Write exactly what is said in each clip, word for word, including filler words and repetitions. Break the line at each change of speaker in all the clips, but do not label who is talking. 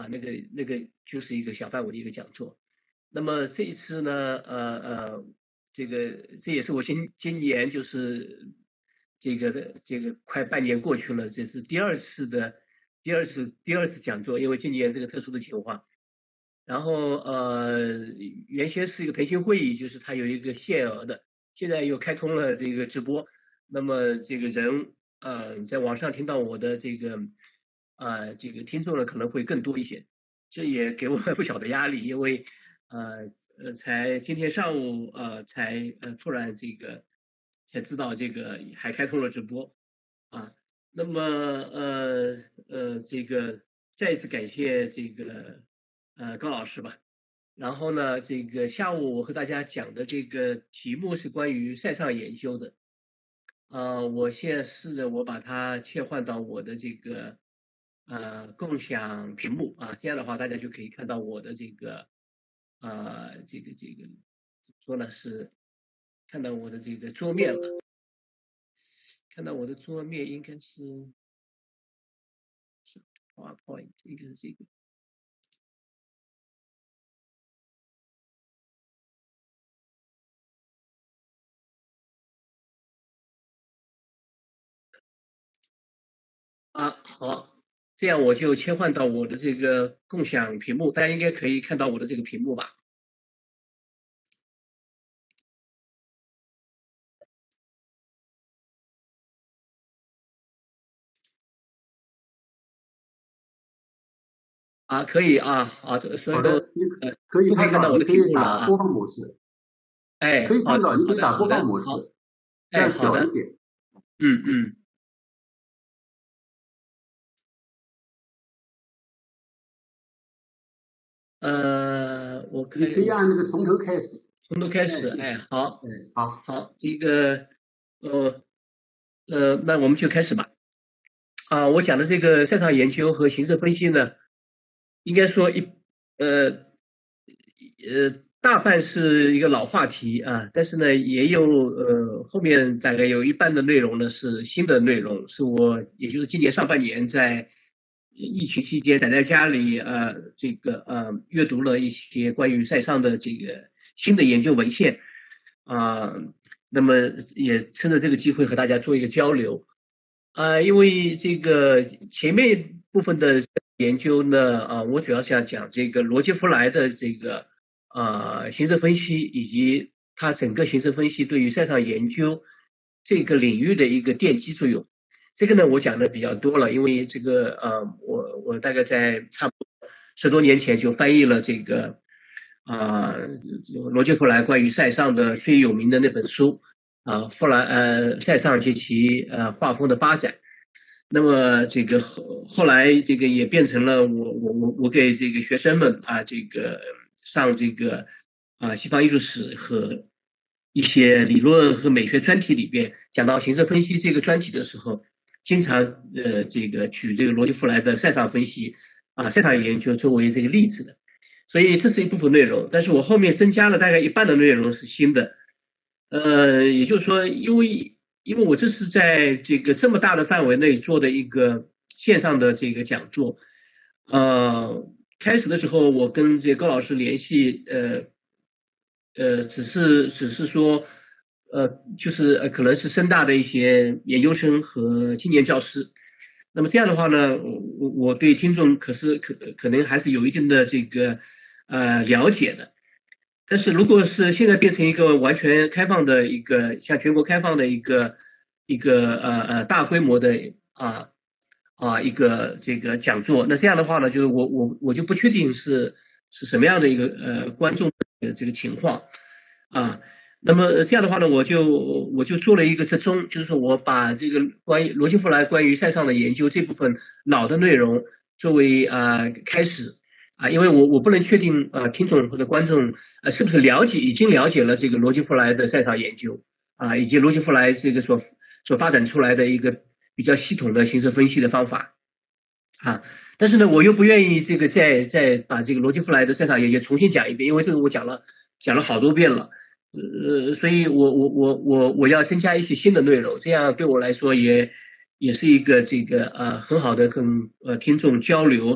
那个那个就是一个小范围的一个讲座。那么这一次呢，呃呃，这个这也是我今今年就是这个的这个快半年过去了，这是第二次的第二次第二次讲座，因为今年这个特殊的情况。然后呃，原先是一个腾讯会议，就是它有一个限额的，现在又开通了这个直播。那么这个人呃，在网上听到我的这个呃这个听众呢可能会更多一些，这也给我不小的压力，因为呃呃才今天上午呃才呃突然这个才知道这个还开通了直播啊。那么呃呃这个再一次感谢这个呃高老师吧。然后呢，这个下午我和大家讲的这个题目是关于塞尚研究的。呃，我现在试着我把它切换到我的这个呃共享屏幕啊，这样的话大家就可以看到我的这个呃这个这个怎么说呢，是看到我的这个桌面了。看到我的桌面应该是 PowerPoint， 应该是这个。啊，好，这样我就切换到我的这个共享屏幕，大家应该可以看到我的这个屏幕吧？啊，可以啊，好的，所以都呃
可以
都可以看到我的屏幕了啊。
播放模式，
哎，
可以看到，你可以打
好的，
播放模式，
哎，好的，嗯嗯。呃，我可以。
你可以按那个从头开始。
从头开始，哎，好，
嗯，好，
好，这个，呃，呃，那我们就开始吧。啊，我讲的这个赛场研究和形势分析呢，应该说一，呃，呃，大半是一个老话题啊，但是呢，也有呃后面大概有一半的内容呢是新的内容，是我也就是今年上半年在疫情期间宅在家里呃这个呃阅读了一些关于塞尚的这个新的研究文献啊，那么也趁着这个机会和大家做一个交流啊，因为这个前面部分的研究呢啊，我主要是要讲这个罗杰弗莱的这个。啊，形势分析以及它整个形势分析对于赛场研究这个领域的一个奠基作用，这个呢我讲的比较多了，因为这个呃，我我大概在差不多十多年前就翻译了这个啊罗杰弗莱关于塞尚的最有名的那本书啊，弗莱呃塞尚及其呃画风的发展。那么这个后后来这个也变成了我我我我给这个学生们啊这个。上这个啊西方艺术史和一些理论和美学专题里边讲到形势分析这个专题的时候，经常呃这个举这个罗杰弗莱的赛场分析啊赛场研究作为这个例子的，所以这是一部分内容，但是我后面增加了大概一半的内容是新的，呃也就是说因为因为我这是在这个这么大的范围内做的一个线上的这个讲座，呃。开始的时候，我跟这个高老师联系，呃，呃，只是只是说，呃，就是呃，可能是深大的一些研究生和青年教师。那么这样的话呢，我我对听众可是可可能还是有一定的这个呃了解的。但是如果是现在变成一个完全开放的一个，向全国开放的一个一个呃呃大规模的啊。啊，一个这个讲座，那这样的话呢，就是我我我就不确定是是什么样的一个呃观众的这个情况啊。那么这样的话呢，我就我就做了一个折中，就是说我把这个关于罗杰弗莱关于塞尚的研究这部分老的内容作为啊开始啊，因为我我不能确定啊听众或者观众呃是不是了解已经了解了这个罗杰弗莱的塞尚研究啊，以及罗杰弗莱这个所所发展出来的一个。比较系统的形势分析的方法，啊，但是呢，我又不愿意这个再再把这个罗杰弗莱的赛场研究重新讲一遍，因为这个我讲了讲了好多遍了，呃，所以我我我我我要增加一些新的内容，这样对我来说也也是一个这个呃很好的跟呃听众交流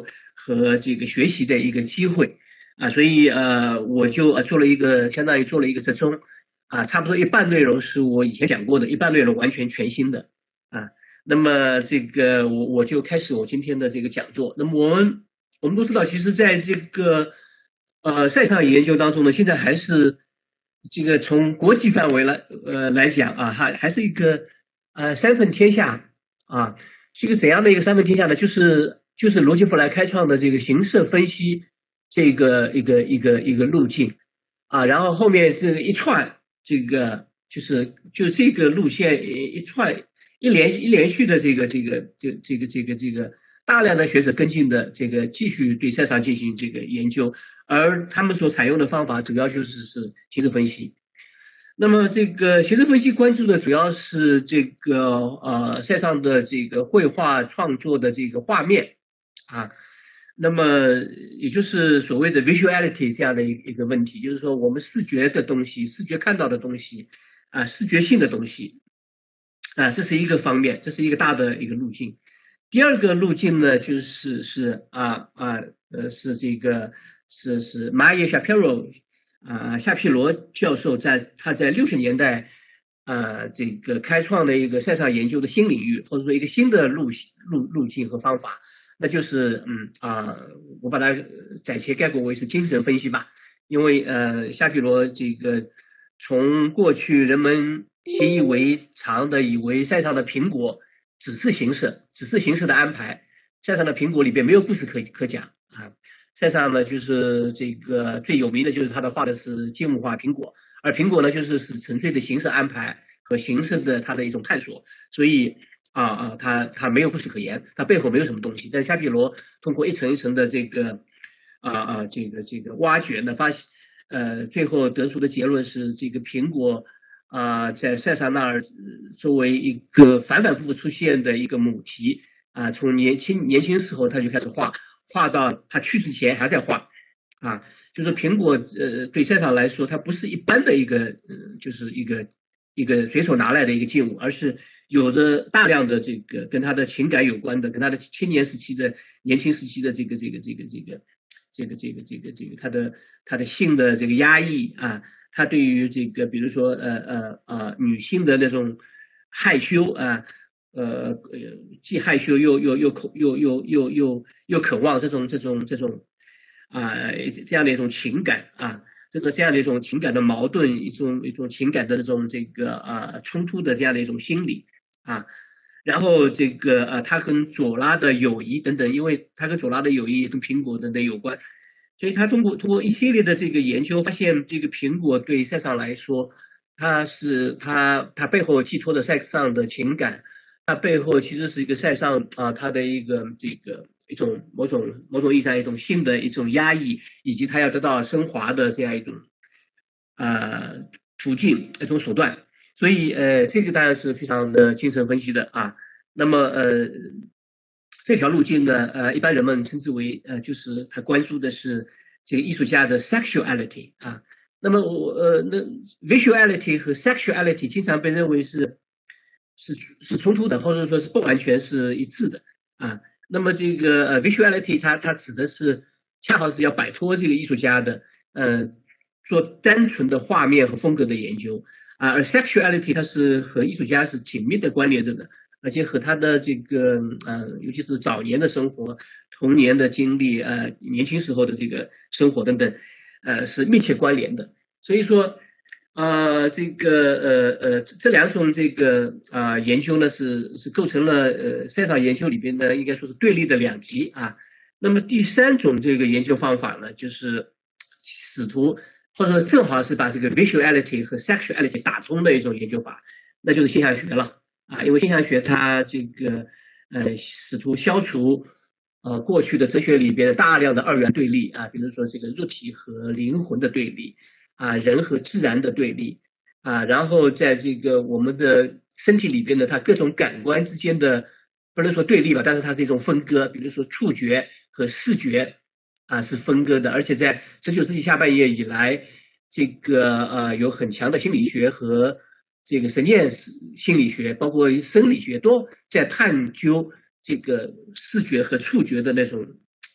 和这个学习的一个机会啊，所以呃我就做了一个相当于做了一个折中啊，差不多一半内容是我以前讲过的，一半内容完全全新的啊。那么这个我我就开始我今天的这个讲座。那么我们我们都知道，其实在这个呃赛上研究当中呢，现在还是这个从国际范围来呃来讲啊，还还是一个呃三分天下啊，是一个怎样的一个三分天下呢？就是就是罗杰弗莱开创的这个形势分析这个一个一个一个路径啊，然后后面这个一串这个就是就这个路线一串一连一连续的这个这个这这个这个这个大量的学者跟进的这个继续对赛场进行这个研究，而他们所采用的方法主要就是是形势分析。那么这个形势分析关注的主要是这个呃赛上的这个绘画创作的这个画面啊，那么也就是所谓的 visuality 这样的一一个问题，就是说我们视觉的东西，视觉看到的东西啊，视觉性的东西啊，这是一个方面，这是一个大的一个路径。第二个路径呢，就是是啊啊呃是这个是是 Maya Shapiro 啊夏皮罗教授在他在六十年代啊这个开创的一个赛上研究的新领域，或者说一个新的路路路径和方法，那就是嗯啊我把它暂且概括为是精神分析吧，因为呃夏皮罗这个从过去人们习以为常的以为赛上的苹果只是形式，只是形式的安排。赛上的苹果里边没有故事可可讲啊。赛上呢，就是这个最有名的就是他的画的是静物画苹果，而苹果呢，就是是纯粹的形式安排和形式的它的一种探索。所以啊啊，它它没有故事可言，它背后没有什么东西。但夏皮罗通过一层一层的这个啊啊这个这个挖掘呢，发现呃最后得出的结论是这个苹果。啊、呃，在塞萨那儿作为一个反反复复出现的一个母题啊、呃，从年轻年轻时候他就开始画，画到他去世前还在画啊。就是苹果呃对塞萨来说，它不是一般的一个呃，就是一个一个随手拿来的一个静物，而是有着大量的这个跟他的情感有关的，跟他的青年时期的年轻时期的这个这个这个这个这个这个这个这个他的他的性的这个压抑啊。他对于这个，比如说，呃呃呃，女性的那种害羞啊，呃呃，既害羞又又又渴又又又又又渴望这种这种这种啊、呃、这样的一种情感啊，这个这样的一种情感的矛盾，一种一种情感的这种这个啊、呃、冲突的这样的一种心理啊。然后这个呃，他跟左拉的友谊等等，因为他跟左拉的友谊跟苹果等等有关。所以他通过通过一系列的这个研究，发现这个苹果对赛上来说，它是它它背后寄托的赛上的情感，它背后其实是一个赛上啊，它的一个这个一种某种某种意义上一种性的一种压抑，以及它要得到升华的这样一种啊途径一种手段。所以呃，这个当然是非常的精神分析的啊。那么呃。这条路径呢，呃，一般人们称之为，呃，就是他关注的是这个艺术家的 sexuality 啊。那么我呃，那 visuality 和 sexuality 经常被认为是是是冲突的，或者说是不完全是一致的啊。那么这个呃 visuality 它它指的是恰好是要摆脱这个艺术家的呃做单纯的画面和风格的研究啊，而 sexuality 它是和艺术家是紧密的关联着的。而且和他的这个呃，尤其是早年的生活、童年的经历、呃，年轻时候的这个生活等等，呃，是密切关联的。所以说，呃，这个呃呃，这两种这个啊、呃、研究呢，是是构成了呃赛场研究里边的应该说是对立的两极啊。那么第三种这个研究方法呢，就是试图或者说正好是把这个 visuality 和 sexuality 打通的一种研究法，那就是现象学了。啊，因为现象学它这个呃试图消除呃过去的哲学里边的大量的二元对立啊，比如说这个肉体和灵魂的对立啊，人和自然的对立啊，然后在这个我们的身体里边的它各种感官之间的不能说对立吧，但是它是一种分割，比如说触觉和视觉啊是分割的，而且在十九世纪下半叶以来，这个呃有很强的心理学和这个实验心理学，包括生理学，都在探究这个视觉和触觉的那种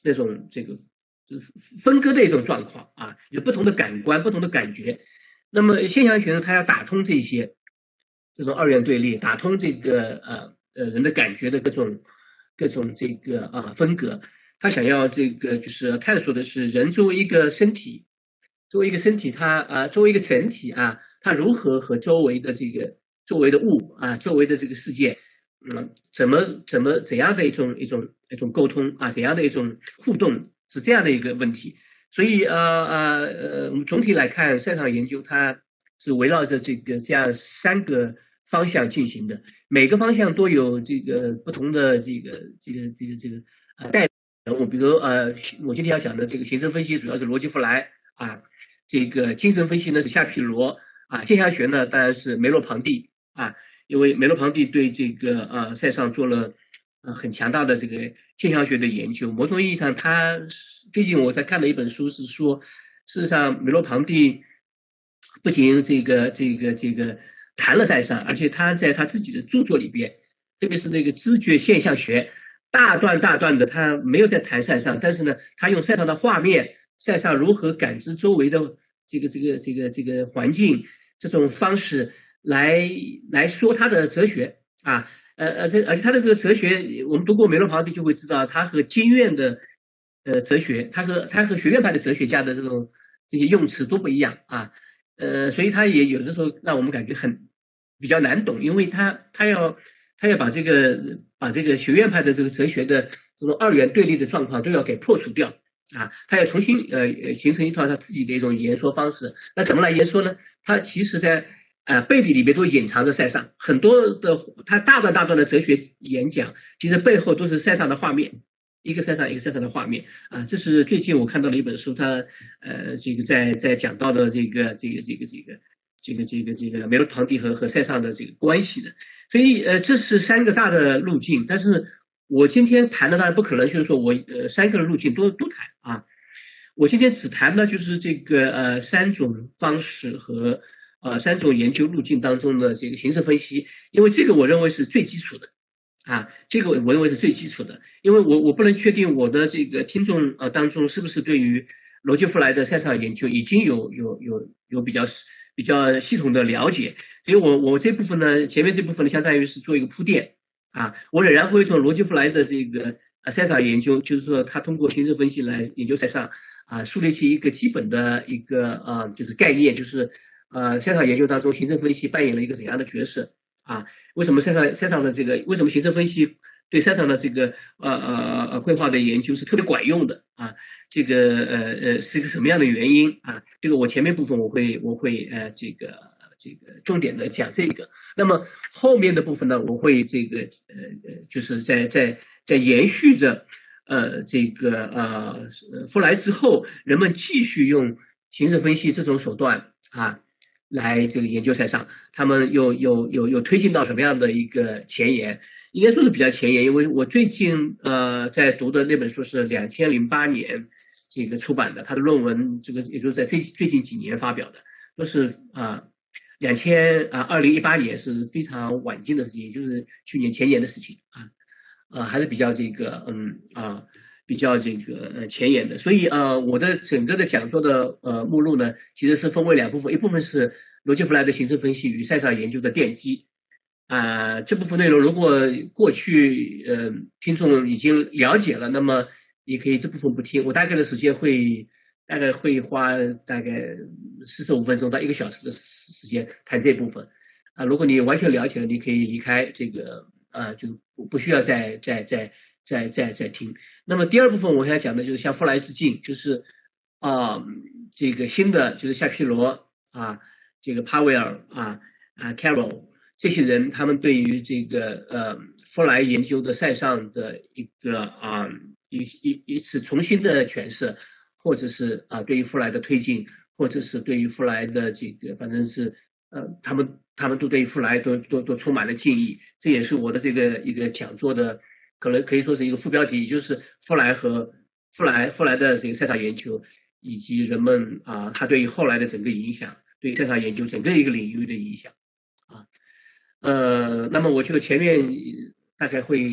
那种这个就是分割的一种状况啊，有不同的感官、不同的感觉。那么现象学呢，它要打通这些这种二元对立，打通这个呃呃人的感觉的各种各种这个啊、呃、分隔。他想要这个就是探索的是人作为一个身体，作为一个身体，它啊、呃、作为一个整体啊，它如何和周围的这个周围的物啊，周围的这个世界，嗯，怎么怎么怎样的一种一种一种沟通啊，怎样的一种互动，是这样的一个问题。所以呃呃呃，我们总体来看，赛场研究它是围绕着这个这样三个方向进行的，每个方向都有这个不同的这个这个这个这个啊代人物，比如呃，我今天要讲的这个形成分析主要是罗辑弗莱啊，这个精神分析呢是夏皮罗啊，现象学呢当然是梅洛庞蒂啊，因为梅洛庞蒂对这个呃塞尚做了呃很强大的这个现象学的研究，某种意义上他最近我才看了一本书，是说事实上梅洛庞蒂不仅这个这个这个谈了塞尚，而且他在他自己的著作里边，特别是那个知觉现象学。大段大段的，他没有在谈塞尚，但是呢，他用塞尚的画面，塞尚如何感知周围的这个这个这个这个环境这种方式来来说他的哲学啊，呃呃，这而且他的这个哲学，我们读过梅洛庞蒂就会知道，他和经院的呃哲学，他和他和学院派的哲学家的这种这些用词都不一样啊，呃，所以他也有的时候让我们感觉很比较难懂，因为他他要。他要把这个把这个学院派的这个哲学的这种二元对立的状况都要给破除掉啊，他要重新呃形成一套他自己的一种言说方式。那怎么来言说呢？他其实在呃背地里面都隐藏着塞尚，很多的他大段大段的哲学演讲，其实背后都是塞尚的画面。一个塞尚一个塞尚的画面啊，这是最近我看到了一本书，他呃这个在在讲到的这个这个这个这个这个这个这个梅洛庞蒂和和塞尚的这个关系的。所以呃，这是三个大的路径，但是我今天谈的当然不可能就是说我呃三个路径都都谈啊，我今天只谈的就是这个呃三种方式和呃三种研究路径当中的这个形式分析，因为这个我认为是最基础的啊，这个我认为是最基础的，因为我我不能确定我的这个听众呃当中是不是对于罗辑弗莱的塞尚研究已经有有有有比较比较系统的了解。所以我我这部分呢，前面这部分呢，相当于是做一个铺垫啊，我仍然会从罗辑弗莱的这个呃塞尚研究，就是说他通过形式分析来研究塞尚啊，树立起一个基本的一个呃就是概念，就是呃塞尚研究当中形式分析扮演了一个怎样的角色啊？为什么塞尚塞尚的这个为什么形式分析对塞尚的这个呃呃呃绘画的研究是特别管用的啊？这个呃呃是一个什么样的原因啊？这个我前面部分我会我会呃这个。这个重点的讲这个，那么后面的部分呢，我会这个呃呃，就是在在在延续着呃这个呃弗莱之后，人们继续用形式分析这种手段啊来这个研究塞尚，他们又又又又推进到什么样的一个前沿？应该说是比较前沿，因为我最近呃在读的那本书是两千零八年这个出版的，他的论文这个也就是在最最近几年发表的，都是啊。两千啊，二零一八年是非常晚近的事情，也就是去年前年的事情啊，呃，还是比较这个嗯啊，比较这个呃前沿的。所以呃，我的整个的讲座的呃目录呢，其实是分为两部分，一部分是罗辑弗莱的形式分析与塞尚研究的奠基啊、呃，这部分内容如果过去呃听众已经了解了，那么你可以这部分不听，我大概的时间会。大概会花大概四十五分钟到一个小时的时间谈这部分啊。如果你完全了解了，你可以离开这个啊，就不需要再再再再再再听。那么第二部分我想讲的就是向弗莱致敬，就是啊这个新的就是夏皮罗啊，这个帕维尔啊啊 Carroll 这些人，他们对于这个呃弗莱研究的塞尚的一个啊一一一次重新的诠释。或者是啊，对于弗莱的推进，或者是对于弗莱的这个，反正是呃，他们他们都对于弗莱都都都充满了敬意。这也是我的这个一个讲座的，可能可以说是一个副标题，就是弗莱和弗莱弗莱的这个塞尚研究，以及人们啊，他对于后来的整个影响，对于塞尚研究整个一个领域的影响啊。呃，那么我就前面大概会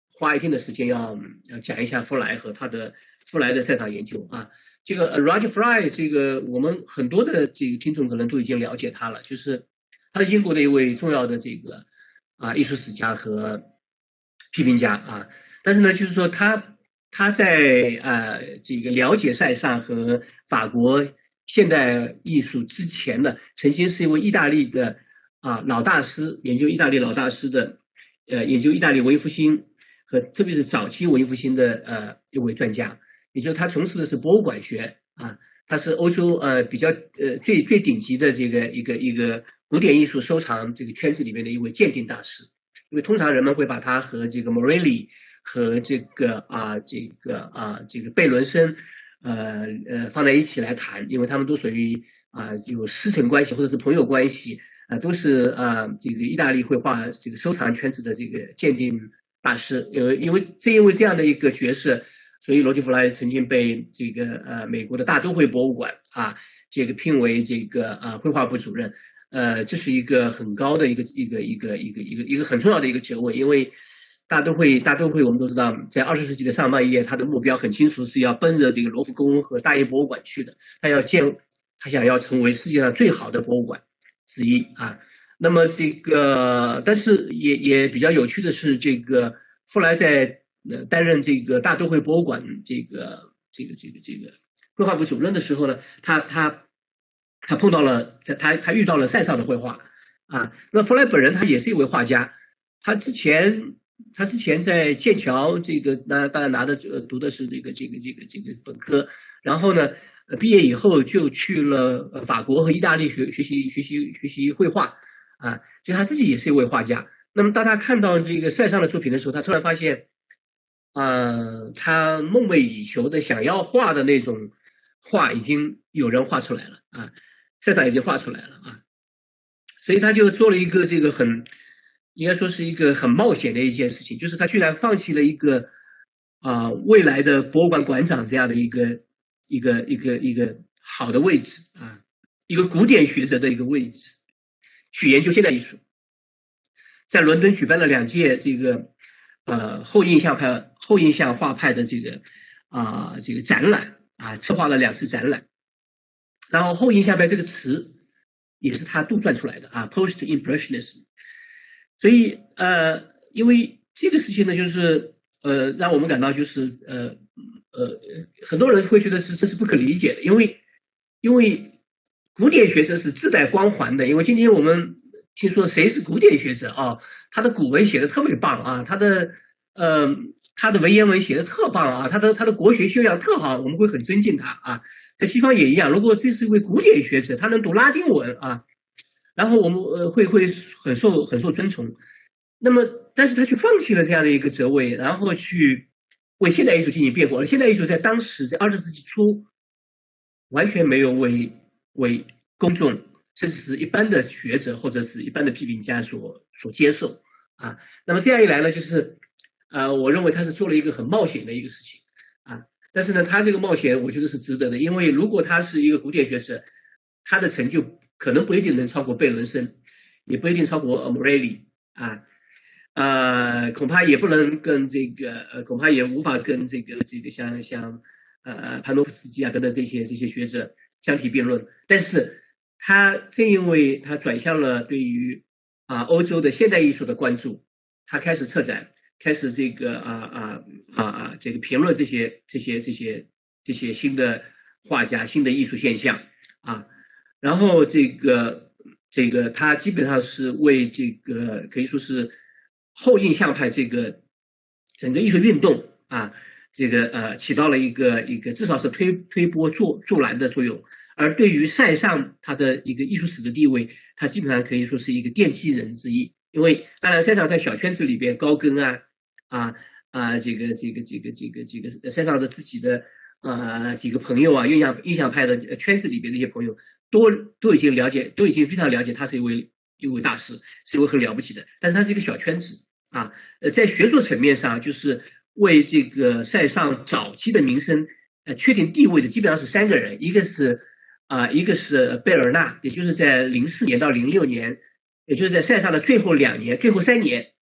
花一定的时间要要讲一下弗莱和他的弗莱的赛场研究啊。这个 Roger Fry 这个我们很多的这个听众可能都已经了解他了，就是他是英国的一位重要的这个啊艺术史家和批评家啊。但是呢，就是说他他在啊这个了解塞尚和法国现代艺术之前呢，曾经是一位意大利的啊老大师，研究意大利老大师的呃研究意大利文艺复兴和特别是早期文艺复兴的呃一位专家。也就是他从事的是博物馆学啊，他是欧洲呃比较呃最最顶级的这个一个一个古典艺术收藏这个圈子里面的一位鉴定大师。因为通常人们会把他和这个 Morelli 和这个啊这个啊这个贝伦森呃呃放在一起来谈，因为他们都属于啊有师承关系或者是朋友关系啊，都是啊这个意大利绘画这个收藏圈子的这个鉴定大师。呃，因为正因为这样的一个角色。所以罗吉弗莱曾经被这个呃美国的大都会博物馆啊这个聘为这个啊绘画部主任，呃这是一个很高的一个一个一个一个一个一个很重要的一个职位。因为大都会大都会我们都知道，在二十世纪的上半叶，他的目标很清楚，是要奔着这个罗浮宫和大英博物馆去的。他要建，他想要成为世界上最好的博物馆之一啊。那么这个，但是也也比较有趣的是，这个后来在。呃，担任这个大都会博物馆这个这个这个这个绘画部主任的时候呢，他他他碰到了他他遇到了塞尚的绘画啊。那弗莱本人他也是一位画家，他之前他之前在剑桥这个那当然拿的呃读的是这个这个这个这个本科，然后呢呃毕业以后就去了呃法国和意大利学学习学习学习绘画啊，就他自己也是一位画家。那么当他看到这个塞尚的作品的时候，他突然发现。呃，他梦寐以求的想要画的那种画，已经有人画出来了啊，塞尚已经画出来了啊，所以他就做了一个这个很，应该说是一个很冒险的一件事情，就是他居然放弃了一个啊、呃、未来的博物馆馆长这样的一个一个一个一个好的位置啊，一个古典学者的一个位置，去研究现代艺术，在伦敦举办了两届这个。呃，后印象派、后印象画派的这个啊、呃，这个展览啊，策划了两次展览。然后后印象派这个词也是他杜撰出来的啊 ，Post Impressionism。所以呃，因为这个事情呢，就是呃，让我们感到就是呃呃，很多人会觉得是这是不可理解的，因为因为古典学者是自带光环的，因为今天我们。听说谁是古典学者啊？他的古文写的特别棒啊，他的呃他的文言文写的特棒啊，他的他的国学修养特好，我们会很尊敬他啊。在西方也一样，如果这是一位古典学者，他能读拉丁文啊，然后我们呃会会很受很受尊崇。那么，但是他却放弃了这样的一个职位，然后去为现代艺术进行辩护。而现代艺术在当时在二十世纪初，完全没有为为公众。甚至是一般的学者或者是一般的批评家所所接受啊，那么这样一来呢，就是呃，我认为他是做了一个很冒险的一个事情啊，但是呢，他这个冒险我觉得是值得的，因为如果他是一个古典学者，他的成就可能不一定能超过贝伦森，也不一定超过莫雷里啊，呃，恐怕也不能跟这个呃，恐怕也无法跟这个这个像像呃潘多夫斯基啊等等这些这些学者相提并论，但是。他正因为他转向了对于啊欧洲的现代艺术的关注，他开始策展，开始这个啊啊啊啊这个评论这些这些这些这些新的画家、新的艺术现象啊，然后这个这个他基本上是为这个可以说是后印象派这个整个艺术运动啊，这个呃起到了一个一个至少是推推波助助澜的作用。而对于塞尚他的一个艺术史的地位，他基本上可以说是一个奠基人之一。因为当然塞尚在小圈子里边，高更啊啊啊这个这个这个这个这个塞尚的自己的呃几个朋友啊，印象印象派的圈子里边的一些朋友，都都已经了解，都已经非常了解他是一位一位大师，是一位很了不起的。但是他是一个小圈子啊，呃，在学术层面上，就是为这个塞尚早期的名声呃确定地位的，基本上是三个人，一个是。啊，一个是贝尔纳，也就是在零四年到零六年，也就是在塞尚的最后两年、最后三年，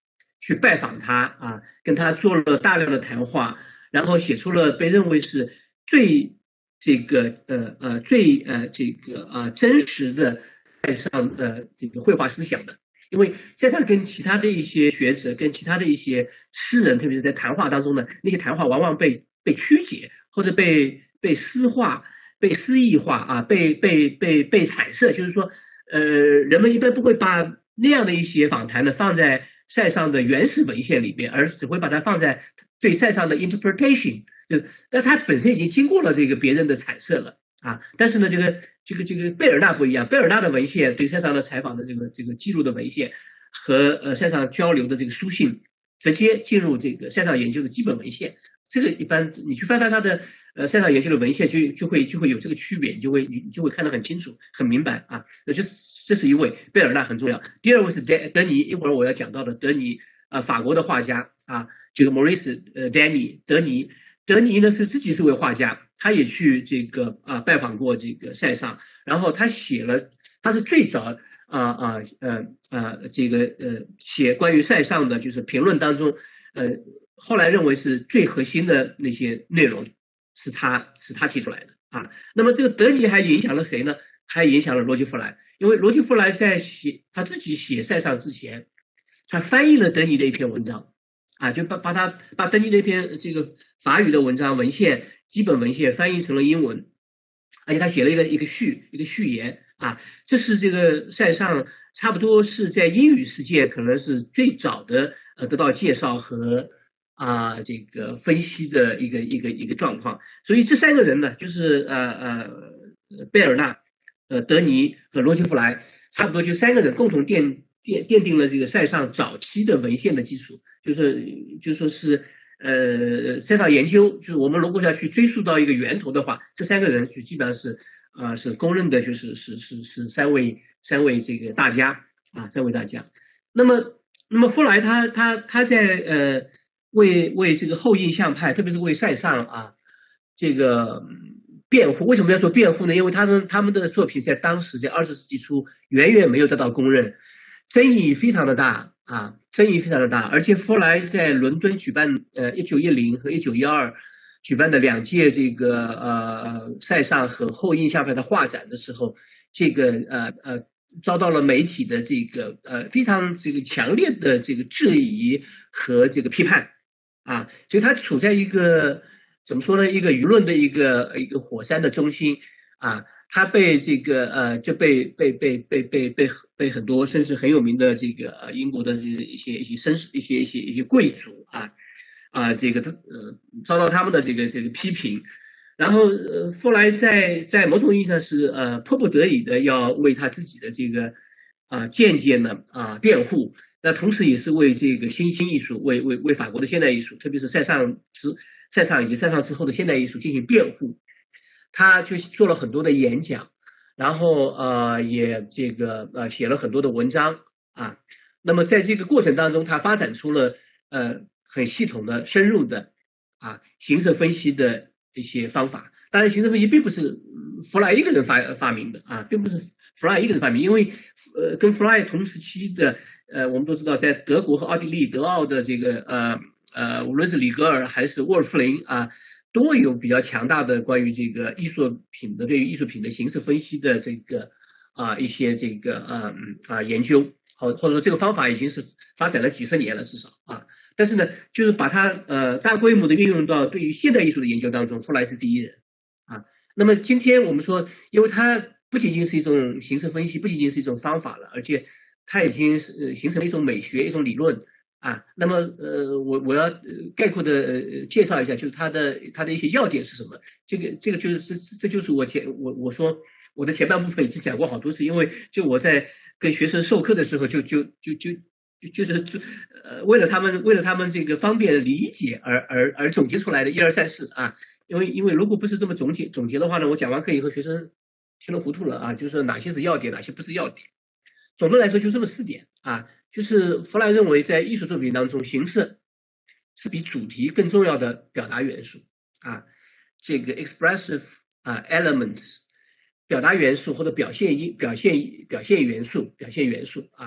去拜访他啊，跟他做了大量的谈话，然后写出了被认为是最这个呃呃最呃这个啊、呃、真实的塞尚呃这个绘画思想的。因为塞尚跟其他的一些学者、跟其他的一些诗人，特别是在谈话当中呢，那些谈话往往被被曲解或者被被诗化、被诗意化啊，被被被被彩色，就是说，呃，人们一般不会把那样的一些访谈呢放在塞尚的原始文献里面，而只会把它放在对塞尚的 interpretation， 就但是它本身已经经过了这个别人的彩色了。啊，但是呢，这个这个这个贝尔纳不一样，贝尔纳的文献对塞尚的采访的这个这个记录的文献和呃塞尚交流的这个书信，直接进入这个塞尚研究的基本文献。这个一般你去翻翻他的呃塞尚研究的文献就，就就会就会有这个区别，你就会你就会看得很清楚、很明白啊。那这这是一位贝尔纳很重要。第二位是德德尼，一会儿我要讲到的德尼啊、呃，法国的画家啊，这个 Maurice 呃 Denis 德尼。德尼呢是自己是位画家，他也去这个啊拜访过这个塞尚，然后他写了，他是最早啊啊呃啊这个呃写关于塞尚的，就是评论当中，呃后来认为是最核心的那些内容是他是他提出来的啊。那么这个德尼还影响了谁呢？还影响了罗吉弗莱，因为罗吉弗莱在写他自己写塞尚之前，他翻译了德尼的一篇文章。啊，就把把他把德尼那篇这个法语的文章文献基本文献翻译成了英文，而且他写了一个一个序一个序言啊，这是这个塞尚差不多是在英语世界可能是最早的呃得到介绍和啊这个分析的一个一个一个状况，所以这三个人呢，就是呃呃贝尔纳、呃德尼和罗吉弗莱，差不多就三个人共同奠。奠奠定了这个塞尚早期的文献的基础，就是就说是呃塞尚研究，就是我们如果要去追溯到一个源头的话，这三个人就基本上是啊、呃、是公认的，就是是是是三位三位这个大家啊三位大家。那么那么弗莱他他他在呃为为这个后印象派，特别是为塞尚啊这个。辩护为什么要说辩护呢？因为他们他们的作品在当时在二十世纪初远远没有得到公认，争议非常的大啊，争议非常的大。而且弗莱在伦敦举办呃一九一零和一九一二举办的两届这个呃塞尚和后印象派的画展的时候，这个呃呃遭到了媒体的这个呃非常这个强烈的这个质疑和这个批判啊，所以他处在一个。怎么说呢？一个舆论的一个一个火山的中心啊，他被这个呃就被被被被被被被很多甚至很有名的这个呃英国的这一些一些绅士一些一些一些贵族啊啊这个呃遭到他们的这个这个批评，然后呃后来在在某种意义上是呃迫不得已的要为他自己的这个啊见解呢啊辩护。那同时也是为这个新兴艺术，为为为法国的现代艺术，特别是塞尚之塞尚以及塞尚之后的现代艺术进行辩护。他就做了很多的演讲，然后呃也这个呃写了很多的文章啊。那么在这个过程当中，他发展出了呃很系统的、深入的啊形式分析的一些方法。当然，形式分析并不是弗莱一个人发发明的啊，并不是弗莱一个人发明，因为呃跟弗莱同时期的。呃，我们都知道，在德国和奥地利、德奥的这个呃呃，无论是里格尔还是沃尔夫林啊，都有比较强大的关于这个艺术品的对于艺术品的形式分析的这个啊一些这个啊啊研究，或或者说这个方法已经是发展了几十年了，至少啊。但是呢，就是把它呃大规模的运用到对于现代艺术的研究当中，弗莱是第一人啊。那么今天我们说，因为它不仅仅是一种形式分析，不仅仅是一种方法了，而且它已经是形成了一种美学、一种理论啊。那么，呃，我我要概括的呃介绍一下，就是它的它的一些要点是什么？这个这个就是这这就是我前我我说我的前半部分已经讲过好多次，因为就我在跟学生授课的时候就，就就就就就就是就呃为了他们为了他们这个方便理解而而而总结出来的一二三四啊。因为因为如果不是这么总结总结的话呢，我讲完课以后学生听了糊涂了啊，就是哪些是要点，哪些不是要点。总的来说就这么四点啊，就是弗莱认为在艺术作品当中，形式是比主题更重要的表达元素啊，这个 expressive 啊 elements 表达元素或者表现因表现表现元素表现元素啊，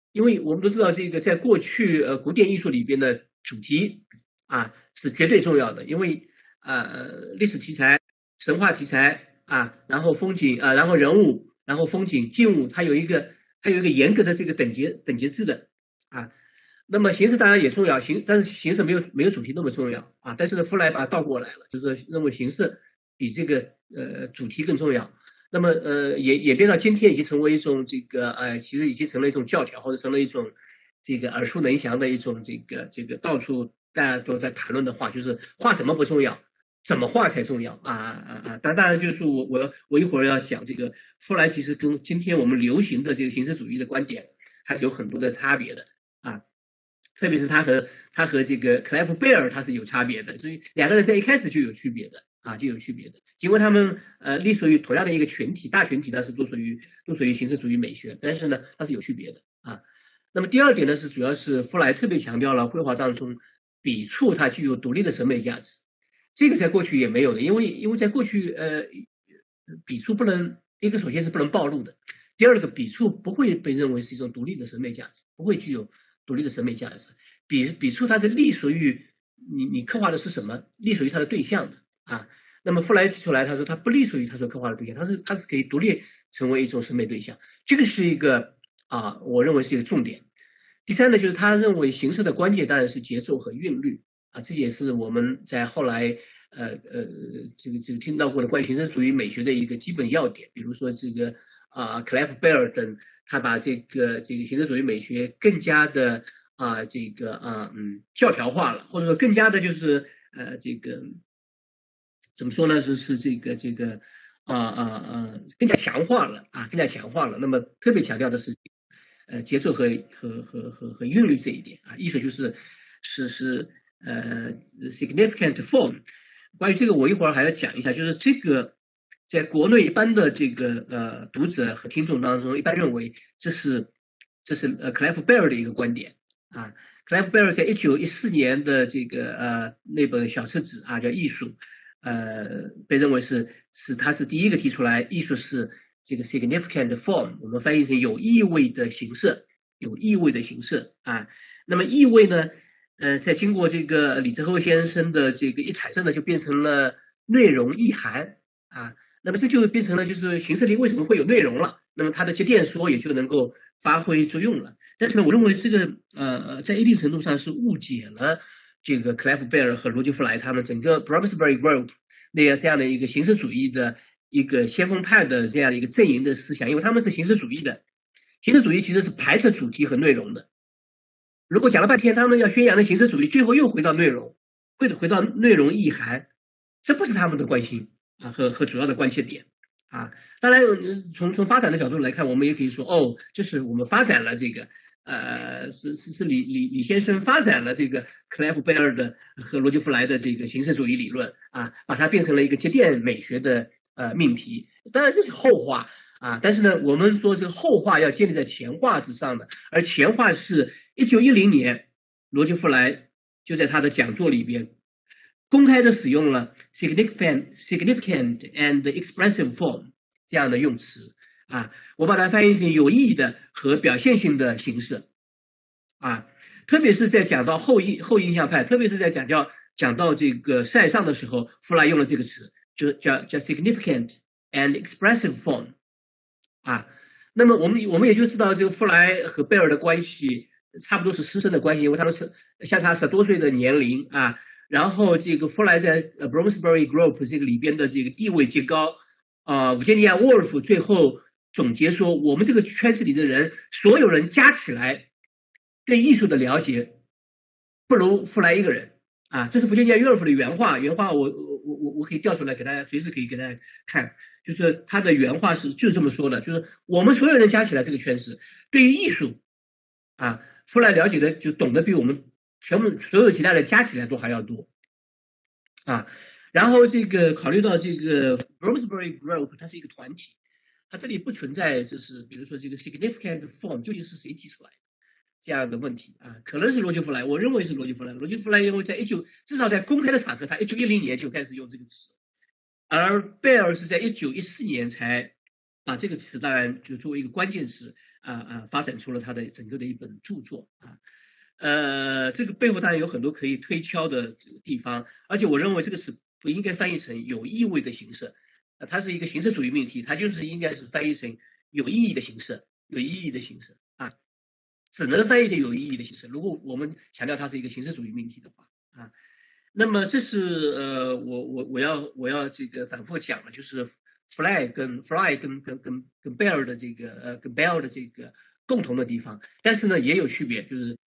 因为我们都知道这个在过去呃古典艺术里边的主题啊是绝对重要的，因为呃历史题材、神话题材啊，然后风景啊，然后人物，然后风景、静物，它有一个它有一个严格的这个等级等级制的啊。那么形式当然也重要，形但是形式没有没有主题那么重要啊。但是呢，后来把它倒过来了，就是认为形式比这个呃主题更重要。那么呃演演变到今天，已经成为一种这个呃，其实已经成了一种教条，或者成了一种这个耳熟能详的一种这个这个到处大家都在谈论的话，就是画什么不重要，怎么画才重要啊啊啊！但当然就是我我我一会儿要讲这个弗莱，其实跟今天我们流行的这个形式主义的观点还是有很多的差别的啊。特别是他和他和这个克莱夫贝尔他是有差别的，所以两个人在一开始就有区别的啊，就有区别的。尽管他们呃隶属于同样的一个群体，大群体呢是都属于都属于形式主义美学，但是呢它是有区别的啊。那么第二点呢是主要是弗莱特别强调了绘画当中笔触它具有独立的审美价值，这个在过去也没有的，因为因为在过去呃笔触不能一个首先是不能暴露的，第二个笔触不会被认为是一种独立的审美价值，不会具有独立的审美价值。笔笔触它是隶属于你你刻画的是什么，隶属于它的对象的啊。那么弗莱提出来，他说他不隶属于他所刻画的对象，他是他是可以独立成为一种审美对象，这个是一个啊，我认为是一个重点。第三呢，就是他认为形式的关键当然是节奏和韵律啊，这也是我们在后来呃呃这个这个听到过的关于形式主义美学的一个基本要点。比如说这个啊克莱夫贝尔等，他把这个这个形式主义美学更加的啊这个啊嗯教条化了，或者说更加的就是呃这个怎么说呢？是是这个这个啊啊啊更加强化了啊，更加强化了。那么特别强调的是呃节奏和和和和和韵律这一点啊，艺术就是是是呃 significant form。关于这个，我一会儿还要讲一下，就是这个在国内一般的这个呃读者和听众当中，一般认为这是这是呃克莱夫贝尔的一个观点啊。克莱夫贝尔在一九一四年的这个呃那本小册子啊叫《艺术》，呃被认为是是他是第一个提出来艺术是这个 significant form， 我们翻译成有意味的形式，有意味的形式啊。那么意味呢？呃，在经过这个李泽厚先生的这个一产生呢，就变成了内容意涵啊。那么这就变成了就是形式里为什么会有内容了？那么它的接电说也就能够发挥作用了。但是呢，我认为这个呃，在一定程度上是误解了这个克莱夫贝尔和罗杰弗莱他们整个 Bloomsbury Group 那样这样的一个形式主义的一个先锋派的这样的一个阵营的思想，因为他们是形式主义的，形式主义其实是排斥主题和内容的。如果讲了半天，他们要宣扬的形式主义，最后又回到内容，回回到内容意涵，这不是他们的关心啊和和主要的关切点啊。当然，从从发展的角度来看，我们也可以说，哦，就是我们发展了这个，呃，是是是李李李先生发展了这个克莱夫贝尔的和罗杰弗莱的这个形式主义理论啊，把它变成了一个接电美学的呃命题。当然这是后话。啊，但是呢，我们说这个后话要建立在前话之上的，而前话是一九一零年，罗杰弗莱就在他的讲座里边公开的使用了 significant, significant and expressive form 这样的用词啊，我把它翻译成有意义的和表现性的形式啊，特别是在讲到后印后印象派，特别是在讲到讲到这个塞尚的时候，弗莱用了这个词，就叫叫 significant and expressive form。啊，那么我们我们也就知道，这个弗莱和贝尔的关系差不多是师生的关系，因为他们是相差十多岁的年龄啊。然后这个弗莱在 Bloomsbury Group 这个里边的这个地位极高啊。伍杰尼亚·沃尔夫最后总结说，我们这个圈子里的人，所有人加起来对艺术的了解不如弗莱一个人。啊，这是弗吉尼亚·约尔夫的原话，原话我我我我可以调出来给大家，随时可以给大家看。就是他的原话是就是这么说的，就是我们所有人加起来这个圈子，对于艺术，啊，弗莱了解的就懂得比我们全部所有其他人加起来都还要多，啊，然后这个考虑到这个 Bloomsbury Group 它是一个团体，它这里不存在就是比如说这个 significant form 究竟是谁提出来的。这样的问题啊，可能是罗杰弗莱，我认为是罗杰弗莱。罗杰弗莱因为在一九至少在公开的场合，他一九一零年就开始用这个词，而贝尔是在一九一四年才把这个词当然就作为一个关键词啊啊，发展出了他的整个的一本著作啊。呃，这个背后当然有很多可以推敲的地方，而且我认为这个词不应该翻译成有意味的形式，呃，它是一个形式主义命题，它就是应该是翻译成有意义的形式，有意义的形式啊，只能翻译成有意义的形式。如果我们强调它是一个形式主义命题的话啊，那么这是呃，我我我要我要这个反复讲了，就是 Fly 跟 Fly 跟跟跟跟贝尔的这个呃跟贝尔的这个共同的地方，但是呢也有区别，就是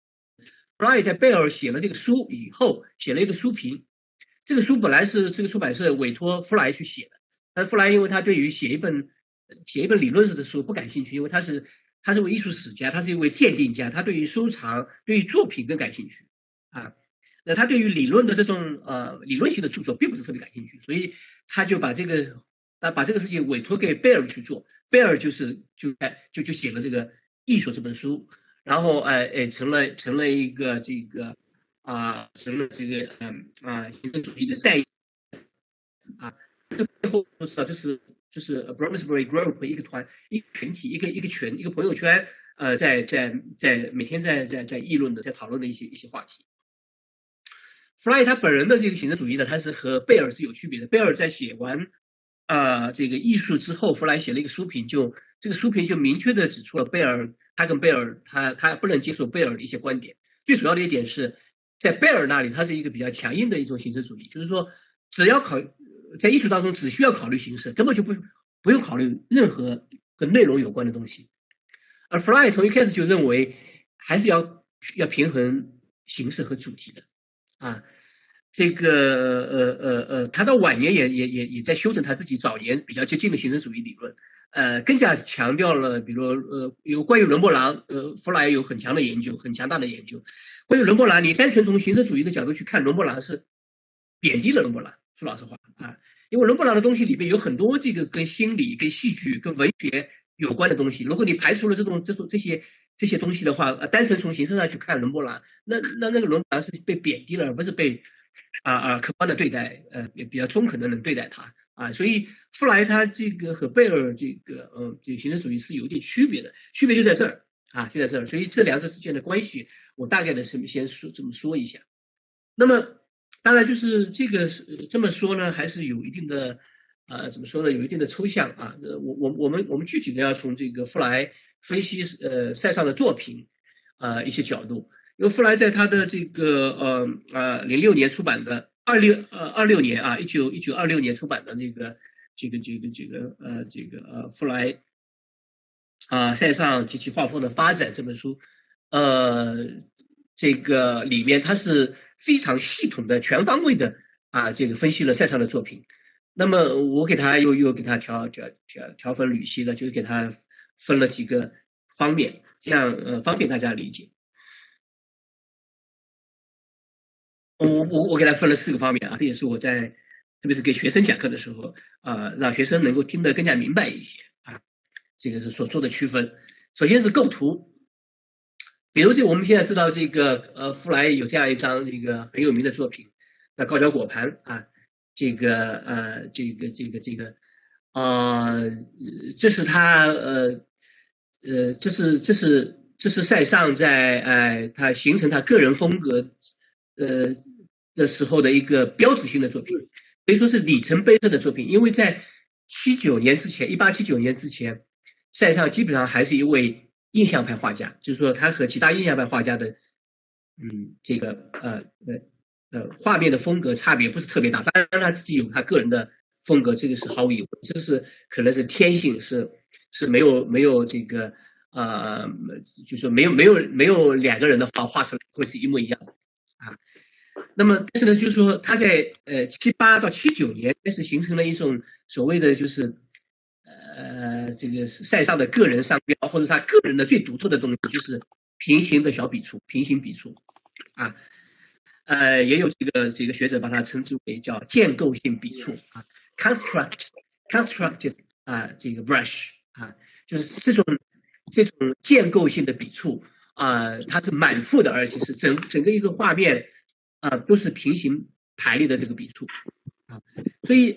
Fly 在贝尔写了这个书以后，写了一个书评，这个书本来是这个出版社委托弗莱去写的，但弗莱因为他对于写一本写一本理论式的书不感兴趣，因为他是他是位艺术史家，他是一位鉴定家，他对于收藏、对于作品更感兴趣啊。那他对于理论的这种呃理论性的著作并不是特别感兴趣，所以他就把这个啊把这个事情委托给贝尔去做，贝尔就是就就就写了这个《艺术》这本书，然后哎哎成了成了一个这个啊成了这个嗯啊形式主义的代言啊，这背后都知道这是就是 Bloomsbury Group 一个团一个群体一个一个群一个朋友圈呃在在在每天在在在议论的在讨论的一些一些话题。Fly 他本人的这个形式主义呢，他是和贝尔是有区别的。贝尔在写完啊、呃、这个艺术之后，弗莱写了一个书评，就这个书评就明确的指出了贝尔他跟贝尔他他不能接受贝尔的一些观点。最主要的一点是在贝尔那里，他是一个比较强硬的一种形式主义，就是说只要考在艺术当中只需要考虑形式，根本就不不用考虑任何跟内容有关的东西。而 Fly 从一开始就认为还是要要平衡形式和主题的。啊，这个呃呃呃，他到晚年也也也也在修正他自己早年比较接近的形式主义理论，呃，更加强调了，比如呃，有关于伦勃朗，呃，弗莱有很强的研究，很强大的研究。关于伦勃朗，你单纯从形式主义的角度去看，伦勃朗是贬低了伦勃朗，说老实话啊，因为伦勃朗的东西里面有很多这个跟心理、跟戏剧、跟文学有关的东西，如果你排除了这种这种这些。这些东西的话，呃，单纯从形式上去看伦勃朗，那那那个伦勃朗是被贬低了，而不是被啊啊客观的对待，呃，比比较中肯的人对待他啊，所以弗莱他这个和贝尔这个呃这个形式主义是有点区别的，区别就在这儿啊，就在这儿，所以这两者之间的关系，我大概的是先说这么说一下。那么当然就是这个这么说呢，还是有一定的呃怎么说呢，有一定的抽象啊，我我我们我们具体的要从这个弗莱。分析呃塞尚的作品啊、呃、一些角度，因为弗莱在他的这个呃呃零六年出版的二六呃二六年啊一九一九二六年出版的那个这个这个这个呃这个呃弗莱啊、呃、塞尚及其画风的发展这本书，呃这个里面他是非常系统的全方位的啊这个分析了塞尚的作品。那么我给他又又给他调调调调分缕析了，就是给他分了几个方面，这样呃方便大家理解。我我我给他分了四个方面啊，这也是我在特别是给学生讲课的时候啊、呃，让学生能够听得更加明白一些啊，这个是所做的区分。首先是构图，比如这我们现在知道这个呃弗莱有这样一张这个很有名的作品，那高脚果盘啊。这个呃，这个这个这个，呃，这是他呃呃，这是这是这是塞尚在呃他形成他个人风格呃的时候的一个标志性的作品，可以说是里程碑式的作品。因为在七九年之前，一八七九年之前，塞尚基本上还是一位印象派画家，就是说他和其他印象派画家的嗯这个呃呃。呃，画面的风格差别不是特别大，当然他自己有他个人的风格，这个是毫无疑问，这是可能是天性，是是没有没有这个呃，就是说没有没有没有两个人的画画出来会是一模一样的啊。那么但是呢，就是说他在呃七八到七九年开始形成了一种所谓的就是呃这个塞尚的个人商标，或者他个人的最独特的东西，就是平行的小笔触，平行笔触啊。呃，也有这个这个学者把它称之为叫建构性笔触啊 ，construct constructed 啊，这个 brush 啊，就是这种这种建构性的笔触啊，它是满腹的，而且是整整个一个画面啊都是平行排列的这个笔触啊，所以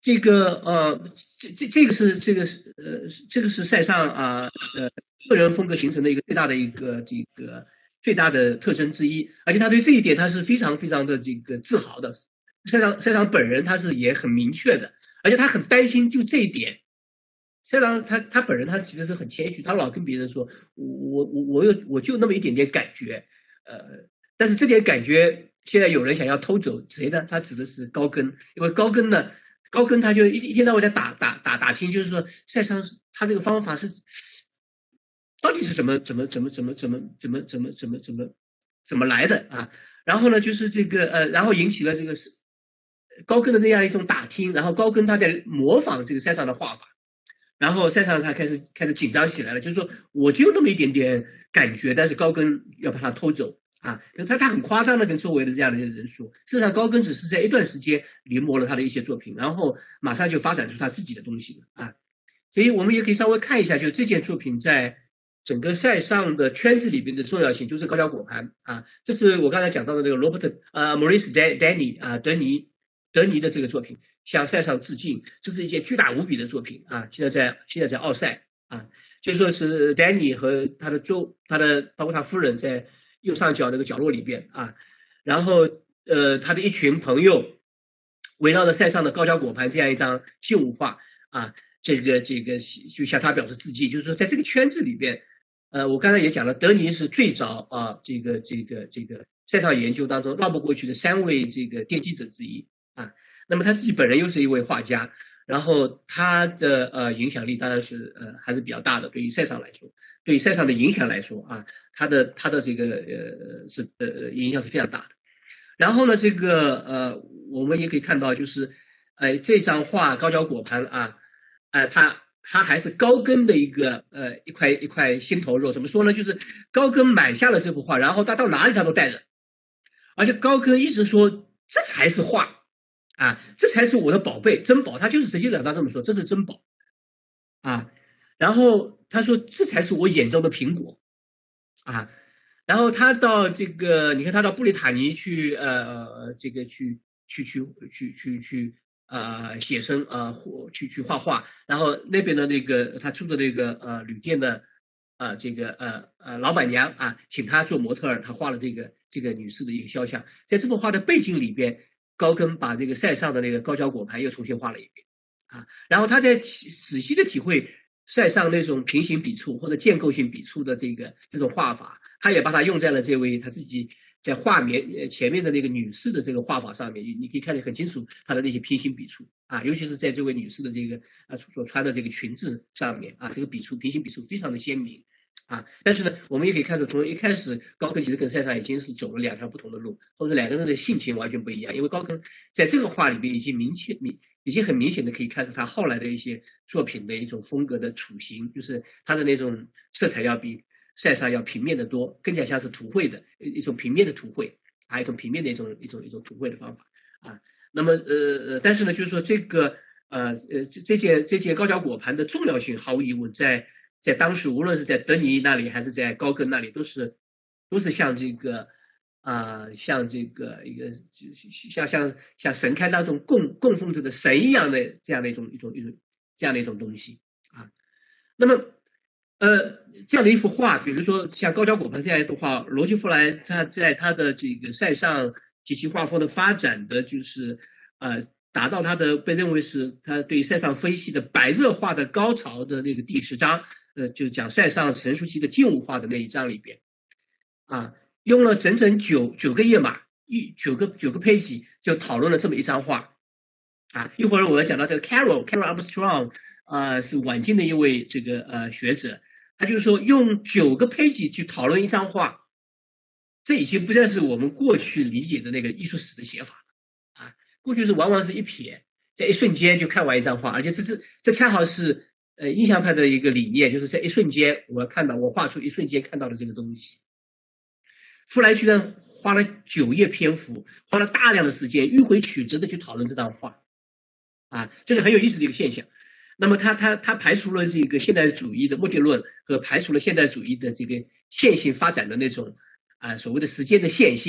这个呃，这这这个是这个是呃，这个是塞尚啊呃个人风格形成的一个最大的一个这个最大的特征之一，而且他对这一点他是非常非常的这个自豪的。塞尚塞尚本人他是也很明确的，而且他很担心就这一点。塞尚他他本人他其实是很谦虚，他老跟别人说，我我我有我就那么一点点感觉，呃，但是这点感觉现在有人想要偷走，谁呢？他指的是高更，因为高更呢，高更他就一一天到晚在打打打打听，就是说塞尚他这个方法是到底是怎么怎么怎么怎么怎么怎么怎么怎么怎么怎么来的啊？然后呢，就是这个呃，然后引起了这个高更的那样一种打听，然后高更他在模仿这个塞尚的画法。然后塞尚他开始开始紧张起来了，就是说我就那么一点点感觉，但是高更要把它偷走啊！他他很夸张的跟周围的这样的人说，事实上高更只是在一段时间临摹了他的一些作品，然后马上就发展出他自己的东西了啊！所以我们也可以稍微看一下，就这件作品在整个塞尚的圈子里边的重要性，就是高脚果盘啊，这是我刚才讲到的那个罗伯特呃 Maurice Dany 啊德尼德尼的这个作品。向塞尚致敬，这是一件巨大无比的作品啊！现在在现在在奥赛啊，就说是 Danny 和他的周，他的包括他夫人在右上角那个角落里边啊，然后呃他的一群朋友围绕着塞尚的高脚果盘这样一张静物画啊，这个这个就向他表示致敬，就是说在这个圈子里边，呃，我刚才也讲了，德尼是最早啊，这个这个这个塞尚研究当中绕不过去的三位这个奠基者之一啊。那么他自己本人又是一位画家，然后他的呃影响力当然是呃还是比较大的。对于塞尚来说，对于塞尚的影响来说啊，他的他的这个呃是呃影响是非常大的。然后呢，这个呃我们也可以看到，就是呃这张画高脚果盘啊，呃他他还是高更的一个呃一块一块心头肉。怎么说呢？就是高更买下了这幅画，然后他到哪里他都带着，而且高更一直说这才是画。啊，这才是我的宝贝，珍宝，他就是直截了当这么说，这是珍宝，啊，然后他说这才是我眼中的苹果，啊，然后他到这个，你看他到布里塔尼去，呃，这个去去去去去去呃写生啊，或、呃、去去画画，然后那边的那个他住的那个呃旅店的啊、呃、这个呃呃老板娘啊，请他做模特儿，他画了这个这个女士的一个肖像，在这幅画的背景里边。高更把这个塞尚的那个高脚果盘又重新画了一遍，啊，然后他在仔细的体会塞尚那种平行笔触或者建构性笔触的这个这种画法，他也把它用在了这位他自己在画面前面的那个女士的这个画法上面，你可以看得很清楚他的那些平行笔触啊，尤其是在这位女士的这个啊所穿的这个裙子上面啊，这个笔触平行笔触非常的鲜明。啊，但是呢，我们也可以看出，从一开始高更其实跟塞尚已经是走了两条不同的路，或者两个人的性情完全不一样。因为高更在这个画里边已经明确、明已经很明显的可以看出他后来的一些作品的一种风格的雏形，就是他的那种色彩要比塞尚要平面的多，更加像是图绘的一种平面的图绘，啊，一种平面的一种一种一种图绘的方法啊。那么呃呃，但是呢，就是说这个呃呃这这件这件高脚果盘的重要性，毫无疑问在。在当时，无论是在德尼那里还是在高更那里，都是都是像这个啊、呃，像这个一个像像像神龛当中供供奉着的神一样的这样的一种一种一种这样的一种东西啊。那么呃，这样的一幅画，比如说像高脚果盘这样一幅画，罗基弗莱他在他的这个塞尚及其画风的发展的就是呃。达到他的被认为是他对塞尚分析的白热化的高潮的那个第十章，呃，就讲塞尚成熟期的静物化的那一章里边，啊，用了整整九九个页码，一九个九个 page 就讨论了这么一张画，啊，一会儿我要讲到这个 Carol Carol Armstrong 啊、呃，是晚近的一位这个呃学者，他就是说用九个 page 去讨论一张画，这已经不再是我们过去理解的那个艺术史的写法。过去是往往是一瞥，在一瞬间就看完一张画，而且这是这恰好是呃印象派的一个理念，就是在一瞬间我要看到我画出一瞬间看到的这个东西。弗莱居然花了九页篇幅，花了大量的时间，迂回曲折的去讨论这张画，啊，这是很有意思的一个现象。那么他他他排除了这个现代主义的目的论和排除了现代主义的这个线性发展的那种啊所谓的时间的线性。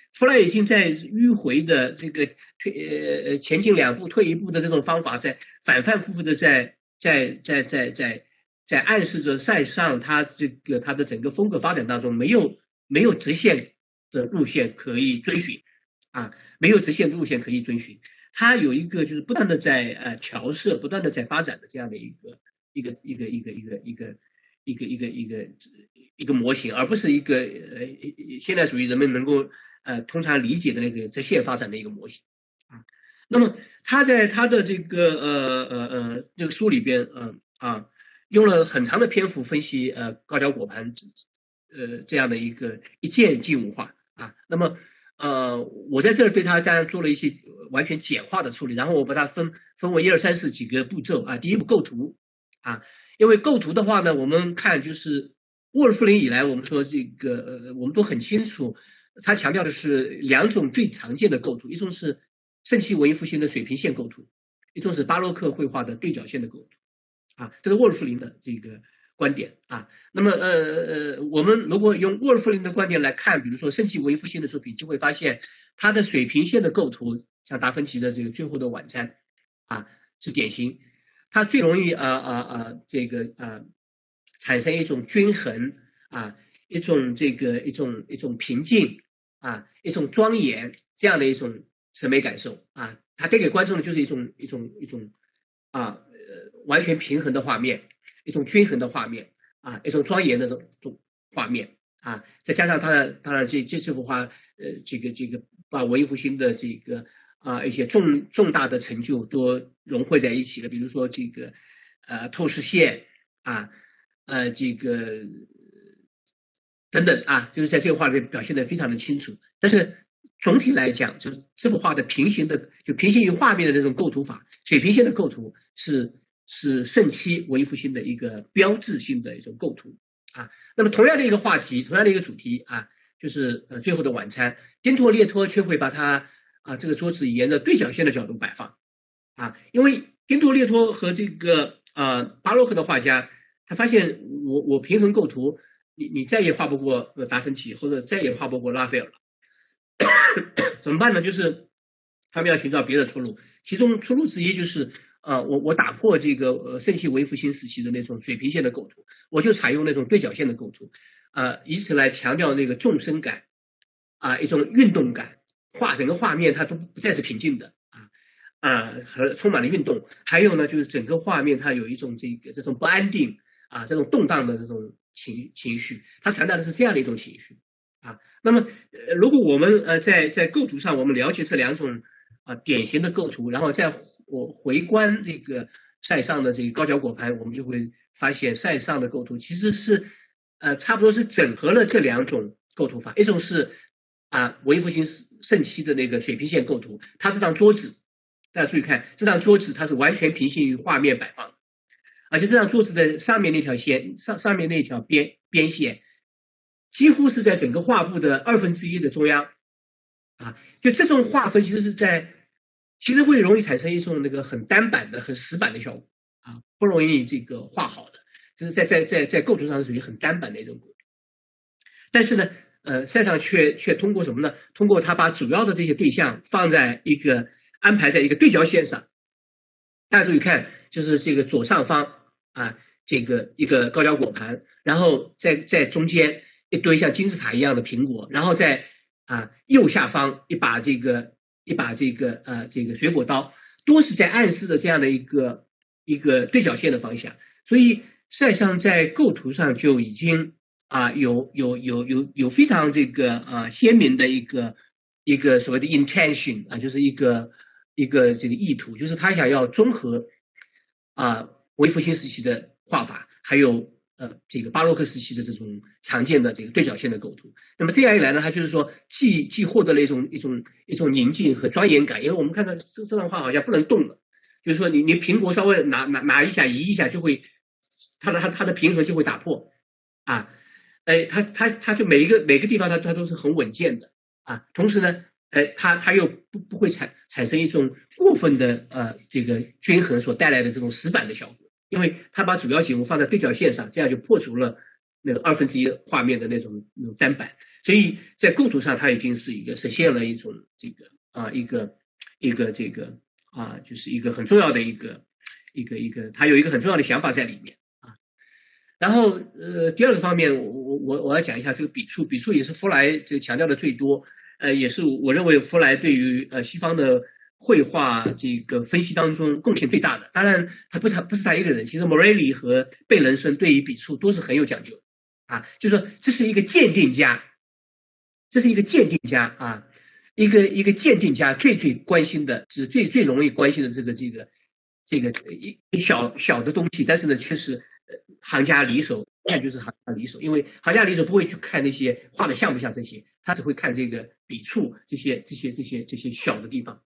弗莱已经在迂回的这个退呃前进两步退一步的这种方法，在反反复复的在在在在在在暗示着塞尚他这个他的整个风格发展当中没有没有直线的路线可以追寻啊，没有直线路线可以追寻。他有一个就是不断的在呃调试、不断的在发展的这样的一个一个一个一个一个一个一个一个一个一个模型，而不是一个呃现代主义人们能够呃通常理解的那个直线发展的一个模型啊。那么他在他的这个呃呃呃这个书里边，嗯、呃、啊，用了很长的篇幅分析呃高脚果盘呃这样的一个一键静物化啊。那么呃，我在这儿对它当然做了一些完全简化的处理，然后我把它分分为一二三四几个步骤啊。第一步构图啊，因为构图的话呢，我们看就是沃尔夫林以来，我们说这个呃，我们都很清楚，他强调的是两种最常见的构图，一种是圣期文艺复兴的水平线构图，一种是巴洛克绘画的对角线的构图啊，这是沃尔夫林的这个观点啊。那么呃呃，我们如果用沃尔夫林的观点来看，比如说圣期文艺复兴的作品，就会发现它的水平线的构图，像达芬奇的这个《最后的晚餐》啊，是典型。它最容易啊啊啊这个啊产生一种均衡啊，一种这个一种一种平静啊，一种庄严这样的一种审美感受啊。它带给观众的就是一种一种一种啊呃完全平衡的画面，一种均衡的画面啊，一种庄严的这种画面啊，再加上它的当然这这这幅画呃这个这个把文艺复兴的这个啊一些重重大的成就都融汇在一起了，比如说这个呃透视线啊呃这个等等啊，就是在这个画里面表现得非常的清楚。但是总体来讲，就是这幅画的平行的就平行于画面的这种构图法，水平线的构图是是圣期文艺复兴的一个标志性的一种构图啊。那么同样的一个话题，同样的一个主题啊，就是呃最后的晚餐，丁托列托却会把它啊这个桌子沿着对角线的角度摆放啊，因为丁托列托和这个呃巴洛克的画家，他发现我我平衡构图，你你再也画不过达芬奇，或者再也画不过拉斐尔了。怎么办呢？就是他们要寻找别的出路，其中出路之一就是呃，我我打破这个呃圣期文艺复兴时期的那种水平线的构图，我就采用那种对角线的构图，呃，以此来强调那个纵深感啊、呃，一种运动感，画整个画面它都不再是平静的啊啊，和充满了运动。还有呢，就是整个画面它有一种这个这种不安定啊，这种动荡的这种情情绪，它传达的是这样的一种情绪。啊，那么呃，如果我们呃在在构图上我们了解这两种啊、呃、典型的构图，然后再我回观这个塞尚的这个高脚果盘，我们就会发现塞尚的构图其实是呃差不多是整合了这两种构图法，一种是啊文艺复兴盛期的那个水平线构图，它这张桌子，大家注意看，这张桌子它是完全平行于画面摆放的，而且这张桌子的上面那条线上上面那条边边线。几乎是在整个画布的二分之一的中央，啊，就这种划分其实是在，其实会容易产生一种那个很单板的、很死板的效果，啊，不容易这个画好的，就是在在在在构图上是属于很单板的一种构图。但是呢，呃，塞尚却却通过什么呢？通过他把主要的这些对象放在一个安排在一个对角线上，大家注意看，就是这个左上方啊，这个一个高脚果盘，然后在在中间。一堆像金字塔一样的苹果，然后在啊右下方一把这个一把这个呃这个水果刀，都是在暗示的这样的一个一个对角线的方向。所以塞尚在构图上就已经啊有有有有有非常这个啊鲜明的一个一个所谓的 intention 啊，就是一个一个这个意图，就是他想要综合啊文艺复兴时期的画法，还有。呃，这个巴洛克时期的这种常见的这个对角线的构图，那么这样一来呢，它就是说既既获得了一种一种一种宁静和庄严感，因为我们看到这这张画好像不能动了，就是说你你苹果稍微拿拿拿一下移一下就会，它的它它的平衡就会打破啊，哎，它它它就每一个每个地方它它都是很稳健的啊，同时呢，哎，它它又不不会产产生一种过分的呃这个均衡所带来的这种死板的效果。因为他把主要景物放在对角线上，这样就破除了那个二分之一画面的那种那种单板，所以在构图上它已经是一个实现了一种这个啊一个一个这个啊就是一个很重要的一个一个一个它有一个很重要的想法在里面啊。然后呃第二个方面我我我我要讲一下这个笔触，笔触也是弗莱这强调的最多，呃也是我认为弗莱对于呃西方的绘画这个分析当中贡献最大的。当然他不他不是他一个人，其实莫瑞里和贝伦森对于笔触都是很有讲究啊，就是说这是一个鉴定家，这是一个鉴定家啊，一个一个鉴定家最最关心的是最最容易关心的这个这个这个一小小的东西，但是呢却是呃行家里手，看就是行家里手，因为行家里手不会去看那些画的像不像这些，他只会看这个笔触这些这些这些这些小的地方。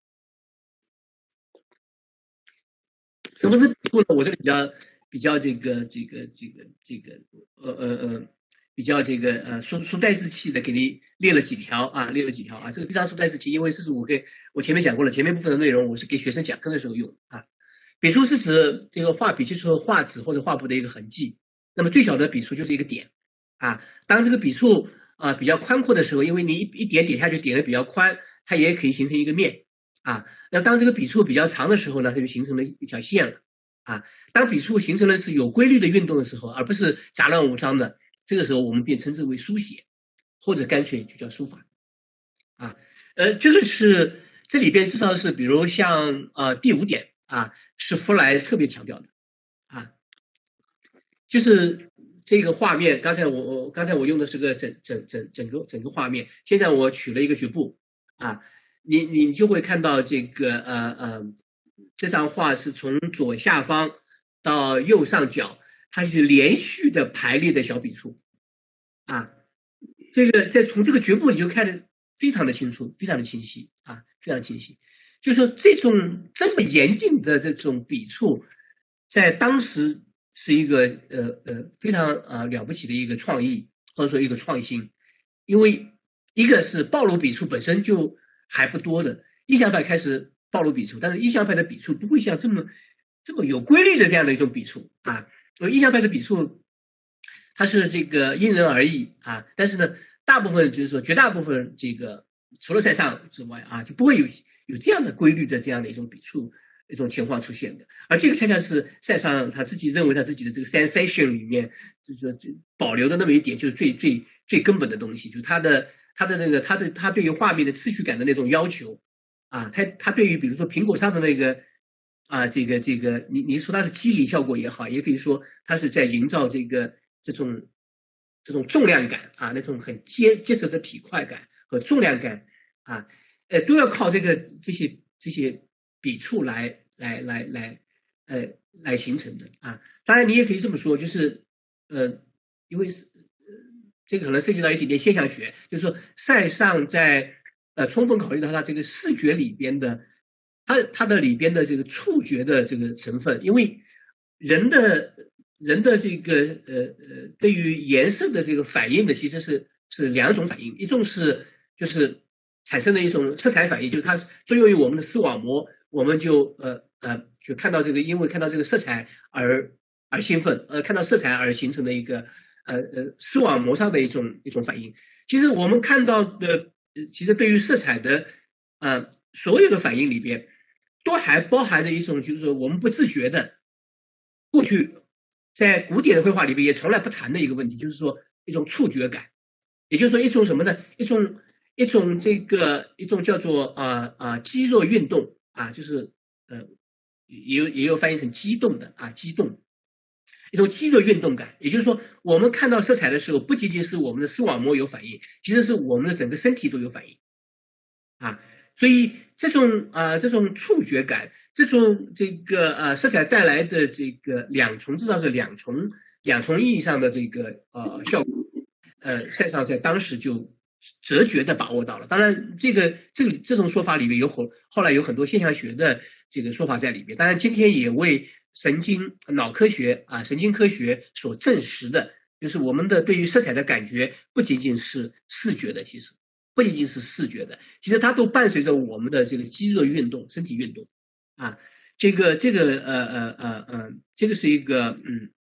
什么是笔触呢？我这个比较比较这个这个这个这个呃呃呃比较这个呃书书带式气的，给你列了几条啊，列了几条啊。这个非常书带式气，因为这是我给我前面讲过了，前面部分的内容我是给学生讲课的时候用啊。笔触是指这个画笔记处画纸或者画布的一个痕迹，那么最小的笔触就是一个点啊。当这个笔触啊比较宽阔的时候，因为你一一点点下去点的比较宽，它也可以形成一个面。啊，那当这个笔触比较长的时候呢，它就形成了一条线了。啊，当笔触形成了是有规律的运动的时候，而不是杂乱无章的，这个时候我们便称之为书写，或者干脆就叫书法。啊，呃，这个是这里边至少是比如像呃第五点啊，是弗莱特别强调的啊，就是这个画面。刚才我我刚才我用的是个整整整整个整个画面，现在我取了一个局部啊。你你就会看到这个呃呃，这张画是从左下方到右上角，它是连续的排列的小笔触啊。这个在从这个局部你就看得非常的清楚，非常的清晰啊，非常清晰。就是说这种这么严谨的这种笔触，在当时是一个呃呃非常啊了不起的一个创意，或者说一个创新，因为一个是暴露笔触本身就还不多的，印象派开始暴露笔触，但是印象派的笔触不会像这么这么有规律的这样的一种笔触啊。印象派的笔触它是这个因人而异啊，但是呢，大部分就是说绝大部分这个除了塞尚之外啊，就不会有有这样的规律的这样的一种笔触一种情况出现的。而这个恰恰是塞尚他自己认为他自己的这个 sensation 里面就是说保留的那么一点，就是最最最根本的东西，就是他的。他的那个，他对他对于画面的次序感的那种要求，啊，他他对于比如说苹果上的那个，啊，这个这个，你你说它是肌理效果也好，也可以说它是在营造这个这种这种重量感啊，那种很结结实的体块感和重量感啊，呃，都要靠这个这些这些笔触来来来来呃来形成的啊。当然你也可以这么说，就是呃，因为是。这个可能涉及到一点点现象学，就是说塞尚在呃充分考虑到他这个视觉里边的，他他的里边的这个触觉的这个成分，因为人的人的这个呃呃对于颜色的这个反应的其实是是两种反应，一种是就是产生的一种色彩反应，就是它是作用于我们的视网膜，我们就呃呃就看到这个，因为看到这个色彩而而兴奋，呃看到色彩而形成的一个。呃呃，视网膜上的一种一种反应。其实我们看到的，其实对于色彩的，呃，所有的反应里边，都还包含着一种，就是说我们不自觉的，过去在古典的绘画里边也从来不谈的一个问题，就是说一种触觉感，也就是说一种什么呢？一种一种这个一种叫做啊啊、呃呃、肌肉运动啊，就是呃也有也有翻译成激动的啊激动。一种肌肉运动感，也就是说，我们看到色彩的时候，不仅仅是我们的视网膜有反应，其实是我们的整个身体都有反应，啊，所以这种啊、呃、这种触觉感，这种这个呃色彩带来的这个两重，至少是两重两重意义上的这个呃效果，呃，塞尚在当时就哲学的把握到了。当然，这个这个这种说法里面有后后来有很多现象学的这个说法在里面，当然今天也为神经脑科学啊，神经科学所证实的，就是我们的对于色彩的感觉不仅仅是视觉的，其实不仅仅是视觉的，其实它都伴随着我们的这个肌肉运动、身体运动啊。这个这个呃呃呃呃，这个是一个嗯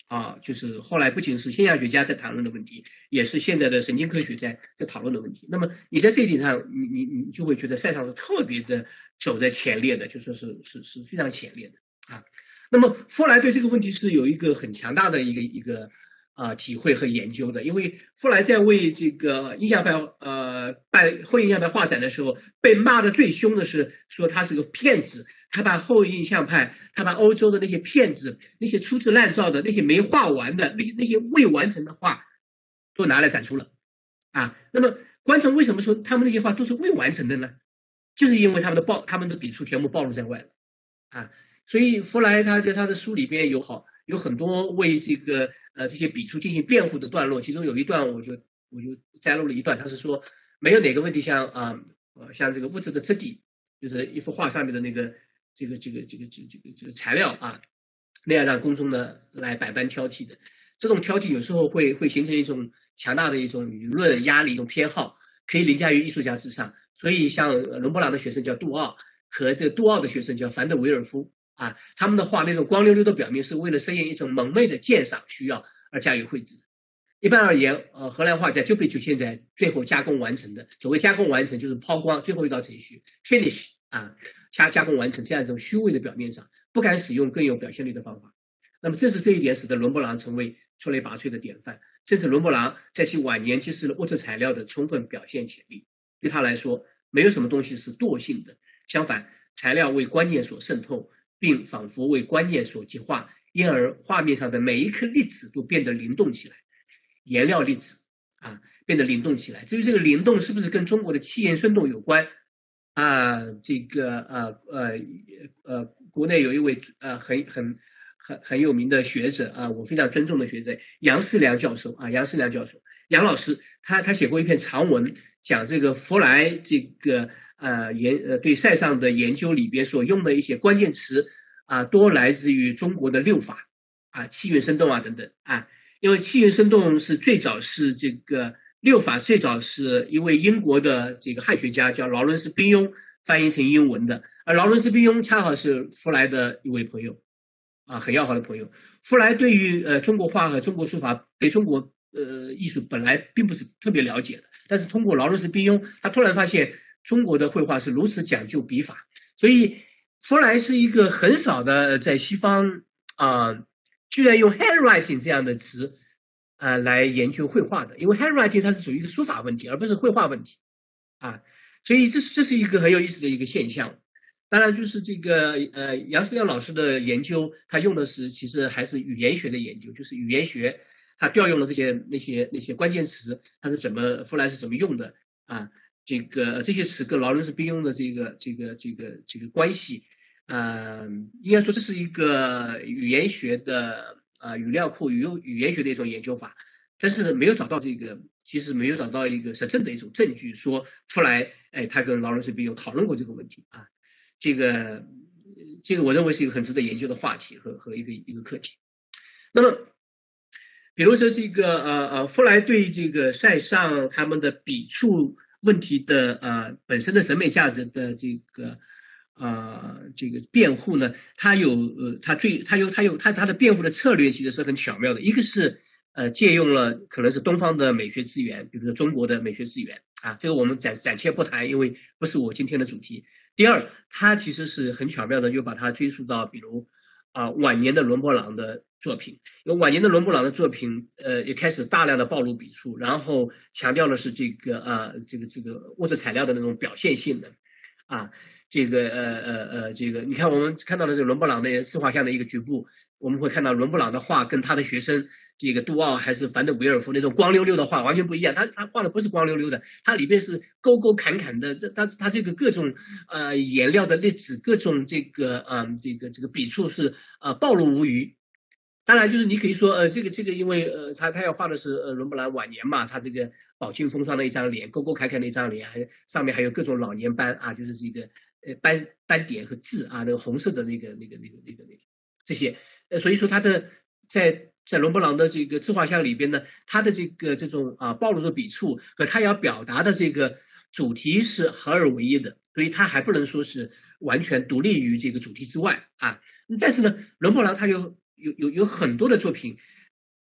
啊，就是后来不仅是现象学家在谈论的问题，也是现在的神经科学在在讨论的问题。那么你在这一点上，你你你就会觉得塞尚是特别的走在前列的，就说是是是非常前列的啊。那么弗莱对这个问题是有一个很强大的一个一个啊、呃、体会和研究的，因为弗莱在为这个印象派呃办后印象派画展的时候，被骂的最凶的是说他是个骗子，他把后印象派，他把欧洲的那些骗子，那些粗制滥造的，那些没画完的，那些那些未完成的画，都拿来展出了啊。那么观众为什么说他们那些画都是未完成的呢？就是因为他们的暴他们的笔触全部暴露在外了啊。所以弗莱他在他的书里边有好有很多为这个呃这些笔触进行辩护的段落，其中有一段我就我就摘录了一段，他是说没有哪个问题像啊呃像这个物质的质地，就是一幅画上面的那个这个这个这个这个这个这个材料啊，那样让公众呢来百般挑剔的。这种挑剔有时候会会形成一种强大的一种舆论压力，一种偏好，可以凌驾于艺术家之上。所以像伦勃朗的学生叫杜奥，和这个杜奥的学生叫凡德维尔夫。啊，他们的画那种光溜溜的表面是为了实现一种蒙昧的鉴赏需要而加以绘制。一般而言，呃，荷兰画家就被局限在最后加工完成的，所谓加工完成就是抛光最后一道程序 finish 啊，加加工完成这样一种虚伪的表面上，不敢使用更有表现力的方法。那么正是这一点使得伦勃朗成为出类拔萃的典范。正是伦勃朗在其晚年揭示了物质材料的充分表现潜力。对他来说，没有什么东西是惰性的，相反，材料为观念所渗透，并仿佛为观念所极化，因而画面上的每一颗粒子都变得灵动起来，颜料粒子啊变得灵动起来。至于这个灵动是不是跟中国的气焰生动有关啊？这个呃呃呃，国内有一位呃很很很很有名的学者啊，我非常尊重的学者杨世良教授啊，杨世良教授，杨老师，他他写过一篇长文，讲这个弗莱这个。呃，研呃对塞尚的研究里边所用的一些关键词啊，多来自于中国的六法啊，气韵生动啊等等啊，因为气韵生动是最早是这个六法最早是一位英国的这个汉学家叫劳伦斯·宾庸翻译成英文的，而劳伦斯·宾庸恰好是弗莱的一位朋友啊，很要好的朋友。弗莱对于呃中国画和中国书法，对中国呃艺术本来并不是特别了解的，但是通过劳伦斯·宾庸，他突然发现。中国的绘画是如此讲究笔法，所以弗莱是一个很少的在西方啊、呃，居然用 handwriting 这样的词啊、呃、来研究绘画的，因为 handwriting 它是属于一个书法问题，而不是绘画问题啊，所以这是这是一个很有意思的一个现象。当然，就是这个呃杨世亮老师的研究，他用的是其实还是语言学的研究，就是语言学，他调用了这些那些那些关键词，他是怎么弗莱是怎么用的啊？这个这些词跟劳伦斯·宾庸的这个这个这个这个关系，呃，应该说这是一个语言学的啊、呃、语料库语语言学的一种研究法，但是没有找到这个，其实没有找到一个实证的一种证据，说出来，哎，他跟劳伦斯·宾庸讨论过这个问题啊，这个这个我认为是一个很值得研究的话题和和一个一个课题。那么，比如说这个呃呃，弗莱对这个塞尚他们的笔触问题的呃本身的审美价值的这个呃这个辩护呢，他有呃他最他有他有他他的辩护的策略其实是很巧妙的，一个是呃借用了可能是东方的美学资源，比如说中国的美学资源啊，这个我们暂暂且不谈，因为不是我今天的主题。第二，他其实是很巧妙的又把它追溯到比如啊、呃、晚年的伦勃朗的作品，因为晚年的伦勃朗的作品，呃，也开始大量的暴露笔触，然后强调的是这个啊、呃，这个这个物质材料的那种表现性的，啊，这个呃呃呃，这个你看我们看到的这个伦勃朗的自画像的一个局部，我们会看到伦勃朗的画跟他的学生这个杜奥还是凡德维尔夫那种光溜溜的画完全不一样，他他画的不是光溜溜的，它里边是沟沟坎坎的，这他他这个各种呃颜料的粒子，各种这个嗯、呃、这个这个笔触是呃暴露无遗。当然，就是你可以说，呃，这个这个，因为呃，他他要画的是呃伦勃朗晚年嘛，他这个饱经风霜的一张脸，沟沟坎坎的一张脸，还上面还有各种老年斑啊，就是这个呃斑斑点和痣啊，那个红色的那个那个那个那个那个这些，呃，所以说他的在在伦勃朗的这个自画像里边呢，他的这个这种啊暴露的笔触和他要表达的这个主题是合二为一的，所以他还不能说是完全独立于这个主题之外啊。但是呢，伦勃朗他有。有有有很多的作品，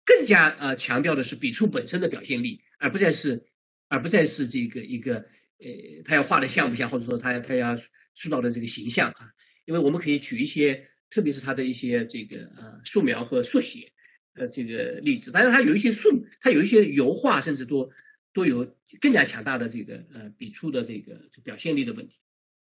更加呃强调的是笔触本身的表现力，而不再是而不再是这个一个呃他要画的像不像，或者说他他要塑造的这个形象啊。因为我们可以举一些，特别是他的一些这个呃素描和速写呃这个例子，当然他有一些素，他有一些油画，甚至都都有更加强大的这个呃笔触的这个表现力的问题。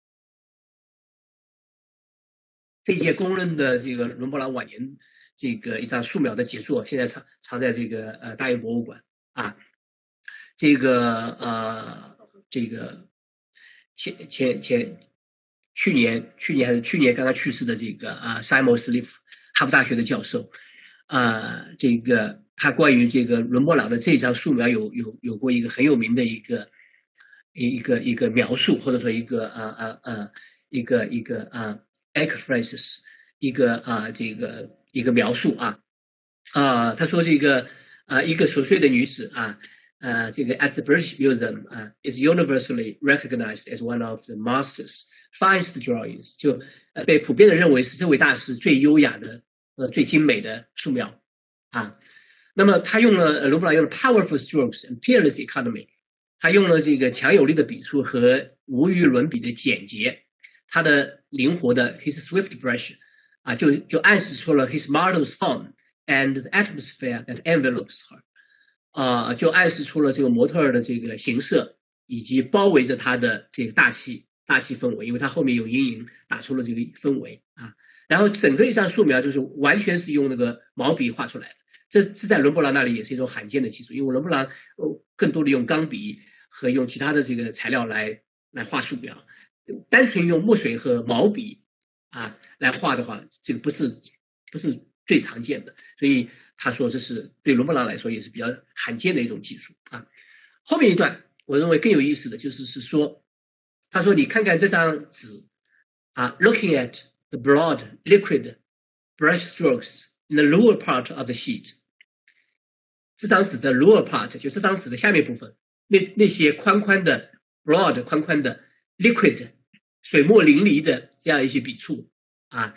这届公认的这个伦勃朗晚年这个一张素描的杰作，现在藏藏在这个呃大英博物馆啊。这个呃这个前前前去年去年还是去年刚刚去世的这个啊 Simon Sliffe 哈佛大学的教授啊，这个他关于这个伦勃朗的这张素描有有有过一个很有名的一个一个一个描述，或者说一个啊啊啊一个一个啊 ekphrasis 一个啊这个一个描述啊啊他说这个啊一个熟睡的女子啊。呃，这个 at the British Museum 啊、uh, is universally recognized as one of the masters finest drawings， 就呃被普遍的认为是这位大师最优雅的、呃最精美的素描啊。那么他用了伦勃朗用了 powerful strokes and peerless economy， 他用了这个强有力的笔触和无与伦比的简洁，他的灵活的 his swift brush 啊，就就暗示出了 his model's form and the atmosphere that envelopes her。啊、呃，就暗示出了这个模特儿的这个形色，以及包围着他的这个大气大气氛围，因为他后面有阴影打出了这个氛围啊。然后整个一张素描就是完全是用那个毛笔画出来的，这这在伦勃朗那里也是一种罕见的技术，因为伦勃朗呃更多的用钢笔和用其他的这个材料来来画素描，单纯用墨水和毛笔啊来画的话，这个不是不是最常见的，所以。他说这是对伦勃朗来说也是比较罕见的一种技术啊。后面一段我认为更有意思的就是是说，他说你看看这张纸啊 ，looking at the broad liquid brush strokes in the lower part of the sheet， 这张纸的 lower part 就这张纸的下面部分，那那些宽宽的 broad 宽宽的 liquid 水墨淋漓的这样一些笔触啊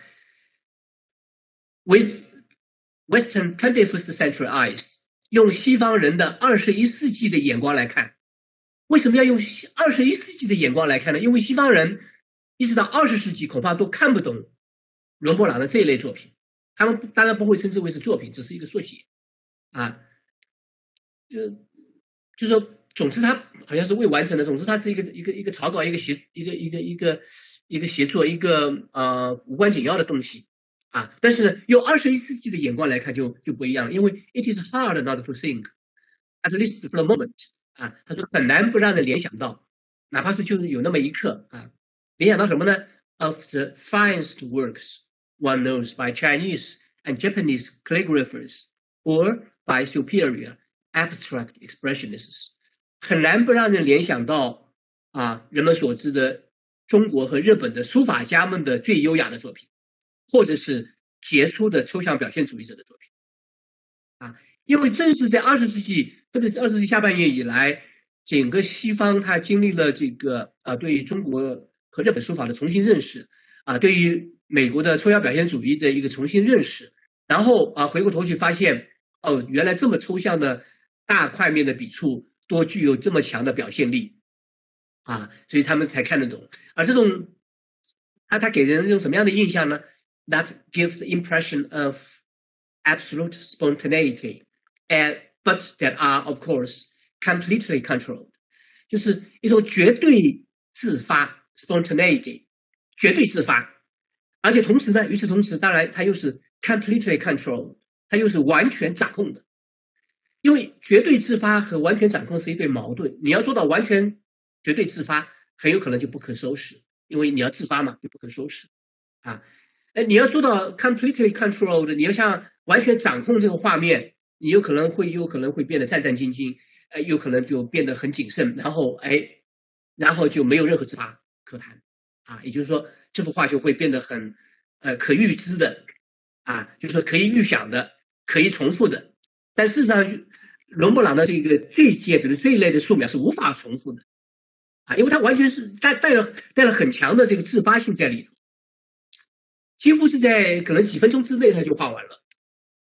，with Western twenty-first century eyes， 用西方人的二十一世纪的眼光来看，为什么要用二十一世纪的眼光来看呢？因为西方人一直到二十世纪恐怕都看不懂伦勃朗的这一类作品，他们当然不会称之为是作品，只是一个缩写啊。就就说，总之他好像是未完成的，总之他是一个一个一个草稿，一个协一个一个一个一个协作，一个呃无关紧要的东西。啊，但是呢，用二十一世纪的眼光来看就就不一样，因为 it is hard not to think, at least for a moment。啊，他说很难不让人联想到，哪怕是就是有那么一刻啊，联想到什么呢 ？Of the finest works one knows by Chinese and Japanese calligraphers or by superior abstract expressionists， 很难不让人联想到啊，人们所知的中国和日本的书法家们的最优雅的作品。或者是杰出的抽象表现主义者的作品，啊，因为正是在二十世纪，特别是二十世纪下半叶以来，整个西方它经历了这个啊，对于中国和日本书法的重新认识，啊，对于美国的抽象表现主义的一个重新认识，然后啊，回过头去发现，哦，原来这么抽象的大块面的笔触都具有这么强的表现力，啊，所以他们才看得懂。而这种，他他给人一种什么样的印象呢？That gives the impression of absolute spontaneity, and but that are of course completely controlled， 就是一种绝对自发 spontaneity， 绝对自发，而且同时呢，与此同时，当然它又是 completely controlled， 它又是完全掌控的。因为绝对自发和完全掌控是一对矛盾，你要做到完全绝对自发，很有可能就不可收拾，因为你要自发嘛，就不可收拾啊。哎，你要做到 completely controlled， 你要像完全掌控这个画面，你有可能会有可能会变得战战兢兢，哎，有可能就变得很谨慎，然后哎，然后就没有任何自发可谈啊。也就是说，这幅画就会变得很呃可预知的啊，就是说可以预想的，可以重复的。但事实上，伦勃朗的这个这一届，比如这一类的素描是无法重复的啊，因为它完全是带带了带了很强的这个自发性在里头。几乎是在可能几分钟之内他就画完了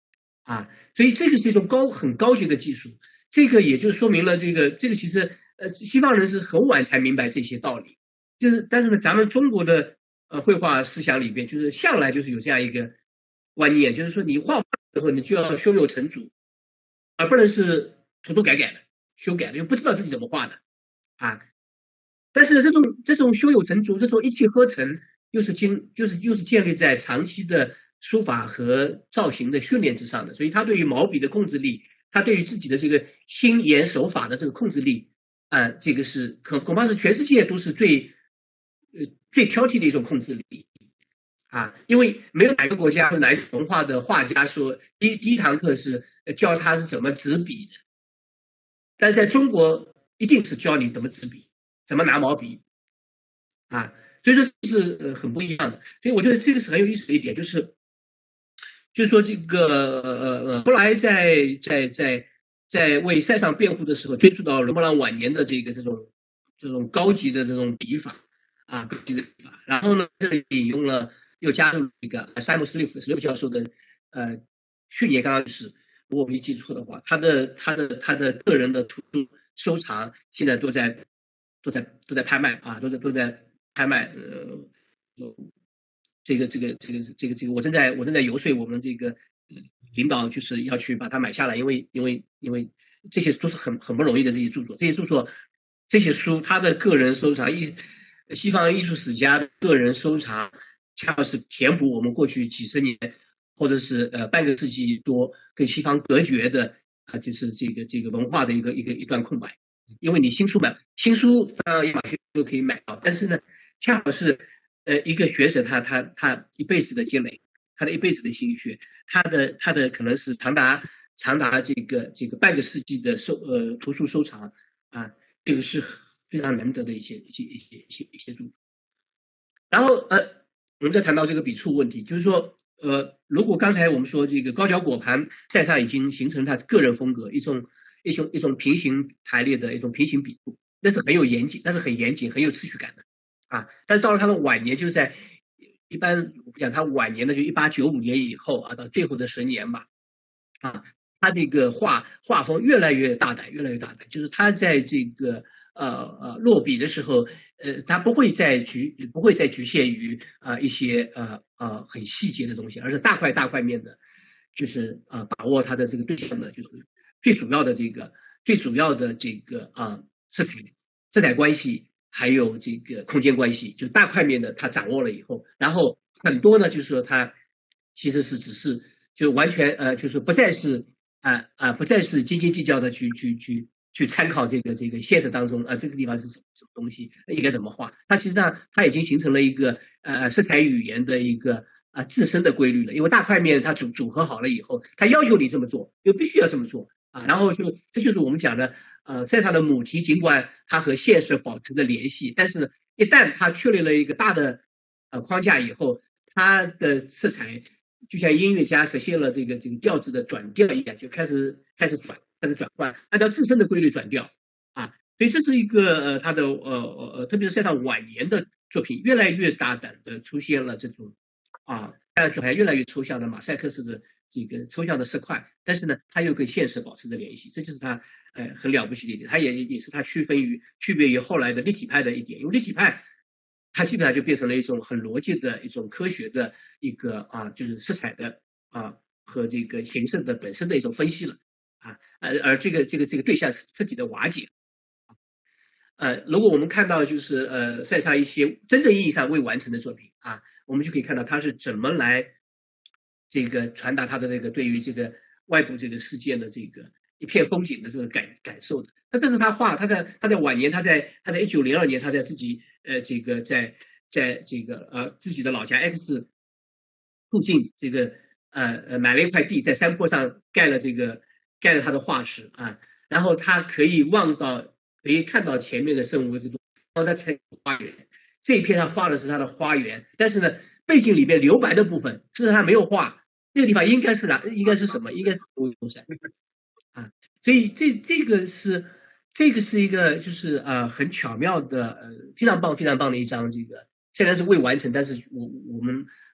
啊，所以这个是一种高很高级的技术，这个也就说明了这个这个其实呃西方人是很晚才明白这些道理，就是但是呢，咱们中国的呃绘画思想里边，就是向来就是有这样一个观念，就是说你画画的时候，你就要胸有成竹，而不能是涂涂改改的、修改的，又不知道自己怎么画的啊。但是这种这种胸有成竹，这种一气呵成，又是经就是又是建立在长期的书法和造型的训练之上的，所以他对于毛笔的控制力，他对于自己的这个心眼手法的这个控制力，啊、呃，这个是恐恐怕是全世界都是最呃最挑剔的一种控制力啊，因为没有哪个国家哪个文化的画家说第第一堂课是教他是怎么执笔的，但是在中国一定是教你怎么执笔，怎么拿毛笔啊，所以说是呃很不一样的。所以我觉得这个是很有意思的一点，就是就是说这个呃呃后来在在在在为塞尚辩护的时候，追溯到伦勃朗晚年的这个这种这种高级的这种笔法啊，高级的笔法。然后呢，这里引用了又加入一个塞姆斯利夫斯利夫教授的呃去年刚刚是，如果我没记错的话，他的他的他的个人的图书收藏现在都在都在都在拍卖啊，都在都在拍卖。呃，这个这个这个这个这个，我正在我正在游说我们这个领导，就是要去把它买下来，因为因为因为这些都是很很不容易的这些著作，这些著作这些书，他的个人收藏，艺西方艺术史家的个人收藏，恰好是填补我们过去几十年或者是呃半个世纪多跟西方隔绝的啊，就是这个这个文化的一个一个一段空白。因为你新书买新书，当然亚马逊都可以买到，但是呢，恰好是呃一个学者他他他一辈子的积累，他的一辈子的心血，他的他的可能是长达长达这个这个半个世纪的收呃图书收藏啊，这个是非常难得的一些一些一些一些一些著作。然后呃，我们再谈到这个笔触问题，就是说呃，如果刚才我们说这个高脚果盘塞尚已经形成他个人风格，一种一种一种平行排列的一种平行笔触，那是很有严谨，那是很严谨、很有秩序感的啊。但是到了他的晚年，就是在一般我讲他晚年的就一八九五年以后啊，到最后的十年吧，啊，他这个画画风越来越大胆，越来越大胆，就是他在这个呃呃落笔的时候，呃，他不会再局不会再局限于啊、呃、一些呃呃很细节的东西，而是大块大块面的，就是呃把握他的这个对象的，就是最主要的这个最主要的这个啊、呃、色彩色彩关系，还有这个空间关系，就大块面的他掌握了以后，然后很多呢就是说他其实是只是就完全呃就是不再是啊啊、呃呃、不再是斤斤计较的去去去。去参考这个这个现实当中啊、呃，这个地方是什么什么东西，应该怎么画？它实际上它已经形成了一个呃色彩语言的一个啊、呃、自身的规律了。因为大块面它组组合好了以后，它要求你这么做，又必须要这么做啊。然后就这就是我们讲的呃，塞尚的母题，尽管它和现实保持着联系，但是呢，一旦它确立了一个大的呃框架以后，它的色彩就像音乐家实现了这个这个调子的转调一样，就开始开始转。开始转换，按照自身的规律转调啊，所以这是一个呃他的呃呃，特别是塞尚晚年的作品，越来越大胆的出现了这种啊，看上去还越来越抽象的马赛克式的这个抽象的色块，但是呢，它又跟现实保持着联系，这就是他呃很了不起的一点，它也也是他区分于区别于后来的立体派的一点，因为立体派它基本上就变成了一种很逻辑的一种科学的一个啊，就是色彩的啊和这个形式的本身的一种分析了。啊，而而这个这个这个对象是彻底的瓦解。呃，如果我们看到就是呃塞尚一些真正意义上未完成的作品啊，我们就可以看到他是怎么来这个传达他的这个对于这个外部这个世界的这个一片风景的这个感感受的。那这是他画，他在他在晚年，他在他在一九零二年，他在自己呃这个在在这个呃自己的老家 X 附近这个呃呃买了一块地，在山坡上盖了这个。盖了他的画室啊，然后他可以望到，可以看到前面的圣母之都，然后他才花园。这一片他画的是他的花园，但是呢，背景里面留白的部分，是他没有画，那个地方应该是哪？应该是什么？应该是乌龙山啊。所以这这个是这个是一个就是呃很巧妙的呃非常棒非常棒的一张这个，虽然是未完成，但是我我们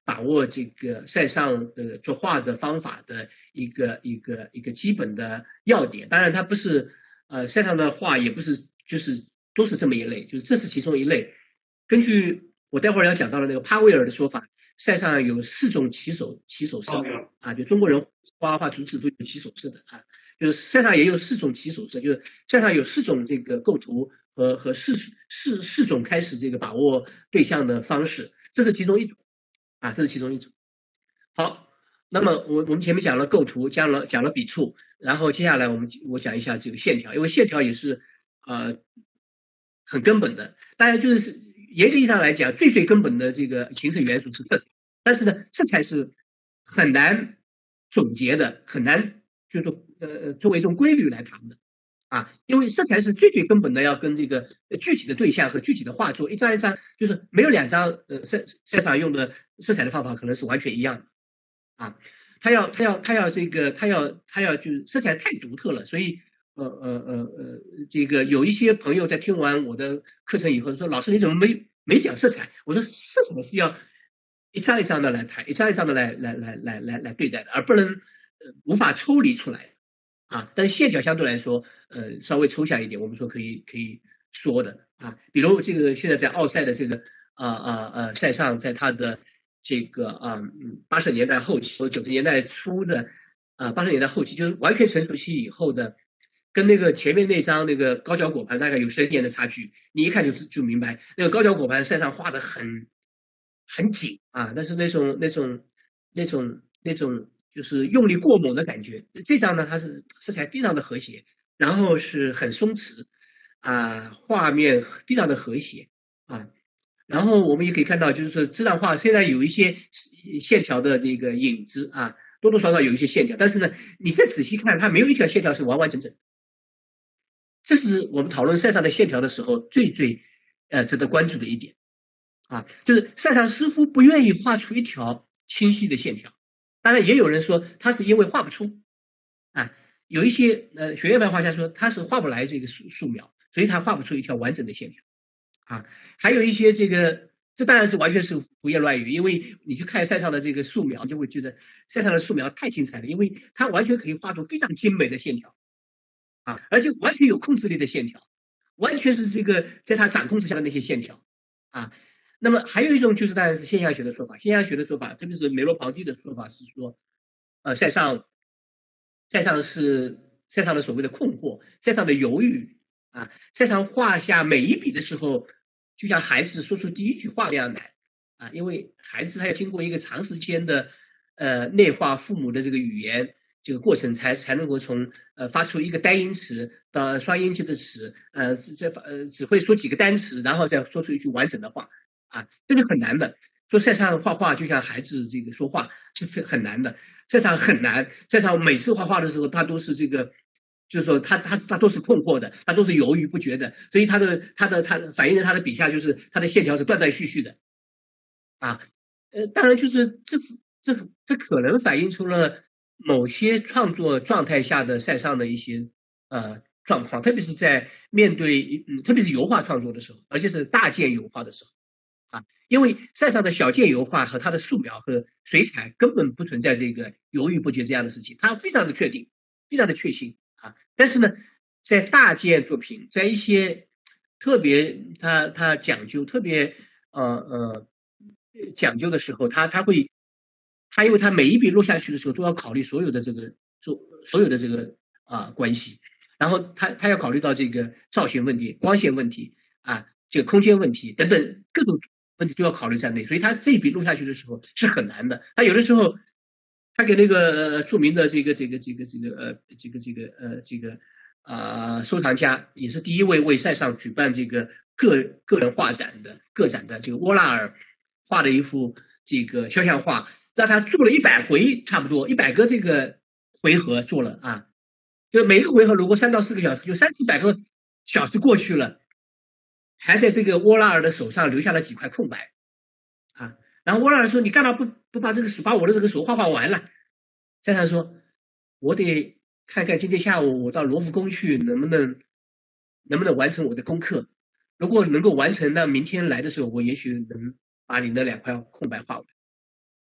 把握这个塞尚的作画的方法的一个一个一个基本的要点。当然，它不是呃塞尚的画也不是就是都是这么一类，就是这是其中一类。根据我待会儿要讲到的那个帕威尔的说法，塞尚有四种起手起手式啊，就中国人画画图纸都有起手式的啊，就是塞尚也有四种起手式，就是塞尚有四种这个构图和和四四四种开始这个把握对象的方式，这是其中一种啊，这是其中一种。好，那么我我们前面讲了构图，讲了讲了笔触，然后接下来我们我讲一下这个线条，因为线条也是呃很根本的，当然就是严格意义上来讲，最最根本的这个形式元素是色彩，但是呢，色彩是很难总结的，很难就是说呃作为一种规律来谈的啊，因为色彩是最最根本的，要跟这个具体的对象和具体的画作一张一张，就是没有两张呃色色彩用的色彩的方法可能是完全一样的啊，他要他要他要这个他要他要就是色彩太独特了，所以。呃呃呃呃，这个有一些朋友在听完我的课程以后说：“老师，你怎么没没讲色彩？”我说：“色彩是要一张一张的来谈，一张一张的来来来来来来对待的，而不能呃无法抽离出来啊。但是线条相对来说，呃，稍微抽象一点，我们说可以可以说的啊。比如这个现在在奥赛的这个啊啊啊塞尚，在他的这个啊八十年代后期和九十年代初的啊八十年代后期，就是完全成熟期以后的。”跟那个前面那张那个高脚果盘大概有十年的差距，你一看就就明白，那个高脚果盘塞尚画的很很紧啊，但是那种那种那种那种就是用力过猛的感觉。这张呢，它是色彩非常的和谐，然后是很松弛啊，画面非常的和谐啊。然后我们也可以看到，就是说这张画虽然有一些线条的这个影子啊，多多少少有一些线条，但是呢，你再仔细看，它没有一条线条是完完整整。这是我们讨论塞尚的线条的时候最最呃值得关注的一点啊，就是塞尚似乎不愿意画出一条清晰的线条。当然，也有人说他是因为画不出啊，有一些呃学院派画家说他是画不来这个素素描，所以他画不出一条完整的线条啊。还有一些这个，这当然是完全是胡言乱语，因为你去看塞尚的这个素描，就会觉得塞尚的素描太精彩了，因为他完全可以画出非常精美的线条。啊，而且完全有控制力的线条，完全是这个在他掌控之下的那些线条啊。那么还有一种就是当然是现象学的说法，现象学的说法，特别是梅洛庞蒂的说法是说，呃，塞尚，塞尚是塞尚的所谓的困惑，塞尚的犹豫啊，塞尚画下每一笔的时候，就像孩子说出第一句话那样难啊，因为孩子他要经过一个长时间的呃内化父母的这个语言。这个过程才才能够从呃发出一个单音词到双音节的词，呃这呃只会说几个单词，然后再说出一句完整的话啊，这就很难的。说塞尚画画就像孩子这个说话是很难的，塞尚很难，塞尚每次画画的时候他都是这个。就是说他，他他他都是困惑的，他都是犹豫不决的，所以他的他的他反映在他的笔下，就是他的线条是断断续续的，啊，呃，当然就是这这这可能反映出了。某些创作状态下的塞尚的一些呃状况，特别是在面对嗯，特别是油画创作的时候，而且是大件油画的时候啊，因为塞尚的小件油画和他的素描和水彩根本不存在这个犹豫不决这样的事情，他非常的确定，非常的确信啊。但是呢，在大件作品，在一些特别他他讲究特别呃呃讲究的时候，他他会。他因为他每一笔落下去的时候都要考虑所有的这个所所有的这个啊关系，然后他他要考虑到这个造型问题、光线问题啊，这个空间问题等等各种问题都要考虑在内，所以他这一笔落下去的时候是很难的。他有的时候，他给那个著名的这个这个这个这个呃这个这个呃这个啊、呃、收藏家，也是第一位为塞尚举办这个个个人画展的个展的这个沃拉尔画的一幅这个肖像画。让他做了一百回，差不多一百个这个回合做了啊，就每个回合如果三到四个小时，就三四百个小时过去了，还在这个沃拉尔的手上留下了几块空白啊。然后沃拉尔说：“你干嘛不不把这个手把我的这个手画画完了？”塞尚说：“我得看看今天下午我到罗浮宫去能不能能不能完成我的功课。如果能够完成，那明天来的时候我也许能把你那两块空白画完。”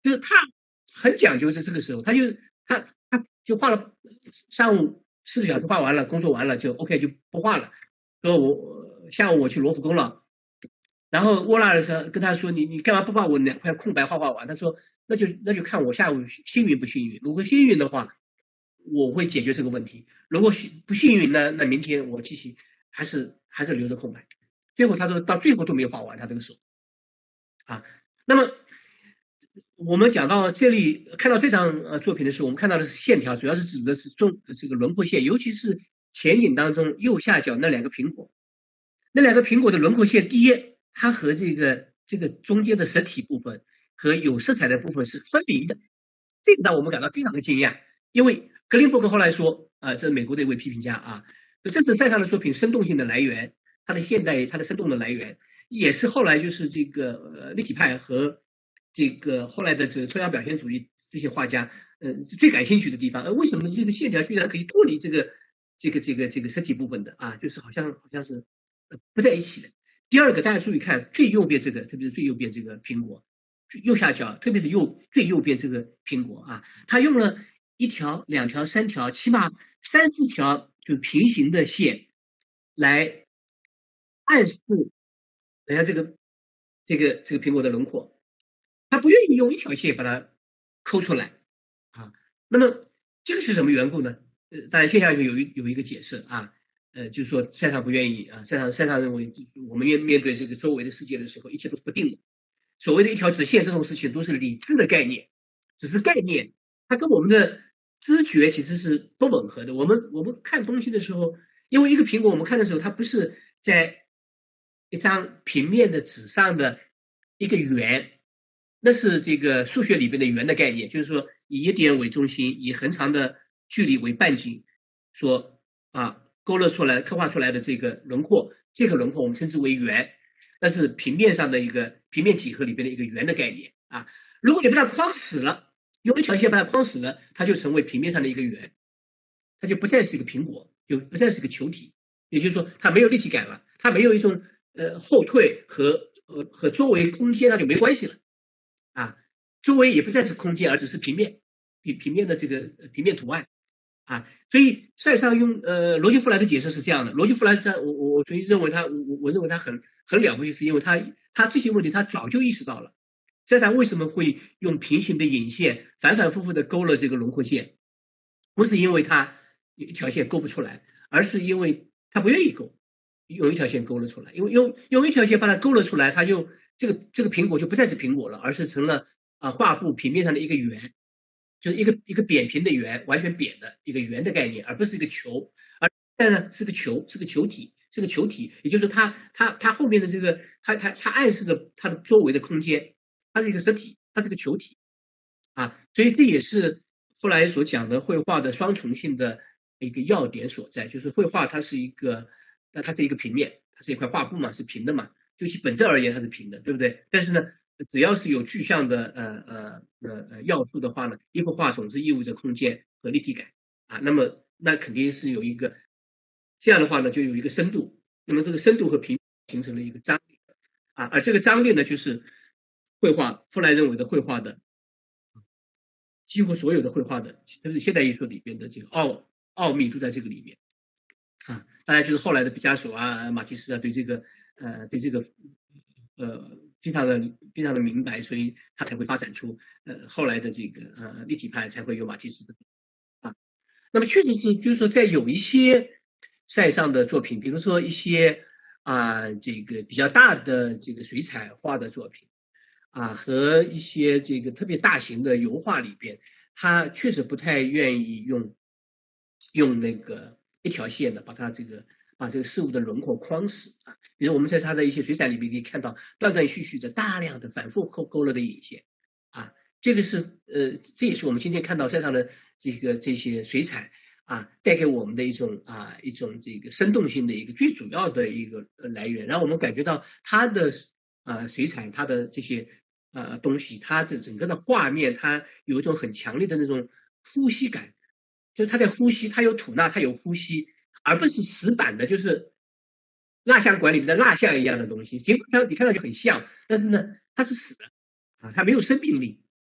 就是他很讲究，在这个时候，他就他他就画了上午四个小时画完了，工作完了就 OK 就不画了。说我下午我去罗浮宫了，然后沃拉尔说跟他说你你干嘛不把我两块空白画画完？他说那就那就看我下午幸运不幸运。如果幸运的话，我会解决这个问题；如果不幸运呢，那明天我继续还是还是留着空白。最后他说到最后都没有画完他这个手啊。那么我们讲到这里，看到这张呃作品的时候，我们看到的是线条，主要是指的是中这个轮廓线，尤其是前景当中右下角那两个苹果，那两个苹果的轮廓线，第一，它和这个这个中间的实体部分和有色彩的部分是分明的，这个让我们感到非常的惊讶，因为格林伯格后来说啊、呃，这是美国的一位批评家啊，这是塞尚的作品生动性的来源，它的现代它的生动的来源，也是后来就是这个呃立体派和这个后来的这个抽象表现主义这些画家，呃，最感兴趣的地方。呃，为什么这个线条居然可以脱离这个这个这个这个身体部分的啊？就是好像好像是不在一起的。第二个，大家注意看最右边这个，特别是最右边这个苹果，右下角，特别是右最右边这个苹果啊，它用了一条、两条、三条，起码三四条就平行的线来暗示，等下这个这个这个苹果的轮廓。他不愿意用一条线把它抠出来啊。那么这个是什么缘故呢？呃，当然现象学有一有一个解释啊，呃，就是说塞尚不愿意啊，塞尚塞尚认为我们面面对这个周围的世界的时候，一切都是不定的。所谓的一条直线这种事情都是理智的概念，只是概念，它跟我们的知觉其实是不吻合的。我们我们看东西的时候，因为一个苹果我们看的时候，它不是在一张平面的纸上的一个圆。那是这个数学里边的圆的概念，就是说以一点为中心，以横长的距离为半径，说啊勾勒出来、刻画出来的这个轮廓，这个轮廓我们称之为圆，那是平面上的一个平面几何里边的一个圆的概念啊。如果你把它框死了，用一条线把它框死了，它就成为平面上的一个圆，它就不再是一个苹果，就不再是一个球体，也就是说它没有立体感了，它没有一种呃后退和呃和周围空间它就没关系了。啊，周围也不再是空间，而只是平面，平平面的这个平面图案啊。所以塞尚用呃罗辑夫莱的解释是这样的，罗辑夫莱是我我我所以认为他我我认为他很很了不起，是因为他他这些问题他早就意识到了。塞尚为什么会用平行的引线反反复复的勾勒这个轮廓线？不是因为他一条线勾不出来，而是因为他不愿意勾，用一条线勾勒出来，因为用用一条线把它勾勒出来，它就这个这个苹果就不再是苹果了，而是成了啊画布平面上的一个圆，就是一个一个扁平的圆，完全扁的一个圆的概念，而不是一个球，而但呢是个球，是个球体，是个球体，也就是说它它它后面的这个它它它暗示着它的周围的空间，它是一个实体，它是个球体啊，所以这也是后来所讲的绘画的双重性的一个要点所在，就是绘画它是一个，那它是一个平面，它是一块画布嘛，是平的嘛，就其本质而言它是平的，对不对？但是呢，只要是有具象的呃呃呃呃要素的话呢，一幅画总是意味着空间和立体感啊，那么那肯定是有一个这样的话呢，就有一个深度，那么这个深度和平形成了一个张力啊，而这个张力呢，就是绘画后来认为的绘画的。几乎所有的绘画的，特别是现代艺术里边的这个奥奥秘都在这个里面啊。当然，就是后来的毕加索啊、马蒂斯啊，对这个呃对这个呃非常的非常的明白，所以他才会发展出呃后来的这个呃立体派，才会有马蒂斯的啊。那么确实是，就是说在有一些塞尚的作品，比如说一些啊这个比较大的这个水彩画的作品。啊，和一些这个特别大型的油画里边，他确实不太愿意用用那个一条线的把它这个把这个事物的轮廓框死啊。比如我们在他的一些水彩里面可以看到断断续续的大量的反复勾勾勒的引线啊，这个是呃这也是我们今天看到塞尚的这个这些水彩啊带给我们的一种啊一种这个生动性的一个最主要的一个来源，让我们感觉到他的啊水彩它的这些。呃，东西，它这整个的画面，它有一种很强烈的那种呼吸感，就是它在呼吸，它有吐纳，它有呼吸，而不是死板的，就是蜡像馆里面的蜡像一样的东西。尽管它你看上去很像，但是呢，它是死的啊，它没有生命力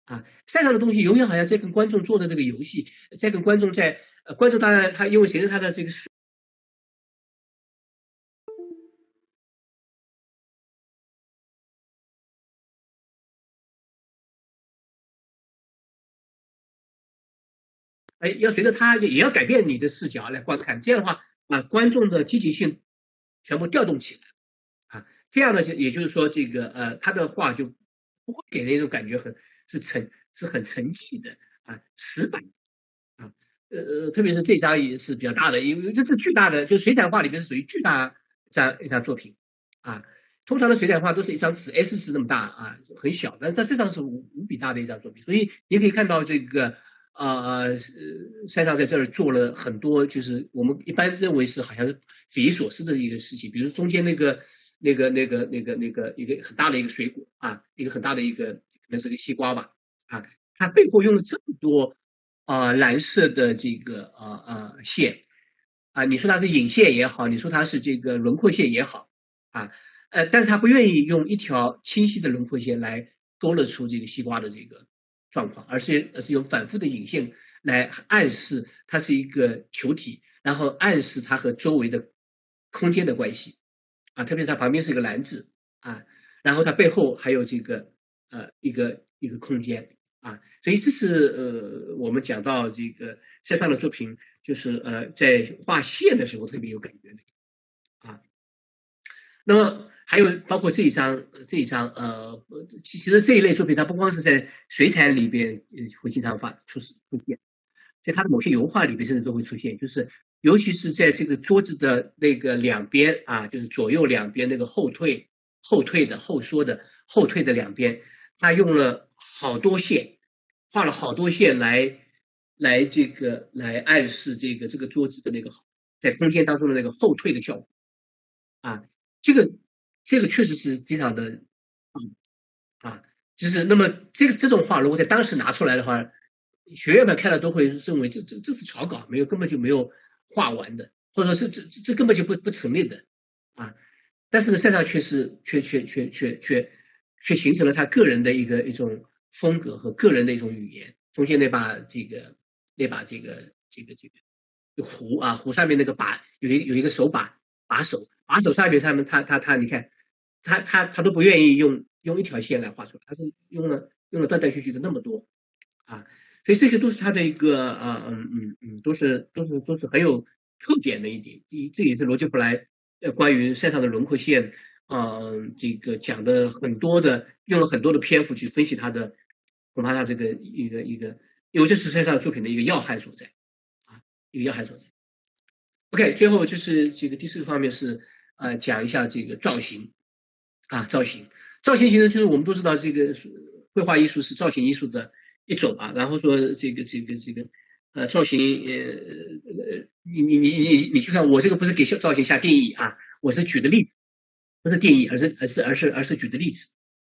啊，线上的东西永远好像在跟观众做的这个游戏，在跟观众在呃，观众当然他因为随着他的这个视哎，要随着他也也要改变你的视角来观看，这样的话啊，观众的积极性全部调动起来啊，这样呢，也就是说，这个呃，他的话就不会给人一种感觉很是沉是很沉寂的啊，死板啊，呃呃，特别是这张也是比较大的，因为这是巨大的，就水彩画里面是属于巨大这样一张作品啊。通常的水彩画都是一张纸 S 纸那么大啊，很小，但是它这张是无无比大的一张作品，所以你可以看到这个啊呃，山上在这儿做了很多，就是我们一般认为是好像是匪夷所思的一个事情，比如中间那个那个那个那个那个一个很大的一个水果啊，一个很大的一个可能是个西瓜吧啊，它背后用了这么多啊、呃蓝色的这个啊啊、呃、线啊，你说它是引线也好，你说它是这个轮廓线也好啊，呃，但是他不愿意用一条清晰的轮廓线来勾勒出这个西瓜的这个状况，而是而是用反复的引线来暗示它是一个球体，然后暗示它和周围的空间的关系啊，特别是它旁边是一个篮子啊，然后它背后还有这个呃一个一个空间。啊，所以这是呃，我们讲到这个塞尚的作品，就是呃，在画线的时候特别有感觉的啊。那么还有包括这一张这一张呃，其实这一类作品它不光是在水彩里边呃会经常发出出现，在它的某些油画里边甚至都会出现，就是尤其是在这个桌子的那个两边啊，就是左右两边那个后退后退的后缩的后退的两边，他用了好多线，画了好多线来来这个来暗示这个这个桌子的那个在空间当中的那个后退的效果啊，这个这个确实是非常的嗯啊，就是那么这个这种画如果在当时拿出来的话，学院们看了都会认为这这这是草稿，没有根本就没有画完的，或者说是这这这根本就不不成立的啊。但是呢，塞尚却是却却却却却却形成了他个人的一个一种风格和个人的一种语言。中间那把这个那把这个这个这个壶啊，壶上面那个把有一有一个手把把手，把手上面他们他他他你看，他他他都不愿意用用一条线来画出来，他是用了用了断断续续的那么多啊，所以这些都是他的一个啊嗯嗯嗯，都是都是都是很有特点的一点。这这也是罗杰弗莱呃关于塞尚的轮廓线啊、呃、这个讲的很多的，用了很多的篇幅去分析他的，恐怕他这个一个一个，因为这是塞尚作品的一个要害所在啊，一个要害所在。OK，最后就是这个第四个方面是呃讲一下这个造型啊，造型，造型其实就是我们都知道这个绘画艺术是造型艺术的一种啊，然后说这个这个这个呃造型呃呃你你你你你去看我这个不是给造型下定义啊，我是举的例子，不是定义，而是而是而是而是举的例子，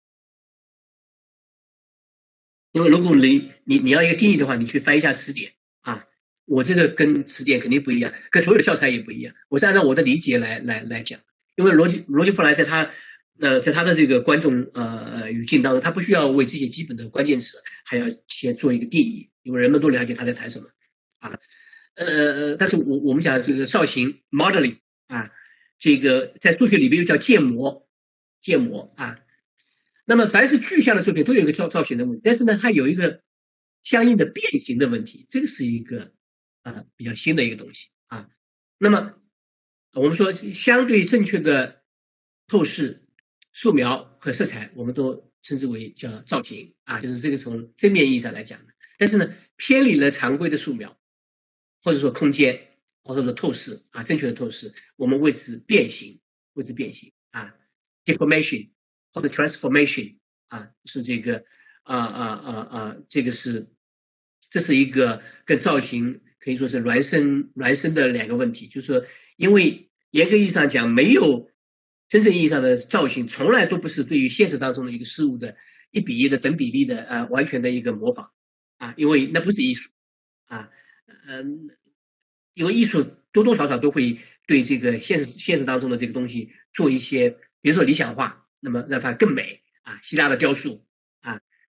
因为如果你你你要一个定义的话，你去翻一下词典啊。我这个跟词典肯定不一样，跟所有的教材也不一样。我是按照我的理解来来来讲，因为罗辑罗辑弗莱在他呃在他的这个观众呃语境当中，他不需要为这些基本的关键词还要先做一个定义，因为人们都了解他在谈什么啊。呃呃，但是我我们讲这个造型 modeling 啊，这个在数学里面又叫建模，建模啊。那么凡是具象的作品都有一个造造型的问题，但是呢，它有一个相应的变形的问题，这个是一个呃比较新的一个东西啊。那么我们说相对正确的透视、素描和色彩，我们都称之为叫造型啊，就是这个从正面意义上来讲的。但是呢，偏离了常规的素描，或者说空间，或者说透视啊，正确的透视，我们谓之变形，谓之变形啊 ，deformation 或者 transformation 啊，是这个啊啊啊啊，这个是这是一个跟造型可以说是孪生孪生的两个问题，就是说，因为严格意义上讲，没有真正意义上的造型，从来都不是对于现实当中的一个事物的一比一的等比例的啊完全的一个模仿啊，因为那不是艺术啊，嗯、呃，因为艺术多多少少都会对这个现实现实当中的这个东西做一些，比如说理想化，那么让它更美啊，希腊的雕塑啊，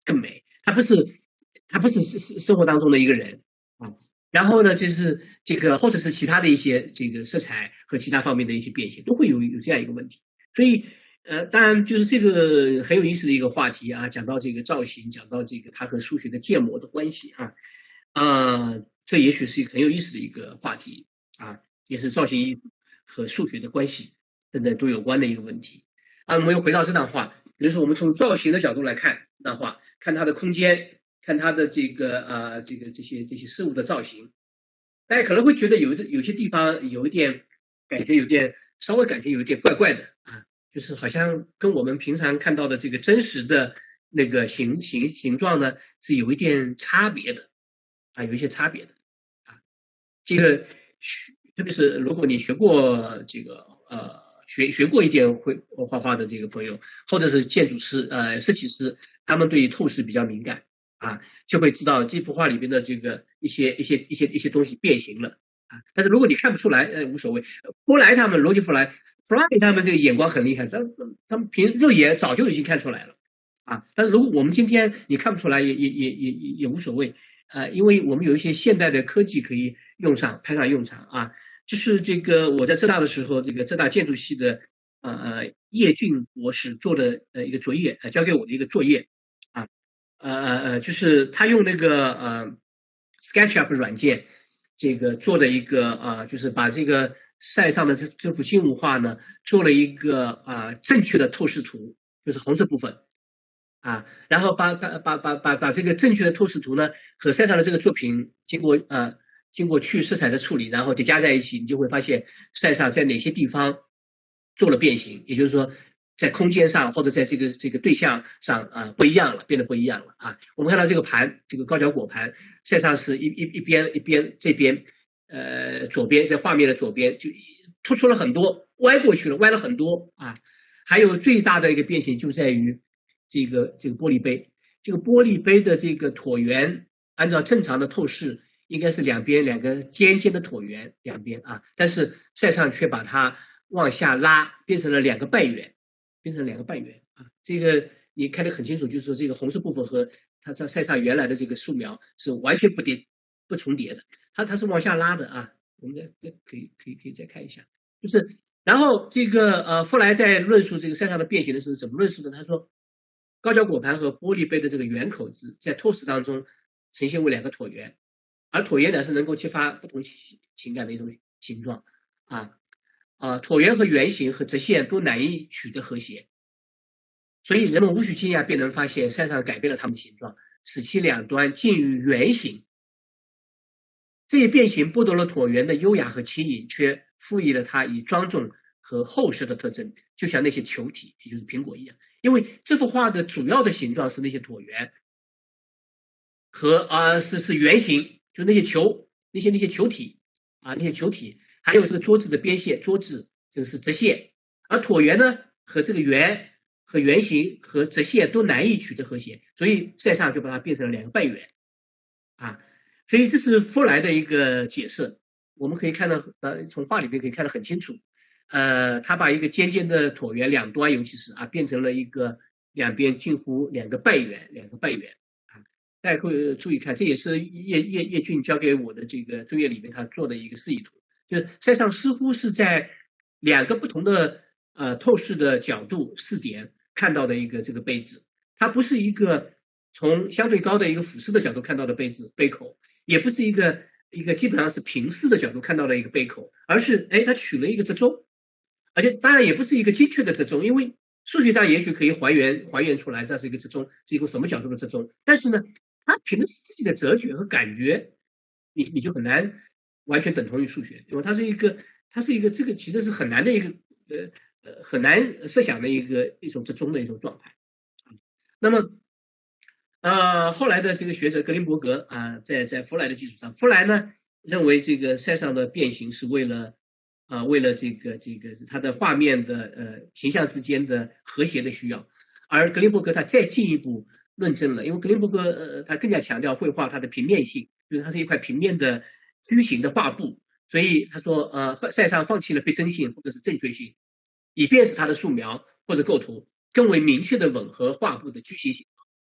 更美。他不是他不是生生活当中的一个人啊。然后呢，就是这个或者是其他的一些这个色彩和其他方面的一些变形，都会有有这样一个问题。所以呃，当然就是这个很有意思的一个话题啊，讲到这个造型，讲到这个它和数学的建模的关系啊，啊、呃，这也许是一个很有意思的一个话题啊，也是造型艺术和数学的关系等等都有关的一个问题啊。我们又回到这张画，比如说我们从造型的角度来看这张画，看它的空间，看它的这个啊、呃、这个这些这些事物的造型，大家可能会觉得有的有些地方有一点感觉有点稍微感觉有一点怪怪的啊，就是好像跟我们平常看到的这个真实的那个形形形状呢是有一点差别的啊，有一些差别的啊。这个特别是如果你学过这个呃学学过一点绘画画的这个朋友，或者是建筑师呃设计师，他们对于透视比较敏感啊，就会知道这幅画里边的这个一些一些一些一些东西变形了啊。但是如果你看不出来，呃无所谓。弗莱他们逻辑弗莱弗莱他们这个眼光很厉害，他他们凭肉眼早就已经看出来了啊。但是如果我们今天你看不出来，也也也也也也无所谓。呃，因为我们有一些现代的科技可以用上派上用场啊。就是这个我在浙大的时候，这个浙大建筑系的呃呃叶俊博士做的呃一个作业，呃交给我的一个作业啊，呃呃呃，就是他用那个呃 SketchUp 软件这个做的一个啊、呃，就是把这个塞上的这这幅静物画呢做了一个啊、呃、正确的透视图，就是红色部分。啊，然后把把把把把把这个正确的透视图呢和塞上的这个作品经过呃经过去色彩的处理，然后叠加在一起，你就会发现塞上在哪些地方做了变形，也就是说在空间上或者在这个这个对象上啊、呃、不一样了，变得不一样了啊。我们看到这个盘，这个高脚果盘，塞上是一一一边一边这边呃左边在画面的左边就突出了很多，歪过去了，歪了很多啊。还有最大的一个变形就在于。这个这个玻璃杯，这个玻璃杯的这个椭圆，按照正常的透视，应该是两边两个尖尖的椭圆，两边啊，但是塞尚却把它往下拉，变成了两个半圆，变成两个半圆啊。这个你看得很清楚，就是说这个红色部分和它在塞尚原来的这个素描是完全不叠不重叠的，它它是往下拉的啊。我们再可以可以可以再看一下，就是然后这个呃，弗莱在论述这个塞尚的变形的时候怎么论述的？他说。高脚果盘和玻璃杯的这个圆口子在透视当中呈现为两个椭圆，而椭圆呢是能够激发不同情感的一种形状啊啊，椭圆和圆形和直线都难以取得和谐，所以人们无需惊讶便能发现塞尚改变了它们的形状，使其两端近于圆形。这一变形剥夺了椭圆的优雅和轻盈，却赋予了它以庄重和厚实的特征，就像那些球体，也就是苹果一样。因为这幅画的主要的形状是那些椭圆和啊、呃、是是圆形，就那些球，那些那些球体啊，那些球体，还有这个桌子的边线，桌子这个是直线，而椭圆呢和这个圆和圆形和直线都难以取得和谐，所以塞尚就把它变成了两个半圆啊。所以这是弗莱的一个解释，我们可以看到，呃，从画里面可以看得很清楚。呃，他把一个尖尖的椭圆两端，尤其是啊，变成了一个两边近乎两个半圆，两个半圆啊。大家会注意看，这也是叶叶叶俊交给我的这个作业里面他做的一个示意图，就是塞尚似乎是在两个不同的呃透视的角度视点看到的一个这个杯子，它不是一个从相对高的一个俯视的角度看到的杯子杯口。也不是一个一个基本上是平视的角度看到的一个杯口，而是哎，它取了一个折中，而且当然也不是一个精确的折中，因为数学上也许可以还原还原出来这是一个折中，是一个什么角度的折中，但是呢，它凭的是自己的直觉和感觉，你你就很难完全等同于数学，因为它是一个它是一个这个其实是很难的一个呃呃很难设想的一个一种折中的一种状态。那么呃，后来的这个学者格林伯格啊，在在弗莱的基础上，弗莱呢认为这个塞尚的变形是为了啊、呃，为了这个这个它的画面的呃形象之间的和谐的需要，而格林伯格他再进一步论证了，因为格林伯格呃他更加强调绘画它的平面性，就是它是一块平面的矩形的画布，所以他说呃塞尚放弃了非真性或者是正确性，以便使他的素描或者构图更为明确的吻合画布的矩形性。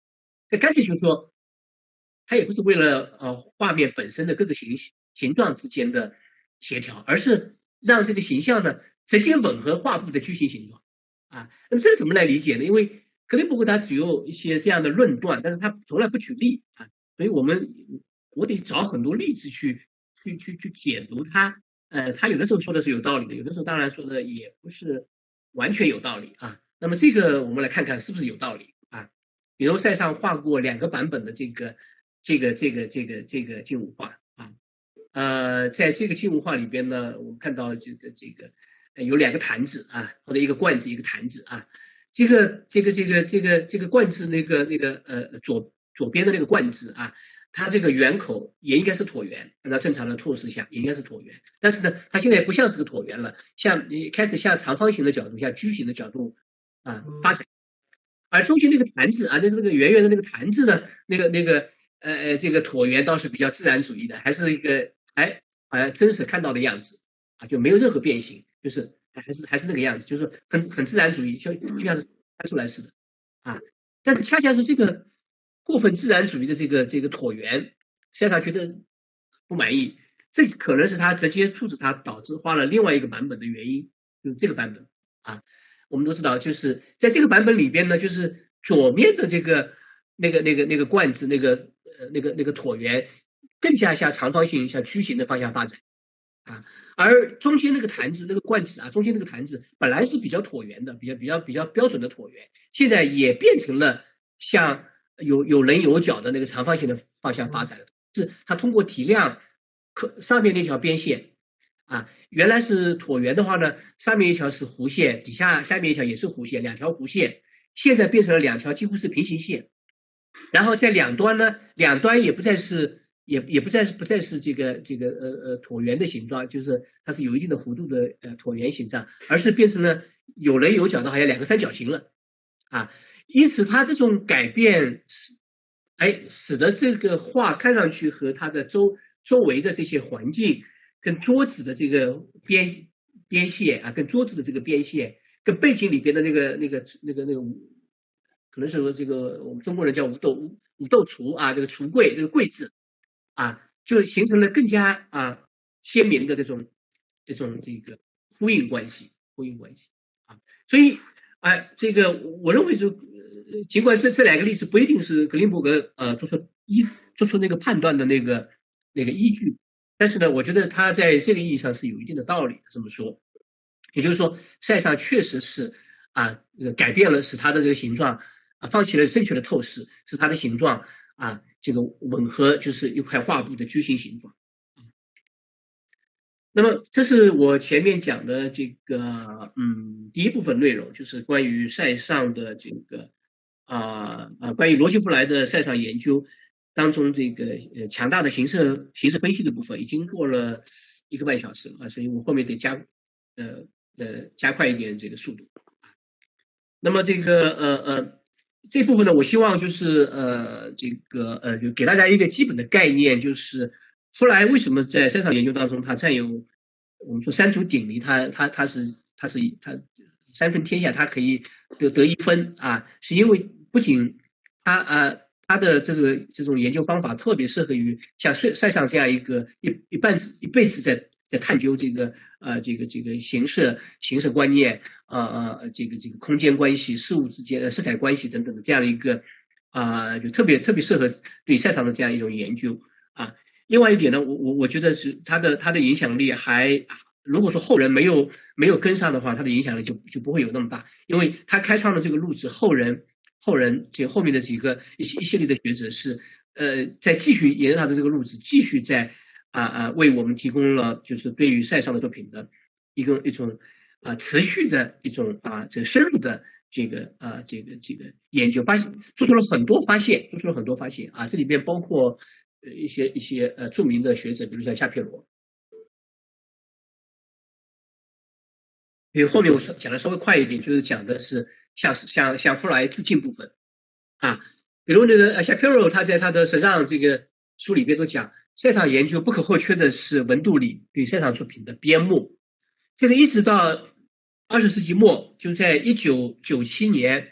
这干脆就是说，它也不是为了呃画面本身的各个形形状之间的协调，而是让这个形象呢直接吻合画布的矩形形状啊。那么这个怎么来理解呢？因为格林伯格他使用一些这样的论断，但是他从来不举例啊，所以我们我得找很多例子去去去去解读他。呃，他有的时候说的是有道理的，有的时候当然说的也不是完全有道理啊。那么这个我们来看看是不是有道理啊？比如塞尚画过两个版本的这个这个这个这个这个静物画啊，呃，在这个静物画里边呢，我们看到这个这个有两个坛子啊，或者一个罐子一个坛子啊，这个这个这个这个这个罐子那个那个呃左左边的那个罐子啊。它这个圆口也应该是椭圆，按照正常的透视下也应该是椭圆，但是呢，它现在不像是个椭圆了，像开始向长方形的角度、向矩形的角度啊发展。而中间那个坛子啊，就是那个圆圆的那个坛子呢，那个那个呃呃这个椭圆倒是比较自然主义的，还是一个哎好像真实看到的样子啊，就没有任何变形，就是还是还是那个样子，就是很很自然主义，就就像是拍出来似的啊。但是恰恰是这个。过分自然主义的这个这个椭圆，塞尚觉得不满意，这可能是他直接促使他导致画了另外一个版本的原因，就是这个版本啊。我们都知道，就是在这个版本里边呢，就是左面的这个那个那个那个罐子那个呃那个那个椭圆更加向长方形、向矩形的方向发展啊，而中间那个坛子那个罐子啊，中间那个坛子本来是比较椭圆的，比较比较比较标准的椭圆，现在也变成了像。有有棱有角的那个长方形的方向发展，是它通过提亮可上面那条边线啊，原来是椭圆的话呢，上面一条是弧线，底下下面一条也是弧线，两条弧线，现在变成了两条几乎是平行线，然后在两端呢，两端也不再是也也不再是不再是这个这个呃呃椭圆的形状，就是它是有一定的弧度的呃椭圆形状，而是变成了有棱有角的，好像两个三角形了啊。因此，它这种改变使，哎，使得这个画看上去和它的周周围的这些环境，跟桌子的这个边边线啊，跟桌子的这个边线，跟背景里边的那个那个那个那个，可能是说这个我们中国人叫五斗五五斗橱啊，这个橱柜这个柜子啊，就形成了更加啊鲜明的这种这种这个呼应关系，呼应关系啊，所以。哎，这个我认为就，尽管这这两个例子不一定是格林伯格呃做出依做出那个判断的那个那个依据，但是呢，我觉得他在这个意义上是有一定的道理。这么说，也就是说，塞尚确实是啊改变了，使它的这个形状啊放弃了正确的透视，使它的形状啊这个吻合，就是一块画布的矩形形状。那么，这是我前面讲的这个，嗯，第一部分内容，就是关于塞尚的这个，啊啊，关于罗西弗莱的塞尚研究当中这个呃强大的形式形式分析的部分，已经过了一个半小时了啊，所以我后面得加，呃呃加快一点这个速度。那么这个呃呃这部分呢，我希望就是呃这个呃就给大家一个基本的概念，就是弗莱为什么在塞尚研究当中他占有我们说三足鼎立，他他他是他是他三分天下，他可以得得一分啊，是因为不仅他啊他的这个这种研究方法特别适合于像塞塞尚这样一个一一半一辈子在在探究这个呃这个这个形式形式观念啊啊、呃、这个这个空间关系事物之间的色彩关系等等的这样的一个啊、呃、就特别特别适合对塞尚的这样一种研究啊。另外一点呢，我我我觉得是他的他的影响力还，如果说后人没有没有跟上的话，他的影响力就就不会有那么大，因为他开创的这个路子，后人后人这后面的几个一一系列的学者是呃在继续沿着他的这个路子，继续在啊啊为我们提供了就是对于塞尚的作品的一个一种啊持续的一种啊这个深入的这个啊这个这个研究，发现做出了很多发现，做出了很多发现啊，这里边包括。一些一些呃著名的学者，比如像夏佩罗，因为后面我说讲的稍微快一点，就是讲的是向向向弗莱致敬部分啊，比如那个夏佩罗，他在他的实际上这个书里边都讲，塞尚研究不可或缺的是文度里对塞尚作品的编目，这个一直到二十世纪末，就在一九九七年，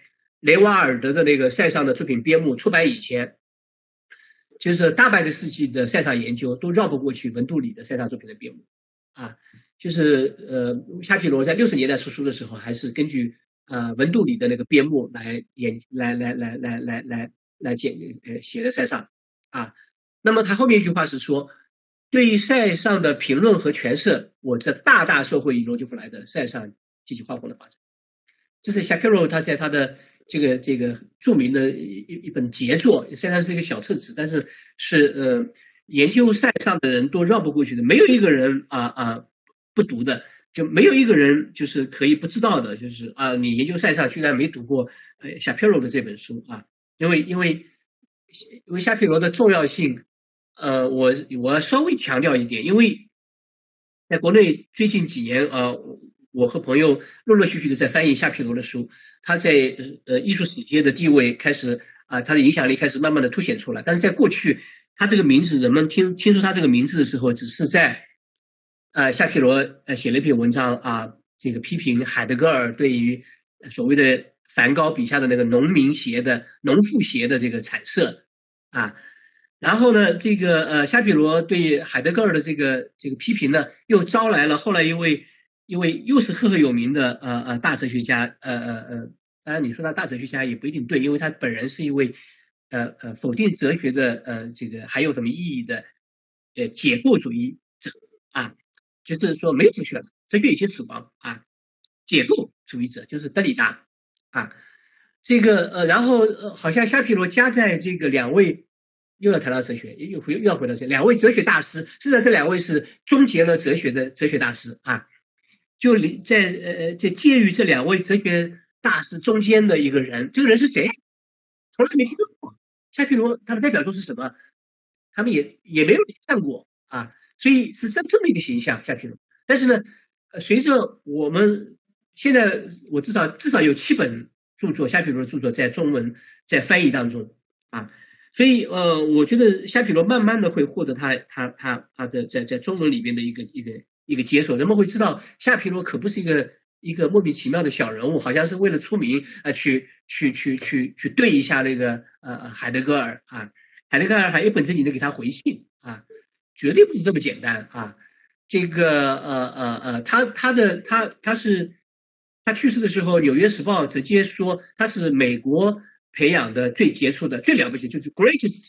雷瓦尔德的那个塞尚的作品编目出版以前，就是大半个世纪的塞尚研究都绕不过去文杜里的塞尚作品的编目啊。就是呃，夏皮罗在六十年代出书的时候，还是根据呃文杜里的那个编目来研来来来来来来来写呃写的塞尚啊。那么他后面一句话是说，对于塞尚的评论和诠释，我这大大受惠于罗杰弗莱的塞尚极其画风的发展。这是夏皮罗他在他的这个这个著名的一一本杰作，虽然是一个小册子，但是是呃研究塞尚的人都绕不过去的，没有一个人啊啊不读的，就没有一个人就是可以不知道的，就是啊你研究塞尚居然没读过呃夏皮罗的这本书啊，因为因为因为夏皮罗的重要性，呃我我要稍微强调一点，因为在国内最近几年啊。呃我和朋友陆陆续续的在翻译夏皮罗的书，他在呃艺术史界的地位开始啊、呃，他的影响力开始慢慢的凸显出来。但是在过去，他这个名字人们听听说他这个名字的时候，只是在呃夏皮罗呃写了一篇文章啊，这个批评海德格尔对于所谓的梵高笔下的那个农民邪的农妇邪的这个阐释啊。然后呢，这个呃夏皮罗对海德格尔的这个这个批评呢，又招来了后来一位。因为又是赫赫有名的呃呃大哲学家，呃呃呃，当然你说他大哲学家也不一定对，因为他本人是一位呃呃否定哲学的呃这个还有什么意义的呃解构主义者啊，就是说没有哲学了，哲学已经死亡啊，解构主义者就是德里达啊，这个呃然后呃好像夏皮罗加在这个两位。又要谈到哲学，又回又要回到这两位哲学大师，事实上这两位是终结了哲学的哲学大师啊。就在呃在介于这两位哲学大师中间的一个人，这个人是谁？从来没听说过。夏皮罗他的代表作是什么？他们也也没有看过啊，所以是这这么一个形象，夏皮罗。但是呢，呃，随着我们现在我至少至少有七本著作，夏皮罗的著作在中文在翻译当中啊，所以呃，我觉得夏皮罗慢慢的会获得他他他他的在在中文里边的一个一个。一个接受，人们会知道夏皮罗可不是一个一个莫名其妙的小人物，好像是为了出名啊、呃，去去去去去对一下那个呃海德格尔啊，海德格尔还一本正经的给他回信啊，绝对不是这么简单啊。这个呃呃呃，他他的他他是他去世的时候，《纽约时报》直接说他是美国培养的最杰出的、最了不起，就是 greatest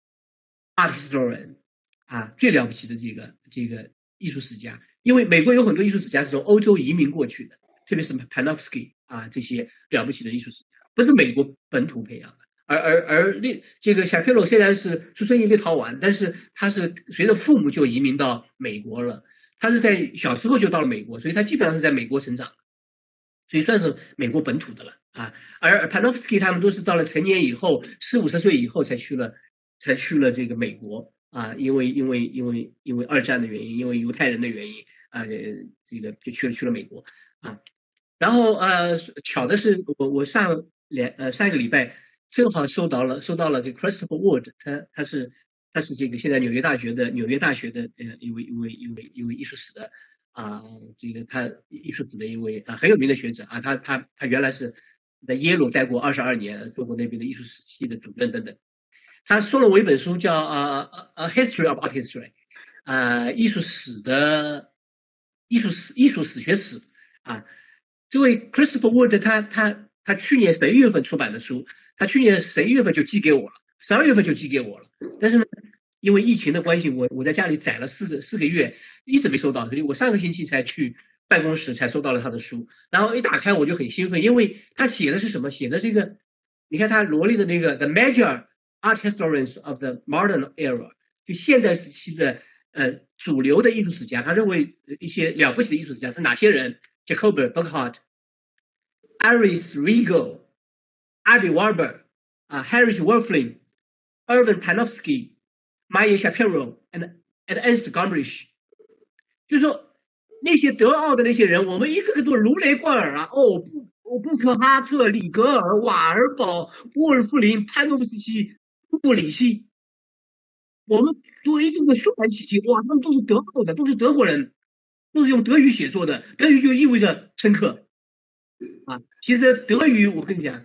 art historian 啊，最了不起的这个这个。艺术史家，因为美国有很多艺术史家是从欧洲移民过去的，特别是 Panofsky 啊这些了不起的艺术史家，不是美国本土培养的。而而而那这个夏皮罗虽然是出生于立陶宛，但是他是随着父母就移民到美国了，他是在小时候就到了美国，所以他基本上是在美国成长，所以算是美国本土的了啊。而 Panofsky 他们都是到了成年以后，四五十岁以后才去了，才去了这个美国。啊，因为因为因为因为二战的原因，因为犹太人的原因啊，这个就去了去了美国啊。然后呃，巧的是，我我上两呃上一个礼拜正好收到了收到了这个 Christopher Ward，他他是他是这个现在纽约大学的纽约大学的呃一位一位一位一位艺术史的啊，这个他艺术史的一位啊很有名的学者啊，他他他原来是在耶鲁待过二十二年，做过那边的艺术史系的主任等等。他说了我一本书叫呃呃 History of Art History， 啊，艺术史的艺术史艺术史学史啊。这位 Christopher Ward 他他他去年十一月份出版的书，他去年十一月份就寄给我了，十二月份就寄给我了。但是呢，因为疫情的关系，我我在家里宰了四个四个月，一直没收到，所以我上个星期才去办公室才收到了他的书。然后一打开我就很兴奋，因为他写的是什么？写的这个，你看他罗列的那个 The Major Art Historians of the Modern Era， 就现代时期的呃主流的艺术史家，他认为一些了不起的艺术史家是哪些人 ？Jacob Burckhardt、Iris Riegel、Avi Warburg 啊 ，Heinrich Wölfflin、Erwin Panofsky、Maya Shapiro and and Ernst Gombrich， 就是说那些德奥的那些人，我们一个个都如雷贯耳啊！哦不。布克哈特、里格尔、瓦尔堡、沃尔夫林、潘诺夫斯基、布里希，我们都一个个肃然起敬，哇，他们都是德奥的，都是德国人，都是用德语写作的，德语就意味着深刻啊。其实德语，我跟你讲，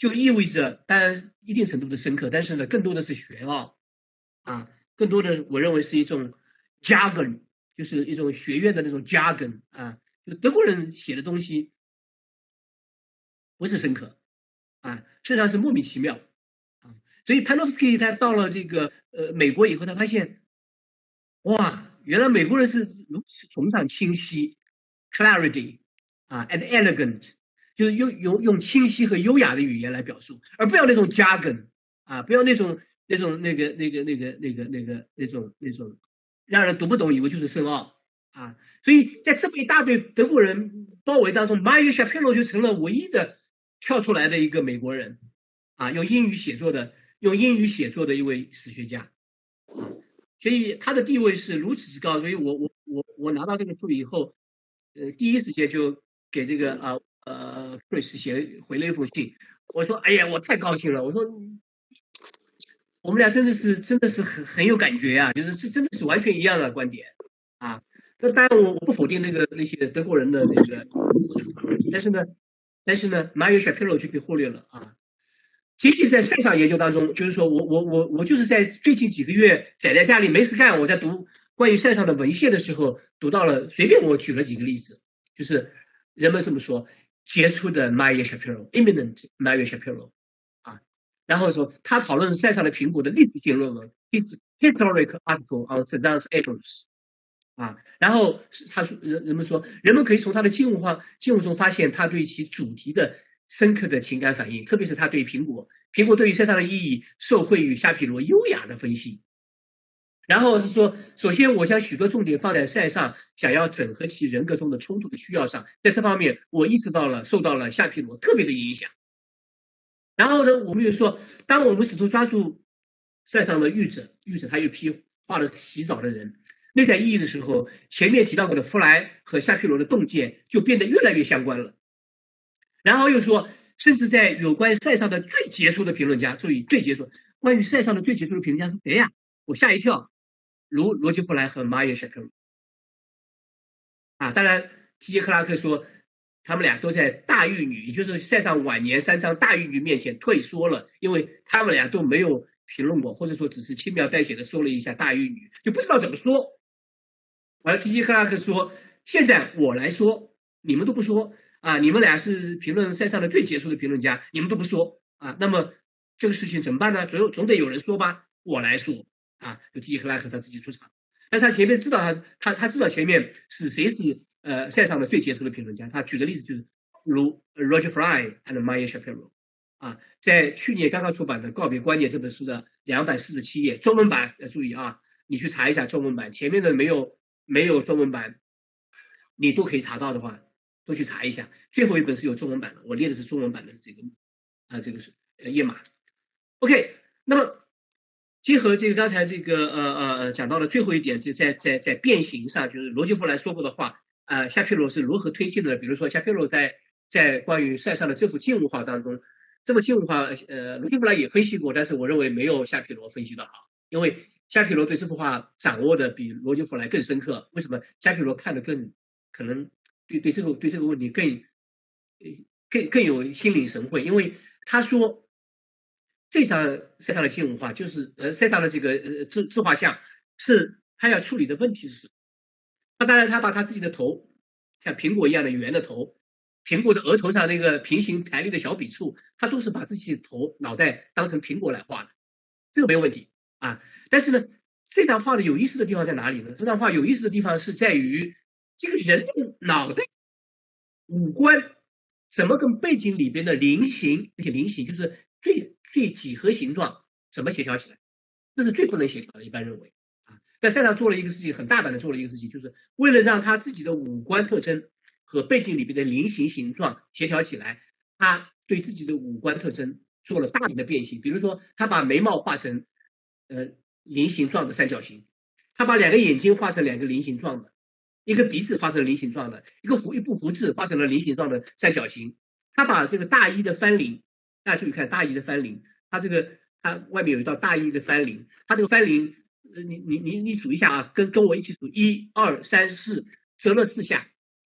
就意味着当然一定程度的深刻，但是呢，更多的是玄奥啊，更多的我认为是一种 jargon， 就是一种学院的那种 jargon 啊，就德国人写的东西不是深刻啊，实际上是莫名其妙啊。所以 Panofsky 他到了这个呃美国以后，他发现哇，原来美国人是如此崇尚清晰 clarity 啊 and elegant， 就是用用用清晰和优雅的语言来表述，而不要那种 jargon 啊，不要那种那种那个那个那个那个那个那种那种让人读不懂以为就是深奥啊。所以在这么一大堆德国人包围当中 Meyer Shapiro 就成了唯一的跳出来的一个美国人啊，用英语写作的用英语写作的一位史学家。所以他的地位是如此之高，所以我我我我拿到这个书以后，呃，第一时间就给这个啊呃 Chris 写回了一封信，我说哎呀，我太高兴了，我说我们俩真的是真的是很很有感觉啊，就是这真的是完全一样的观点啊。那当然我我不否定那个那些德国人的这个，但是呢，但是呢 Meyer Shapiro 就被忽略了啊。仅仅在赛上研究当中，就是说我我我我就是在最近几个月宅在家里没事干，我在读关于赛上的文献的时候，读到了随便我举了几个例子，就是人们这么说，杰出的 Meyer Shapiro，eminent Meyer Shapiro 啊，然后说他讨论赛上的苹果的历史性论文 ，historic article on Saddam's apples 啊，然后他说人人们说人们可以从他的静物化静物中发现他对其主题的深刻的情感反应，特别是他对苹果，苹果对于赛上的意义受惠于夏皮罗优雅的分析。然后是说，首先我将许多重点放在赛上想要整合其人格中的冲突的需要上，在这方面我意识到了受到了夏皮罗特别的影响。然后呢，我们又说，当我们试图抓住赛上的喻者，喻者他又批画了洗澡的人内在意义的时候，前面提到过的弗莱和夏皮罗的洞见就变得越来越相关了。然后又说，甚至在有关赛上的最杰出的评论家，注意最杰出，关于赛上的最杰出的评论家是谁呀？我吓一跳，如罗杰·弗莱和马耶·夏皮罗啊。当然，提杰·克拉克说，他们俩都在大玉女，也就是赛上晚年三张大玉女面前退缩了，因为他们俩都没有评论过，或者说只是轻描淡写的说了一下大玉女，就不知道怎么说。而提杰·克拉克说，现在我来说，你们都不说。啊，你们俩是评论赛上的最杰出的评论家，你们都不说啊，那么这个事情怎么办呢？总有总得有人说吧，我来说啊，就提克拉克他自己出场，但他前面知道他他他知道前面是谁是呃赛上的最杰出的评论家，他举的例子就是如 Roger Fry and Meyer Shapiro 啊，在去年刚刚出版的《告别观念》这本书的两百四十七页中文版，要注意啊，你去查一下中文版，前面的没有没有中文版，你都可以查到的话。都去查一下，最后一本是有中文版的，我列的是中文版的这个啊、呃，这个是呃页码。OK， 那么结合这个刚才这个呃呃讲到的最后一点，就在在在变形上，就是罗杰·弗莱说过的话啊、呃，夏皮罗是如何推进的？比如说夏皮罗在在关于赛上的这幅静物画当中，这么静物画呃罗杰·弗莱也分析过，但是我认为没有夏皮罗分析的好，因为夏皮罗对这幅画掌握的比罗杰·弗莱更深刻。为什么？夏皮罗看得更可能。对对这个对这个问题更更更有心领神会，因为他说这场赛上的静物画就是呃赛上的这个呃自自画像是他要处理的问题是，那当然他把他自己的头像苹果一样的圆的头，苹果的额头上那个平行排列的小笔触，他都是把自己的头脑袋当成苹果来画的，这个没有问题啊。但是呢，这张画的有意思的地方在哪里呢？这张画有意思的地方是在于。这个人的脑袋、五官怎么跟背景里边的菱形，那些菱形就是最最几何形状怎么协调起来？这是最不能协调的，一般认为啊。在赛上做了一个事情，很大胆的做了一个事情，就是为了让他自己的五官特征和背景里边的菱形形状协调起来，他对自己的五官特征做了大型的变形。比如说，他把眉毛画成呃菱形状的三角形，他把两个眼睛画成两个菱形状的。一个鼻子画成了菱形状的，一个胡一部胡子画成了菱形状的三角形。他把这个大衣的翻领，大家注意看大衣的翻领，他这个他外面有一道大衣的翻领，他这个翻领，呃，你你你你数一下啊，跟跟我一起数，一二三四，折了四下，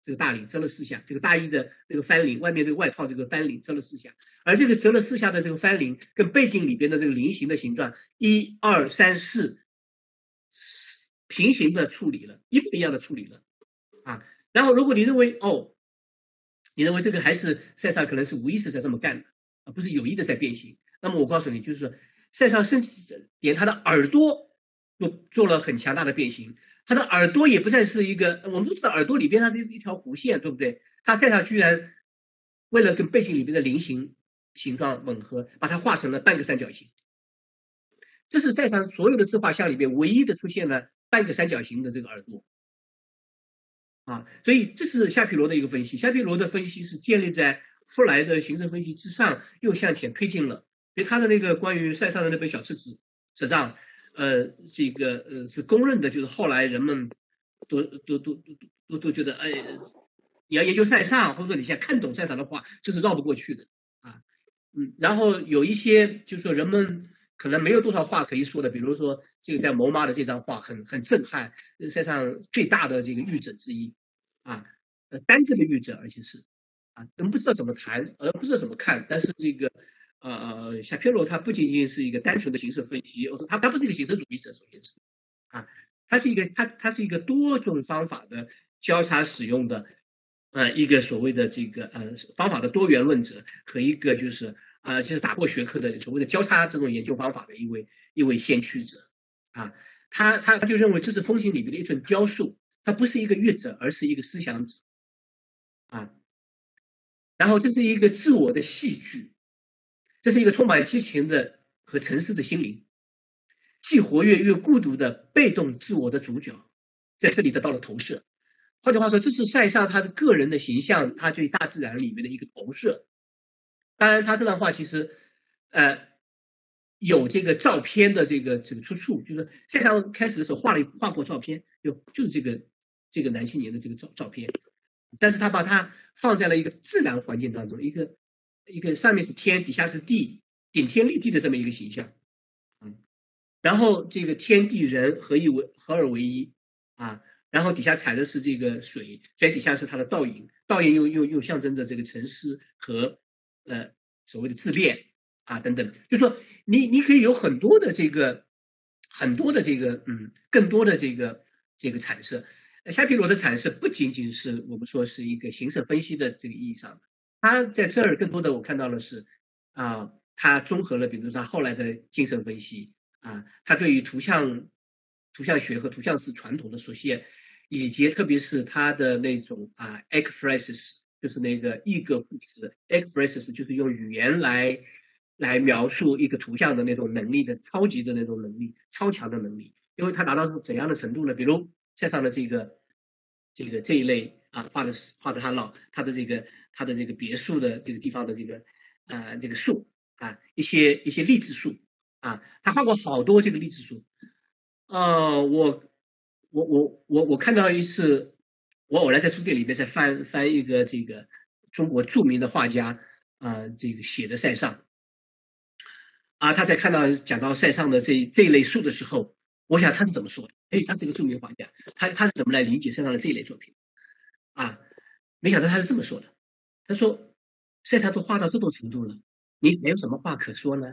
这个大领折了四下，这个大衣的那个翻领外面这个外套这个翻领折了四下，而这个折了四下的这个翻领跟背景里边的这个菱形的形状一二三四平行的处理了，一模一样的处理了啊。然后如果你认为哦，你认为这个还是塞尚可能是无意识在这么干的，而不是有意的在变形，那么我告诉你，就是说塞尚甚至连他的耳朵都做了很强大的变形。他的耳朵也不再是一个，我们都知道耳朵里边它是一条弧线，对不对？他塞尚居然为了跟背景里边的菱形形状吻合，把它画成了半个三角形。这是塞尚所有的自画像里边唯一的出现了半个三角形的这个耳朵。啊，所以这是夏皮罗的一个分析。夏皮罗的分析是建立在后来的形成分析之上，又向前推进了。所以他的那个关于塞尚的那本小册子纸账。呃，这个呃是公认的，就是后来人们都都都都都都觉得，哎，你要研究塞尚，或者说你想看懂塞尚的话，这是绕不过去的啊。嗯，然后有一些就是说人们可能没有多少话可以说的，比如说这个在蒙马的这张画很很震撼，塞尚最大的这个玉者之一啊，呃单个的玉者，而且是啊，人不知道怎么谈，呃不知道怎么看，但是这个。呃呃，夏皮罗他不仅仅是一个单纯的形式分析，我说他他不是一个形式主义者，首先是啊，他是一个他他是一个多种方法的交叉使用的，呃一个所谓的这个呃方法的多元论者和一个就是啊、呃、就是打破学科的所谓的交叉这种研究方法的一位一位先驱者啊，他他他就认为这是风景里面的一尊雕塑，他不是一个乐者，而是一个思想者啊，然后这是一个自我的戏剧。这是一个充满激情的和沉思的心灵，既活跃又孤独的被动自我的主角，在这里得到了投射。换句话说，这是塞尚他的个人的形象，他对大自然里面的一个投射。当然，他这段话其实，呃，有这个照片的这个这个出处，就是塞尚开始的时候画了画过照片，就就是这个这个男青年的这个照照片，但是他把它放在了一个自然环境当中，一个。一个上面是天，底下是地，顶天立地的这么一个形象，嗯，然后这个天地人合一为合二为一啊，然后底下踩的是这个水，水底下是它的倒影，倒影又又又象征着这个沉思和呃所谓的自恋啊等等，就说你你可以有很多的这个很多的这个嗯更多的这个这个阐释。夏皮罗的阐释不仅仅是我们说是一个形式分析的这个意义上的。他在这儿更多的我看到的是，啊，他综合了，比如说他后来的精神分析啊，他对于图像、图像学和图像式传统的熟悉，以及特别是他的那种啊 ekphrasis，就是那个异个副词 ekphrasis，就是用语言来来描述一个图像的那种能力的超级的那种能力，超强的能力，因为他达到怎样的程度呢？比如塞尚的这个这个这一类。啊，画的画的他老他的这个他的这个别墅的这个地方的这个呃这个树啊，一些一些励志树啊，他画过好多这个励志树。呃，我我我我我看到一次，我偶然在书店里面在翻翻一个这个中国著名的画家啊、呃，这个写的塞尚啊，他在看到讲到塞尚的这这一类树的时候，我想他是怎么说的？哎，他是一个著名画家，他他是怎么来理解塞尚的这一类作品？啊，没想到他是这么说的。他说：“塞尚都画到这种程度了，你还有什么话可说呢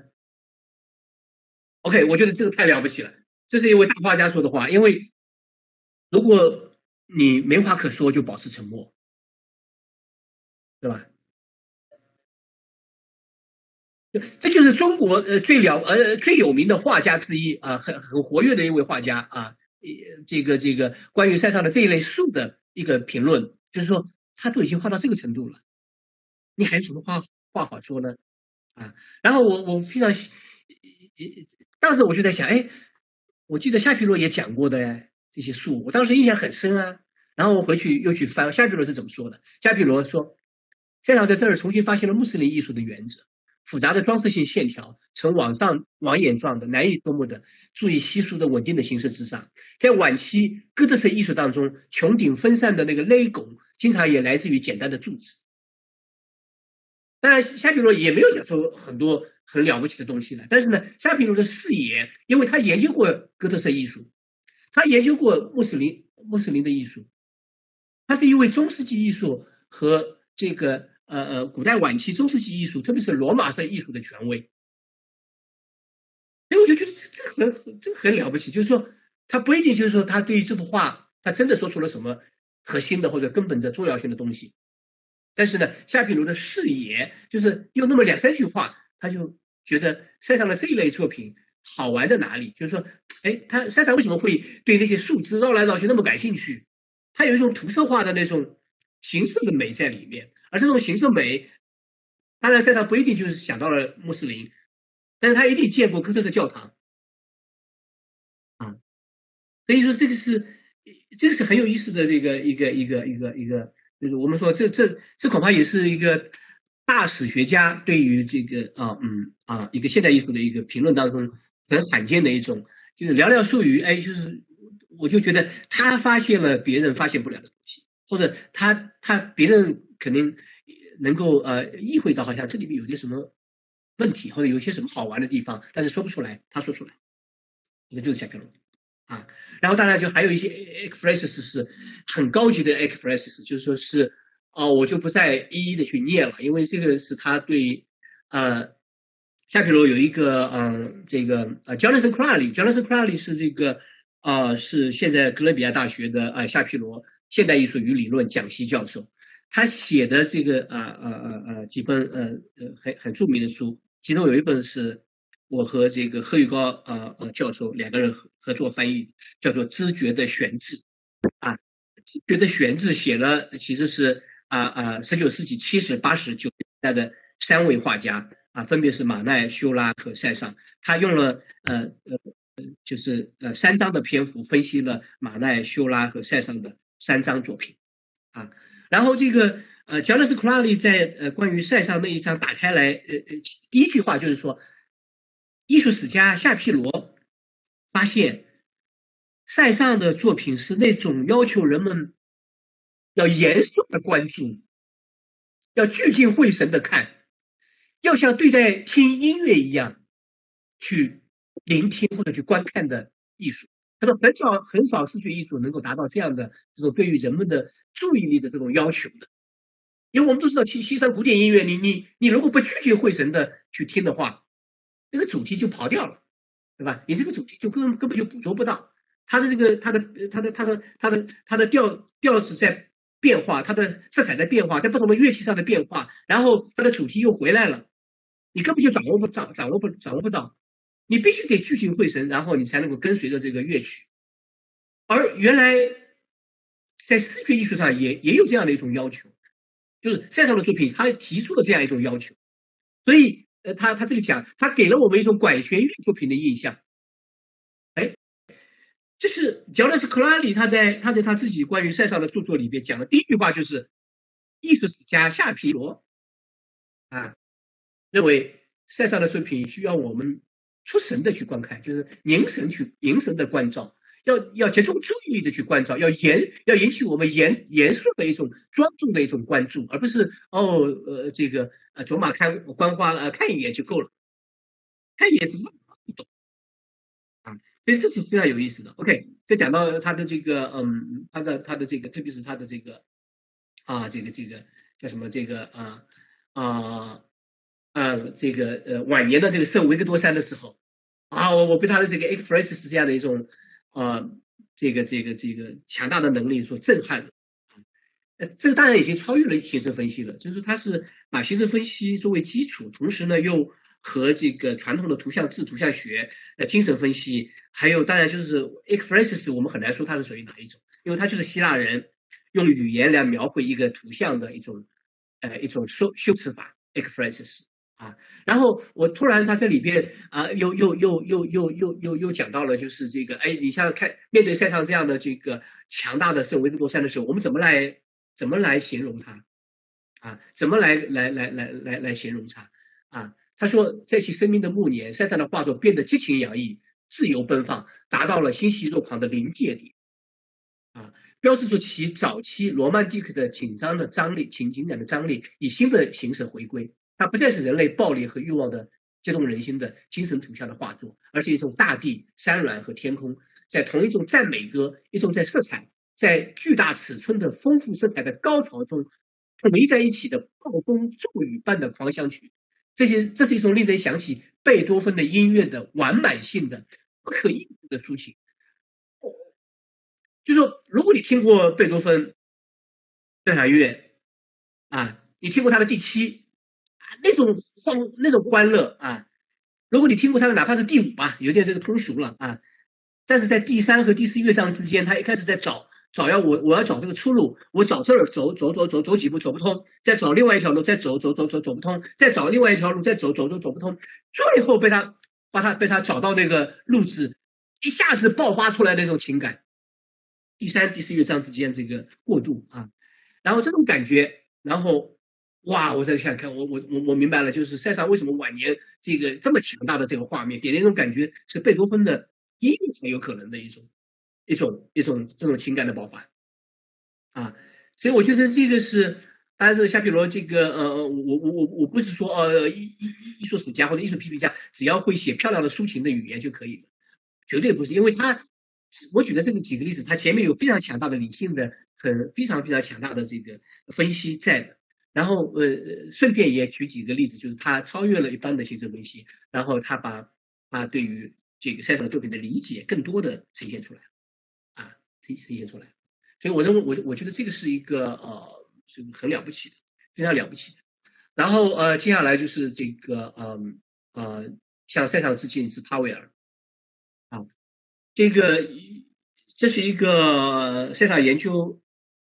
？”OK， 我觉得这个太了不起了。这是一位大画家说的话。因为如果你没话可说，就保持沉默，对吧？这就是中国呃最了呃最有名的画家之一啊，很很活跃的一位画家啊。这个这个关于塞尚的这一类树的一个评论，就是说他都已经画到这个程度了。你还有什么话话好说呢？啊，然后我我非常，当时我就在想，哎，我记得夏皮罗也讲过的这些树，我当时印象很深啊。然后我回去又去翻夏皮罗是怎么说的。夏皮罗说，塞尚在这儿重新发现了穆斯林艺术的原则，复杂的装饰性线条呈网状网眼状的难以捉摸的注意稀疏的稳定的形式之上，在晚期哥特式艺术当中，穹顶分散的那个勒拱，经常也来自于简单的柱子。当然，夏皮罗也没有讲出很多很了不起的东西来，但是呢，夏皮罗的视野，因为他研究过哥特式艺术，他研究过穆斯林穆斯林的艺术， 他是因为中世纪艺术和这个呃呃古代晚期中世纪艺术，特别是罗马式艺术的权威。所以我就觉得这这很这很了不起，就是说他不一定就是说他对于这幅画他真的说出了什么核心的或者根本的重要性的东西，但是呢，夏皮罗的视野就是用那么两三句话，他就觉得塞尚的这一类作品好玩在哪里？就是说，哎，他塞尚为什么会对那些树枝绕来绕去那么感兴趣？他有一种涂色化的那种形式的美在里面，而这种形式美，当然塞尚不一定就是想到了穆斯林，但是他一定见过哥特式教堂，啊，所以说这个是这个是很有意思的这个一个一个一个一个，就是我们说这这这恐怕也是一个大史学家对于这个啊嗯啊一个现代艺术的一个评论当中很罕见的一种，就是寥寥数语，哎，就是我就觉得他发现了别人发现不了的东西，或者他他别人肯定能够呃意会到，好像这里面有点什么问题，或者有些什么好玩的地方，但是说不出来，他说出来，这就是夏皮罗啊。然后当然就还有一些 ekphrasis 是很高级的 ekphrasis，就是说是哦，我就不再一一的去念了，因为这个是他对呃夏皮罗有一个嗯、呃、这个呃 Jonathan Crowley，Jonathan Crowley 是这个啊、呃、是现在哥伦比亚大学的啊、呃、夏皮罗现代艺术与理论讲席教授，他写的这个啊啊啊啊几本呃呃很很著名的书，其中有一本是我和这个贺玉高啊呃教授两个人合合作翻译，叫做《知觉的玄志》啊，《知觉的玄志》写了其实是啊啊十九世纪七十八十九年代的三位画家啊，分别是马奈、修拉和塞尚，他用了呃呃就是呃三章的篇幅分析了马奈、修拉和塞尚的三张作品啊。然后这个呃 Jonathan Crowley 在呃关于塞尚那一章打开来，呃呃第一句话就是说，艺术史家夏皮罗发现塞尚的作品是那种要求人们要严肃的关注，要聚精会神的看，要像对待听音乐一样去聆听或者去观看的艺术。他说很少很少视觉艺术能够达到这样的这种对于人们的注意力的这种要求的。因为我们都知道，其欣赏古典音乐，你你你如果不聚精会神的去听的话，那个主题就跑掉了，对吧？你这个主题就根根本就捕捉不到它的这个它的它的它的它的它的调调子在变化，它的色彩在变化，在不同的乐器上的变化，然后它的主题又回来了，你根本就掌握不掌掌握不掌握不到，你必须得聚精会神，然后你才能够跟随着这个乐曲。而原来在视觉艺术上也也有这样的一种要求。就是塞尚的作品，他提出了这样一种要求，所以呃，他他这里讲，他给了我们一种管弦乐作品的印象。哎，这是乔纳斯·克拉里他在他在他自己关于塞尚的著作里边讲的第一句话就是，艺术史家夏皮罗啊认为塞尚的作品需要我们出神的去观看，就是凝神去凝神的关照。要要集中注意力的去关照，要严要引起我们严严肃的一种庄重的一种关注，而不是哦呃这个呃走马看观花呃看一眼就够了，看一眼是不懂啊，所以这是非常有意思的。OK， 再讲到他的这个嗯他的他的这个特别是他的这个啊这个这个叫什么这个啊啊啊这个呃晚年的这个圣维克多山的时候啊我我被他的这个 ekphrasis 这样的一种。啊，这个这个这个强大的能力所震撼了，呃，这个当然已经超越了形式分析了，就是它是把形式分析作为基础，同时呢又和这个传统的图像志、图像学、呃精神分析，还有当然就是 ekphrasis， 我们很难说它是属于哪一种，因为它就是希腊人用语言来描绘一个图像的一种呃一种修修辞法 ekphrasis。啊，然后我突然他这里边啊，又又又又又又又又讲到了，就是这个，哎，你像看面对塞尚这样的这个强大的圣维克多山的时候，我们怎么来怎么来形容他？啊，怎么来来来来来来形容他？啊，他说，在其生命的暮年，塞尚的画作变得激情洋溢、自由奔放，达到了欣喜若狂的临界点。啊，标志着其早期罗曼蒂克的紧张的张力、情情感的张力以新的形式回归。它不再是人类暴力和欲望的激动人心的精神图像的画作，而是一种大地、山峦和天空在同一种赞美歌，一种在色彩、 在巨大尺寸的丰富色彩的高潮中围在一起的暴风骤雨般的狂想曲。这些这是一种令人想起贝多芬的音乐的完满性的不可抑制的抒情。就是说，如果你听过贝多芬交响乐啊，你听过他的第七啊，那种欢那种欢乐啊，如果你听过他的哪怕是第五吧，有点这个通俗了啊，但是在第三和第四乐章之间，他一开始在找找要我我要找这个出路，我找这儿走走走走走几步走不通，再找另外一条路，再走走走走走不通，再找另外一条路，再走走走走不通，最后被他把他被他找到那个路子，一下子爆发出来的那种情感。第三、第四乐章之间这个过渡啊，然后这种感觉，然后哇，我在想看，我我我我明白了，就是塞尚为什么晚年这个这么强大的这个画面，给人一种感觉是贝多芬的音乐才有可能的一种一种一种这种情感的爆发啊，所以我觉得这个是。当然，这个夏皮罗，这个呃，我我我我不是说呃艺艺艺术史家或者艺术批评家，只要会写漂亮的抒情的语言就可以了，绝对不是，因为他我举的这个几个例子，他前面有非常强大的理性的、很非常非常强大的这个分析在的。然后呃，顺便也举几个例子，就是他超越了一般的形式分析，然后他把他对于这个塞尚作品的理解更多的呈现出来，啊，呈呈现出来。所以我认为，我我觉得这个是一个呃。是很了不起的，非常了不起的。然后呃，接下来就是这个嗯 呃, 呃，向塞尚致敬是帕维尔啊，这个这是一个塞尚研究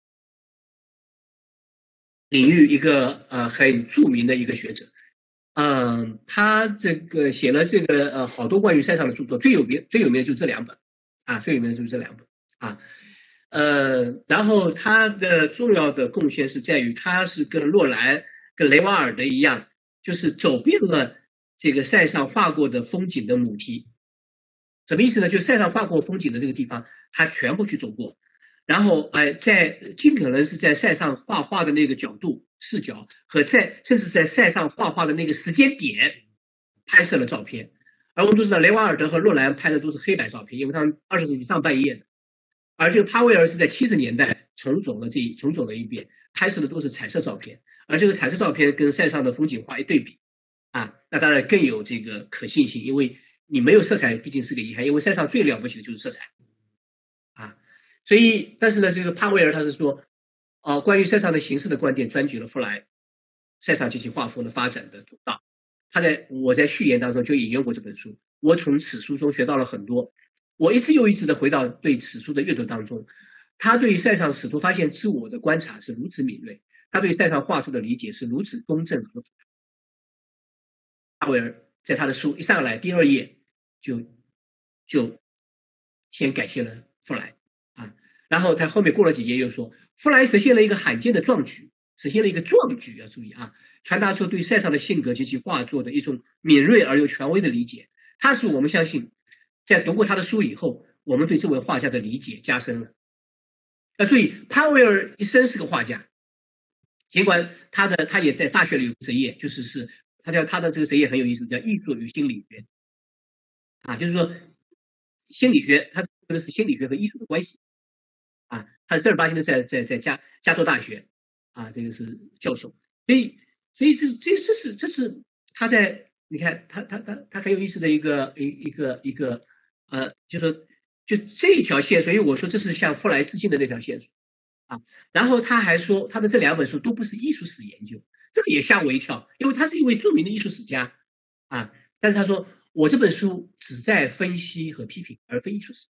领域一个呃很著名的一个学者，嗯、呃，他这个写了这个呃好多关于塞尚的著作，最有名最有名的就是这两本啊，最有名的就是这两本啊。呃，然后他的重要的贡献是在于，他是跟洛兰、跟雷瓦尔德一样，就是走遍了这个塞尚画过的风景的母题。什么意思呢？就塞尚画过风景的这个地方，他全部去走过，然后哎，在尽可能是在塞尚画画的那个角度、视角和在甚至在塞尚画画的那个时间点拍摄了照片。而我们都知道，雷瓦尔德和洛兰拍的都是黑白照片，因为他们二十世纪上半叶的。而这个帕维尔是在七十年代重走了这一重走了一遍，拍摄的都是彩色照片，而这个彩色照片跟塞尚的风景画一对比，啊，那当然更有这个可信性，因为你没有色彩毕竟是个遗憾，因为塞尚最了不起的就是色彩，啊，所以但是呢，这个帕维尔他是说，哦、呃，关于塞尚的形式的观点专举了弗莱，塞尚及其画风的发展的主导，他在我在序言当中就引用过这本书，我从此书中学到了很多。我一次又一次的回到对此书的阅读当中，他对塞尚试图发现自我的观察是如此敏锐，他对塞尚画出的理解是如此公正和。帕维尔在他的书一上来第二页就就先感谢了弗莱啊，然后他后面过了几页又说，弗莱实现了一个罕见的壮举，实现了一个壮举，要注意啊，传达出对塞尚的性格及其画作的一种敏锐而又权威的理解，他使我们相信。在读过他的书以后，我们对这位画家的理解加深了。要注意，帕维尔一生是个画家，尽管他的他也在大学里有职业，就是是他叫他的这个职业很有意思，叫艺术与心理学啊，就是说心理学，他说的是心理学和艺术的关系啊。他正儿八经的在在在加加州大学啊，这个是教授，所以所以这这这是这是他在你看他他他他很有意思的一个一一个一个。呃，就说就这一条线，所以我说这是向弗莱致敬的那条线索啊。然后他还说，他的这两本书都不是艺术史研究，这个也吓我一跳，因为他是一位著名的艺术史家啊。但是他说，我这本书只在分析和批评，而非艺术史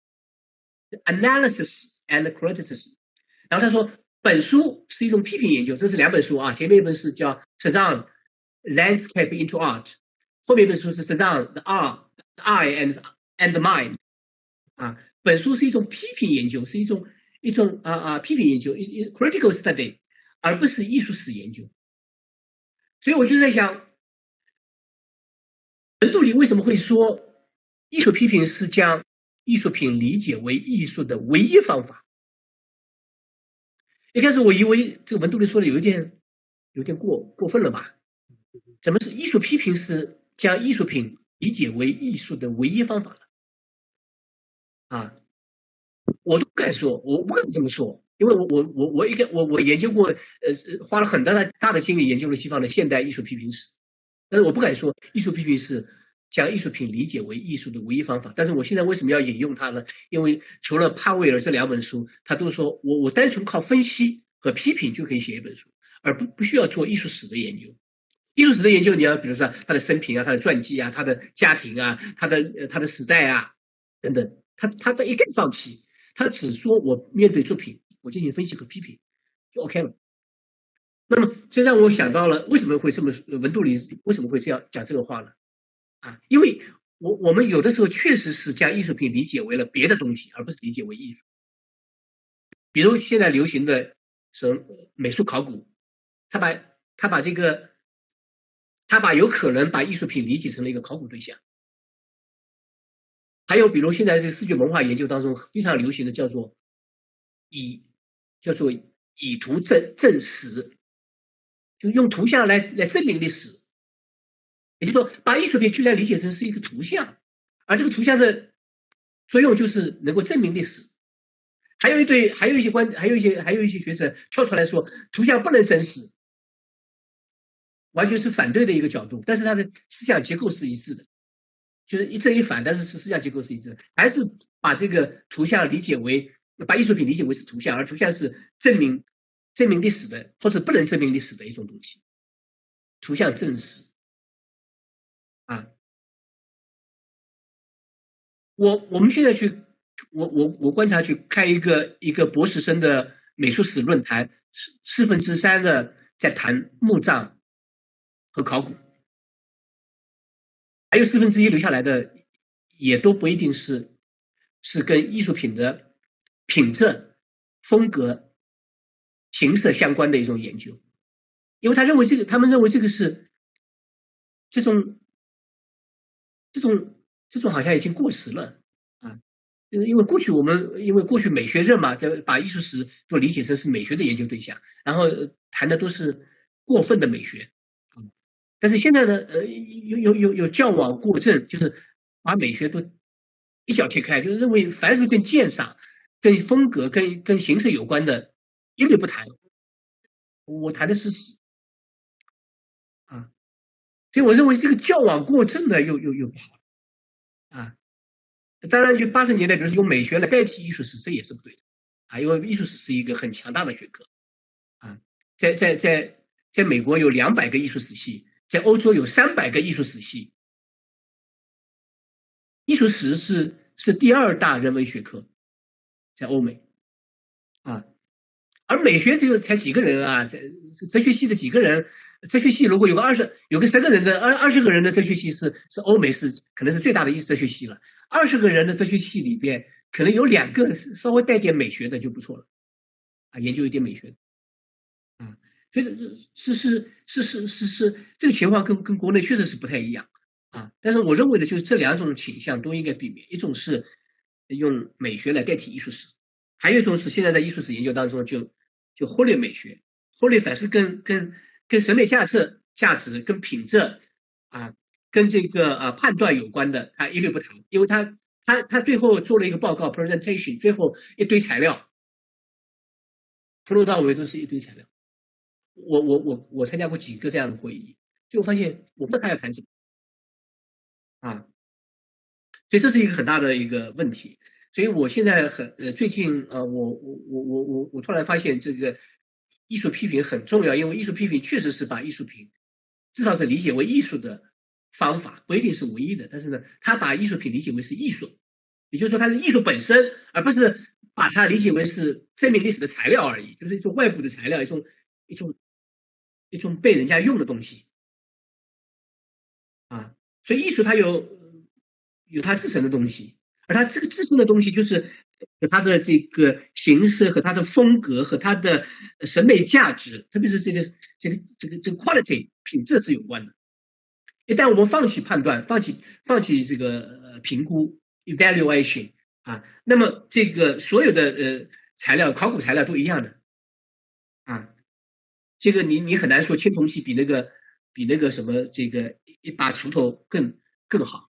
，analysis and criticism。然后他说，本书是一种批评研究，这是两本书啊。前面一本是叫《Cezanne Landscape into Art》，后面一本书是《Cezanne the Art, the Eye and and the Mind》啊，本书是一种批评研究，是一种一种啊啊批评研究，一一 critical study， 而不是艺术史研究。所以我就在想，文杜里为什么会说艺术批评是将艺术品理解为艺术的唯一方法？一开始我以为这个文杜里说的有一点有点过过分了吧？怎么是艺术批评是将艺术品理解为艺术的唯一方法呢？啊， 我都不敢说，我不敢这么说，因为我我我我一个我我研究过，呃，花了很大的大的精力研究了西方的现代艺术批评史，但是我不敢说艺术批评是将艺术品理解为艺术的唯一方法。但是我现在为什么要引用它呢？因为除了帕威尔这两本书，他都说我我单纯靠分析和批评就可以写一本书，而不不需要做艺术史的研究。艺术史的研究，你要比如说他的生平啊、他的传记啊、他的家庭啊、他的、呃、他的时代啊等等，他他的一概放弃，他只说我面对作品，我进行分析和批评就 OK 了。那么这让我想到了为什么会这么文杜里为什么会这样讲这个话呢？啊，因为我我们有的时候确实是将艺术品理解为了别的东西，而不是理解为艺术。比如现在流行的什么美术考古，他把他把这个。他把有可能把艺术品理解成了一个考古对象，还有比如现在这个视觉文化研究当中非常流行的叫做以叫做以图证证实，就用图像来来证明历史，也就是说把艺术品居然理解成是一个图像，而这个图像的作用就是能够证明历史。还有一对还有一些观还有一些还有一些学者跳出来说图像不能真实。完全是反对的一个角度，但是它的思想结构是一致的，就是一正一反，但是是思想结构是一致的，还是把这个图像理解为把艺术品理解为是图像，而图像是证明证明历史的或者不能证明历史的一种东西，图像证实啊。我我们现在去，我我我观察去开一个一个博士生的美术史论坛，四四分之三的在谈墓葬和考古，还有四分之一留下来的也都不一定是是跟艺术品的品质、风格、形色相关的一种研究，因为他认为这个，他们认为这个是这种这种这种好像已经过时了啊，因为过去我们因为过去美学热嘛，就把艺术史都理解成是美学的研究对象，然后谈的都是过分的美学。但是现在呢，呃，有有有有矫枉过正，就是把美学都一脚踢开，就是认为凡是跟鉴赏、跟风格、跟跟形式有关的，一律不谈。我谈的是啊，所以我认为这个矫枉过正呢，又又又不好啊。当然，就八十年代，比如说用美学来代替艺术史，这也是不对的啊，因为艺术史是一个很强大的学科啊，在在在在美国有两百个艺术史系。在欧洲有三百个艺术史系，艺术史是是第二大人文学科，在欧美啊，而美学只有才几个人啊，哲哲学系的几个人，哲学系如果有个二十有个十个人的二二十个人的哲学系是是欧美是可能是最大的一哲学系了，二十个人的哲学系里边可能有两个稍微带点美学的就不错了啊，研究一点美学的啊。所以是是是是是是这个情况跟跟国内确实是不太一样啊，但是我认为的就是这两种倾向都应该避免，一种是用美学来代替艺术史，还有一种是现在在艺术史研究当中就就忽略美学，忽略凡是跟跟跟审美价值价值跟品质啊跟这个啊判断有关的，他一律不谈，因为他他他最后做了一个报告 presentation， 最后一堆材料，从头到尾都是一堆材料。我我我我参加过几个这样的会议，就发现我不知道他要谈什么啊，所以这是一个很大的一个问题。所以我现在很呃最近呃我我我我我我突然发现这个艺术批评很重要，因为艺术批评确实是把艺术品至少是理解为艺术的方法，不一定是唯一的，但是呢，他把艺术品理解为是艺术，也就是说它是艺术本身，而不是把它理解为是证明历史的材料而已，就是一种外部的材料，一种一种一种被人家用的东西啊。所以艺术它有有它自身的东西，而它这个自身的东西就是和它的这个形式和它的风格和它的审美价值，特别是这个这个这个这个 quality 品质是有关的。一旦我们放弃判断，放弃放弃这个呃评估 evaluation 啊，那么这个所有的呃材料考古材料都一样的啊，这个你你很难说青铜器比那个比那个什么这个一把锄头更更好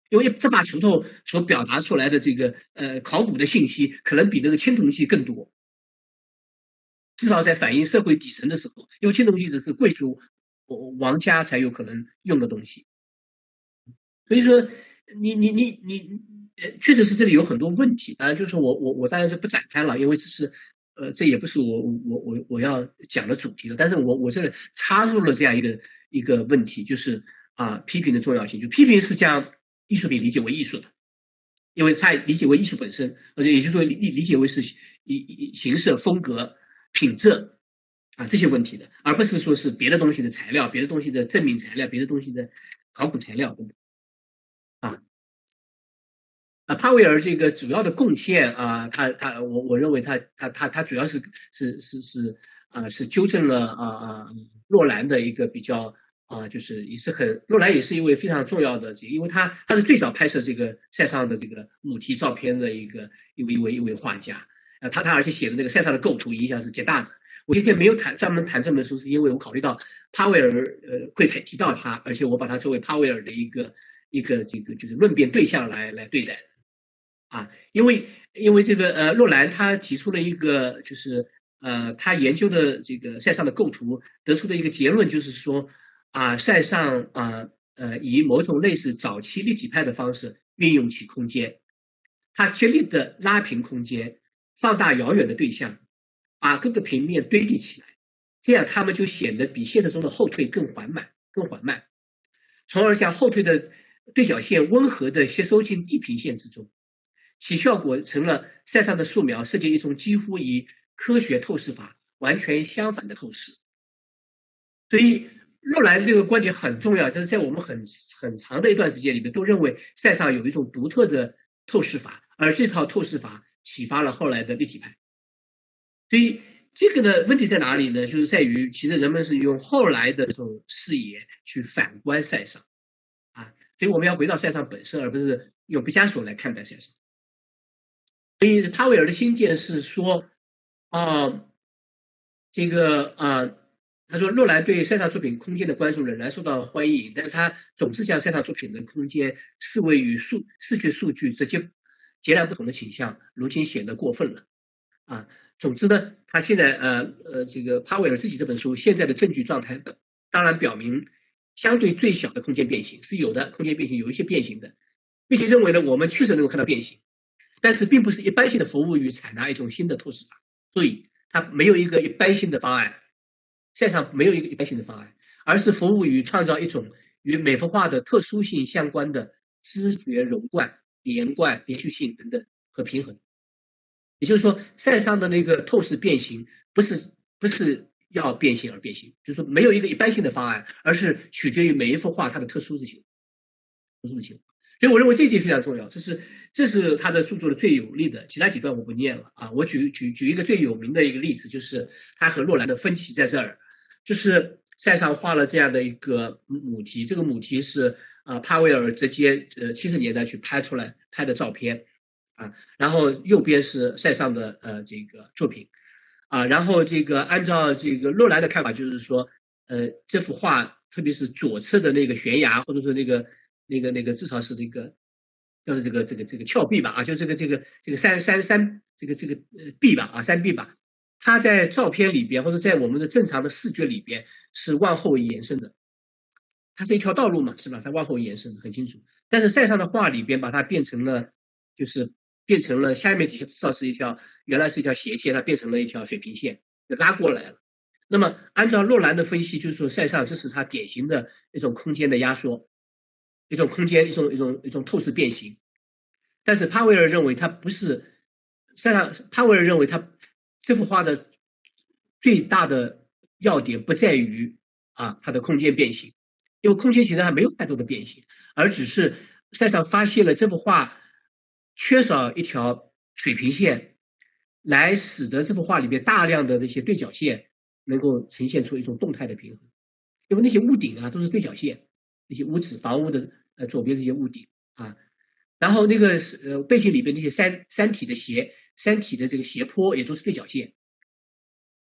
因为这把锄头所表达出来的这个呃考古的信息，可能比那个青铜器更多。至少在反映社会底层的时候，因为青铜器只是贵族王家才有可能用的东西。所以说，你你你你，呃，确实是这里有很多问题。当然，就是我我我当然是不展开了，因为这是呃，这也不是我我我我要讲的主题了。但是我我这里插入了这样一个一个问题，就是啊，批评的重要性。就批评是将艺术品理解为艺术的，因为它理解为艺术本身，而且也就是说理理解为是以形式、风格、品质啊这些问题的，而不是说是别的东西的材料、别的东西的证明材料、别的东西的考古材料等等。啊啊，帕维尔这个主要的贡献啊，他他我我认为他他他他主要是是是是啊是纠正了啊啊洛兰的一个比较啊，就是也是很洛兰也是一位非常重要的，因为他他是最早拍摄这个塞尚的这个母题照片的一个一位一位一位画家啊，他他而且写的那个塞尚的构图影响是极大的。我今天没有谈专门谈这本书，是因为我考虑到帕维尔呃会提到他，而且我把他作为帕维尔的一个一个这个就是论辩对象来来对待。啊，因为因为这个呃，洛兰他提出了一个就是呃，他研究的这个塞尚的构图得出的一个结论，就是说啊，塞尚啊呃，以某种类似早期立体派的方式运用起空间，他竭力的拉平空间，放大遥远的对象，把各个平面堆叠起来，这样他们就显得比现实中的后退更缓慢、更缓慢，从而将后退的对角线温和的吸收进地平线之中。其效果成了塞尚的素描设计一种几乎与科学透视法完全相反的透视。所以洛兰这个观点很重要，就是在我们很很长的一段时间里面都认为塞尚有一种独特的透视法，而这套透视法启发了后来的立体派。所以这个呢，问题在哪里呢？就是在于其实人们是用后来的这种视野去反观塞尚啊，所以我们要回到塞尚本身，而不是用毕加索来看待塞尚。所以帕维尔的新见是说，啊，这个啊，他说洛兰对塞尚作品空间的关注仍然受到欢迎，但是他总是将塞尚作品的空间视为与数视觉数据直接截然不同的倾向，如今显得过分了啊。总之呢，他现在呃呃，这个帕维尔自己这本书现在的证据状态，当然表明相对最小的空间变形是有的，空间变形有一些变形的，并且认为呢，我们确实能够看到变形。但是并不是一般性的服务于采纳一种新的透视法，所以它没有一个一般性的方案，塞尚没有一个一般性的方案，而是服务于创造一种与美幅画的特殊性相关的知觉融贯、连贯、连续性等等和平衡。也就是说，塞尚的那个透视变形不是不是要变形而变形，就是说没有一个一般性的方案，而是取决于每一幅画它的特殊的情特殊的情况。所以我认为这一点非常重要，这是这是他的著作的最有力的，其他几段我不念了啊。我举举举一个最有名的一个例子，就是他和洛兰的分歧在这儿，就是塞尚画了这样的一个母题，这个母题是啊帕维尔直接呃七十年代去拍出来拍的照片啊，然后右边是塞尚的呃这个作品啊，然后这个按照这个洛兰的看法，就是说呃这幅画特别是左侧的那个悬崖或者说那个。那个那个至少是那个叫做这个这个这个峭壁吧啊，就这个这个这个山山山这个这个呃壁吧啊山壁吧，它在照片里边或者在我们的正常的视觉里边是往后延伸的，它是一条道路嘛是吧？它往后延伸的很清楚。但是塞尚的画里边把它变成了就是变成了下面至少是一条原来是一条斜线，它变成了一条水平线，拉过来了。那么按照洛兰的分析，就是说塞尚这是他典型的一种空间的压缩。一种空间，一种一种一种透视变形，但是帕维尔认为它不是，塞尚帕维尔认为他这幅画的最大的要点不在于啊它的空间变形，因为空间其实还没有太多的变形，而只是塞尚发现了这幅画缺少一条水平线，来使得这幅画里面大量的这些对角线能够呈现出一种动态的平衡，因为那些屋顶啊都是对角线。那些屋子、房屋的呃左边这些屋顶啊，然后那个呃背景里边那些山山体的斜山体的这个斜坡也都是对角线啊，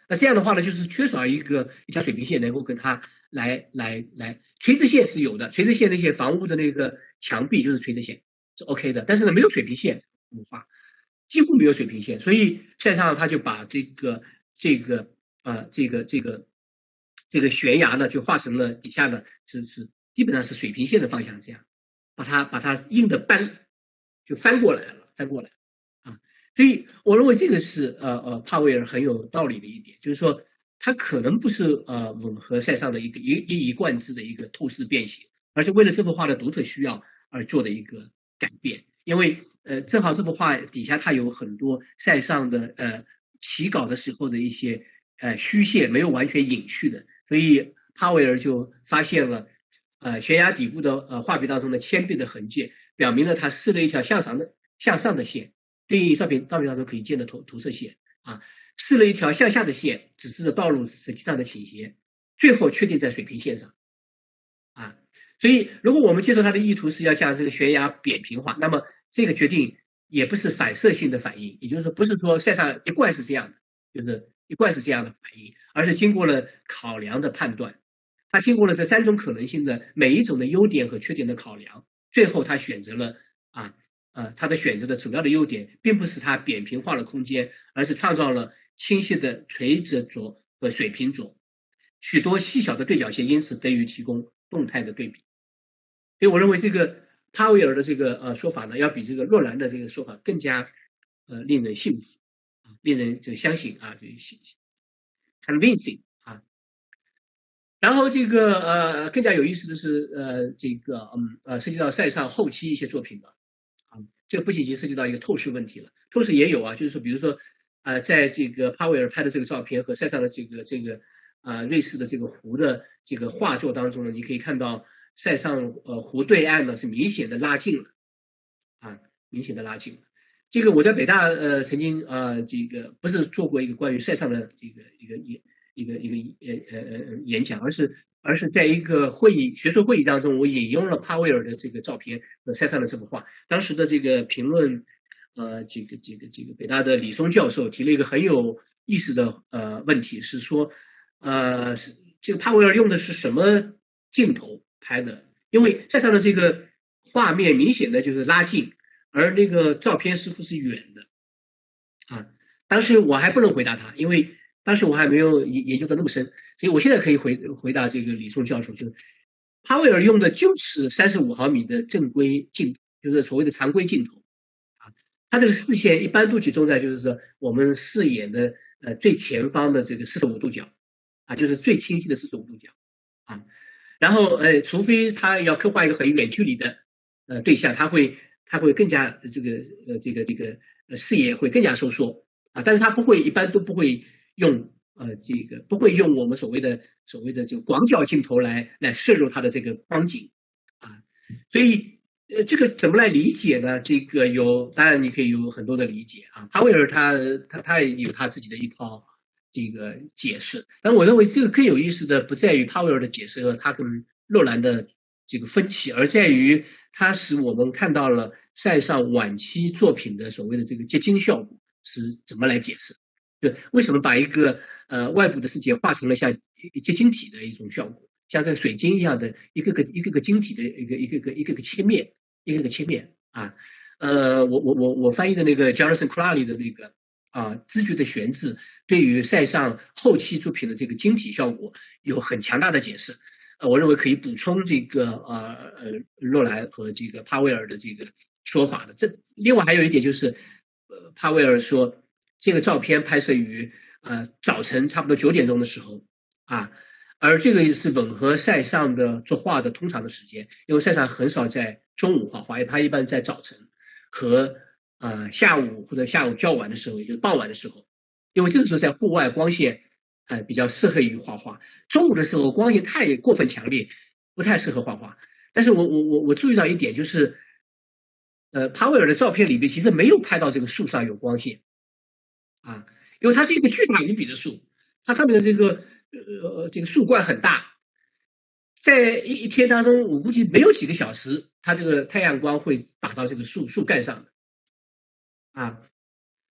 那这样的话呢，就是缺少一个一条水平线能够跟它来来来，垂直线是有的，垂直线那些房屋的那个墙壁就是垂直线是 OK 的，但是呢没有水平线无法。几乎没有水平线，所以塞尚他就把这个这个啊、呃、这个这个这个悬崖呢，就画成了底下的是是基本上是水平线的方向，这样把它把它硬的搬就翻过来了，翻过来啊。所以我认为这个是呃呃帕维尔很有道理的一点，就是说它可能不是呃吻合塞尚的一个一一以贯之的一个透视变形，而是为了这幅画的独特需要而做的一个改变，因为。呃，正好这幅画底下它有很多塞尚的呃起稿的时候的一些呃虚线没有完全隐去的，所以帕维尔就发现了呃悬崖底部的呃画笔当中的铅笔的痕迹，表明了他试了一条向上的向上的线，对应照片照片当中可以见的涂涂色线啊，试了一条向下的线，指示着道路实际上的倾斜，最后确定在水平线上啊。所以，如果我们接受他的意图是要将这个悬崖扁平化，那么这个决定也不是反射性的反应，也就是说，不是说塞尚一贯是这样的，就是一贯是这样的反应，而是经过了考量的判断，他经过了这三种可能性的每一种的优点和缺点的考量，最后他选择了啊呃他的选择的主要的优点，并不是他扁平化了空间，而是创造了清晰的垂直轴和水平轴，许多细小的对角线因此得以提供动态的对比。所以我认为这个帕维尔的这个呃说法呢，要比这个洛兰的这个说法更加呃令人信服啊，令人这个相信啊，就 convincing 啊。然后这个呃更加有意思的是呃这个嗯呃涉及到塞尚后期一些作品的啊，这个不仅仅涉及到一个透视问题了，透视也有啊，就是说比如说呃在这个帕维尔拍的这个照片和塞尚的这个这个啊、呃、瑞士的这个湖的这个画作当中呢，你可以看到。塞尚呃湖对岸呢是明显的拉近了，啊，明显的拉近了。这个我在北大呃曾经啊、呃、这个不是做过一个关于塞尚的这个一个一一个一个呃呃呃演讲，而是而是在一个会议学术会议当中，我引用了帕维尔的这个照片和塞尚的这幅画。当时的这个评论呃这个这个这个北大的李松教授提了一个很有意思的呃问题，是说呃这个帕维尔用的是什么镜头？拍的，因为塞尚的这个画面明显的就是拉近，而那个照片似乎是远的，啊，当时我还不能回答他，因为当时我还没有研研究的那么深，所以我现在可以回回答这个李松教授，就是帕维尔用的就是三十五毫米的正规镜，就是所谓的常规镜头，啊，他这个视线一般都集中在就是说我们视野的呃最前方的这个四十五度角，啊，就是最清晰的四十五度角，啊。然后，呃，除非他要刻画一个很远距离的呃对象，他会他会更加这个呃这个这个呃视野会更加收缩啊，但是他不会一般都不会用呃这个不会用我们所谓的所谓的这个广角镜头来来摄入他的这个光景啊，所以呃这个怎么来理解呢？这个有当然你可以有很多的理解啊，帕维尔他他他也有他自己的一套。这个解释，但我认为这个更有意思的不在于帕维尔的解释和他跟洛兰的这个分歧，而在于它使我们看到了塞尚晚期作品的所谓的这个结晶效果是怎么来解释，就为什么把一个呃外部的世界画成了像结晶体的一种效果，像这个水晶一样的一个个一个个晶体的一个一个个一个个切面，一个个切面啊，呃，我我我我翻译的那个 Jonathan Crowley 的那个。啊，知觉的悬置对于塞尚后期作品的这个晶体效果有很强大的解释，呃，我认为可以补充这个呃呃洛兰和这个帕维尔的这个说法的。这另外还有一点就是，呃，帕维尔说这个照片拍摄于呃早晨差不多九点钟的时候啊，而这个是吻合塞尚的作画的通常的时间，因为塞尚很少在中午画画，他一般在早晨和。呃，下午或者下午较晚的时候，也就是傍晚的时候，因为这个时候在户外光线，呃，比较适合于画画。中午的时候光线太过分强烈，不太适合画画。但是我我我我注意到一点，就是，呃，帕维尔的照片里面其实没有拍到这个树上有光线，啊，因为它是一个巨大无比的树，它上面的这个呃这个树冠很大，在一一天当中，我估计没有几个小时，它这个太阳光会打到这个树树干上的。啊，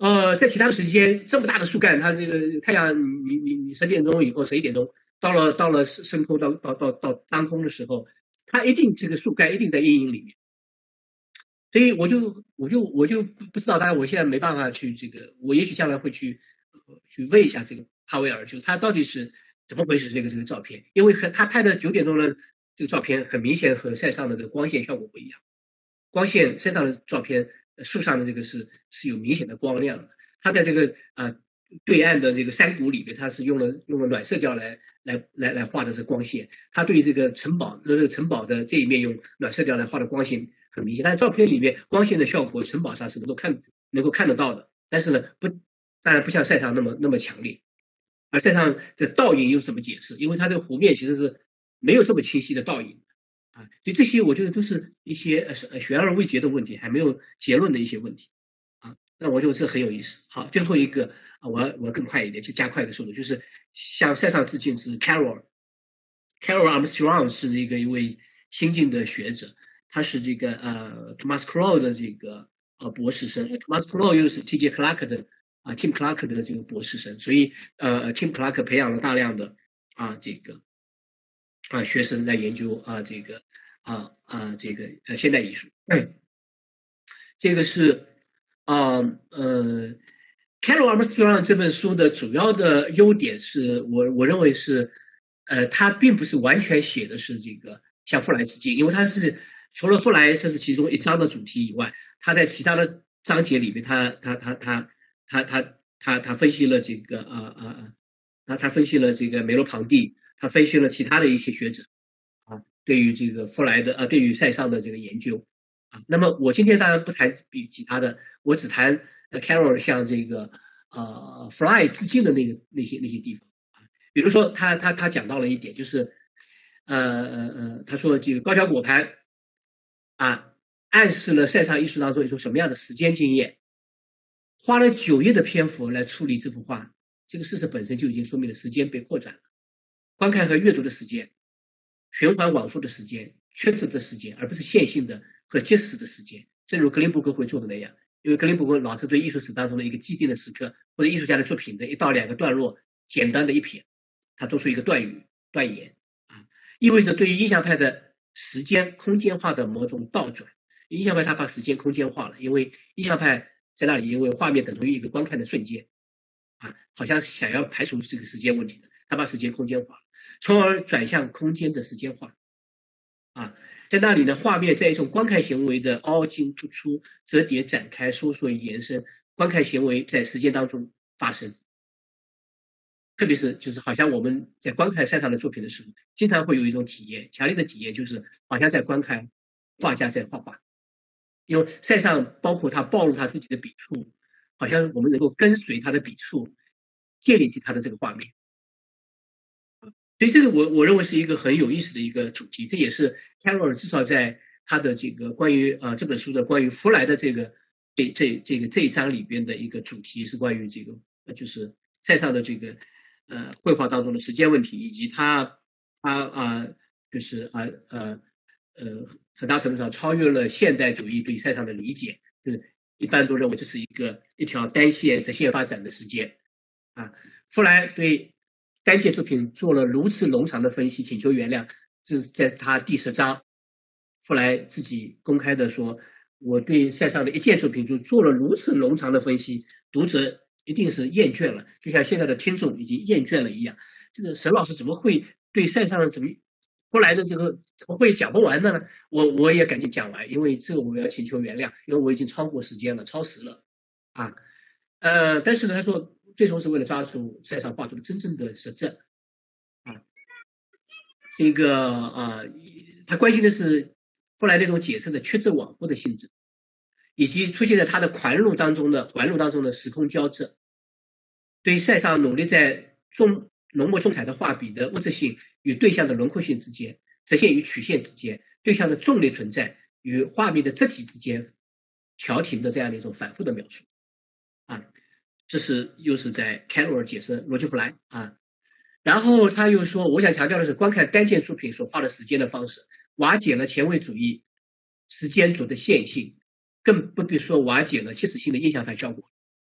呃，在其他的时间，这么大的树干，它这个太阳，你你你十点钟以后，十一点钟到了到了升空到到到到当空的时候，它一定这个树干一定在阴影里面。所以我就我就我就不不知道，当然我现在没办法去这个，我也许将来会去、呃、去问一下这个帕维尔，就是他到底是怎么回事这个这个照片，因为和他拍的九点钟的这个照片很明显和晒上的这个光线效果不一样，光线晒上的照片，树上的这个是是有明显的光亮的，它在这个啊、呃、对岸的这个山谷里面，它是用了用了暖色调来来来来画的是光线，它对这个城堡那个城堡的这一面用暖色调来画的光线很明显，但是照片里面光线的效果城堡上是能够看能够看得到的，但是呢不当然不像晒上那么那么强烈，而晒上这倒影又是怎么解释？因为它这个湖面其实是没有这么清晰的倒影。啊，所以这些我觉得都是一些呃悬而未决的问题，还没有结论的一些问题啊。那我觉得这很有意思。好，最后一个啊，我要我要更快一点，就加快一个速度，就是向塞尚致敬是 Carol Carol Armstrong 是一个一位新晋的学者，他是这个呃 Thomas Crow 的这个呃博士生 ，Thomas Crow 又是 T J Clark 的啊 Tim Clark 的这个博士生，所以呃 Tim Clark 培养了大量的啊这个。啊，学生在研究啊，这个啊啊，这个呃现代艺术，嗯，这个是啊呃，Carol Armstrong 这本书的主要的优点是我我认为是，呃，他并不是完全写的是这个向弗莱致敬，因为他是除了弗莱这是其中一章的主题以外，他在其他的章节里面，他他他他他他他他分析了这个啊啊啊，他他分析了这个梅洛庞蒂。他分析了其他的一些学者啊，对于这个弗莱的啊，对于塞尚的这个研究啊。那么我今天当然不谈比其他的，我只谈 Carol 向这个呃弗莱致敬的那个那些那些地方啊。比如说他他他讲到了一点，就是呃呃呃，他说这个高脚果盘啊，暗示了塞尚艺术当中一种什么样的时间经验，花了九页的篇幅来处理这幅画，这个事实本身就已经说明了时间被扩展了。观看和阅读的时间，循环往复的时间，曲折的时间，而不是线性的和即时的时间。正如格林伯格会做的那样，因为格林伯格老是对艺术史当中的一个既定的时刻或者艺术家的作品的一到两个段落简单的一瞥，他做出一个断语断言啊，意味着对于印象派的时间空间化的某种倒转。印象派他把时间空间化了，因为印象派在那里，因为画面等同于一个观看的瞬间啊，好像想要排除这个时间问题的，他把时间空间化了。从而转向空间的时间化，啊，在那里呢，画面在一种观看行为的凹进突出、折叠展开、收缩延伸，观看行为在时间当中发生。特别是就是好像我们在观看塞尚的作品的时候，经常会有一种体验，强烈的体验就是好像在观看画家在画画，因为塞尚包括他暴露他自己的笔触，好像我们能够跟随他的笔触，建立起他的这个画面。所以这个我我认为是一个很有意思的一个主题，这也是 Carol 至少在他的这个关于呃这本书的关于弗莱的这个这这这个这一章里边的一个主题是关于这个就是塞尚的这个呃绘画当中的时间问题，以及他他啊就是啊呃呃很大程度上超越了现代主义对塞尚的理解，就是一般都认为这是一个一条单线直线发展的时间啊，弗莱对单件作品做了如此冗长的分析，请求原谅。这是在他第十章，弗莱自己公开的说：“我对塞尚的一件作品就做了如此冗长的分析，读者一定是厌倦了，就像现在的听众已经厌倦了一样。”这个沈老师怎么会对塞尚怎么弗莱的这个怎么会讲不完的呢？我我也赶紧讲完，因为这个我要请求原谅，因为我已经超过时间了，超时了啊。呃，但是呢，他说。最终是为了抓住塞尚画作的真正的实质啊，这个啊、呃，他关心的是后来那种解释的曲折往复的性质，以及出现在他的环路当中的环路当中的时空交织。对于塞尚努力在中浓墨重彩的画笔的物质性与对象的轮廓性之间，直线与曲线之间，对象的重力存在与画面的质体之间调停的这样的一种反复的描述啊。这是又是在 Carol 解释罗辑弗莱啊，然后他又说，我想强调的是，观看单件作品所花的时间的方式，瓦解了前卫主义时间轴的线性，更不必说瓦解了即时性的印象派效果。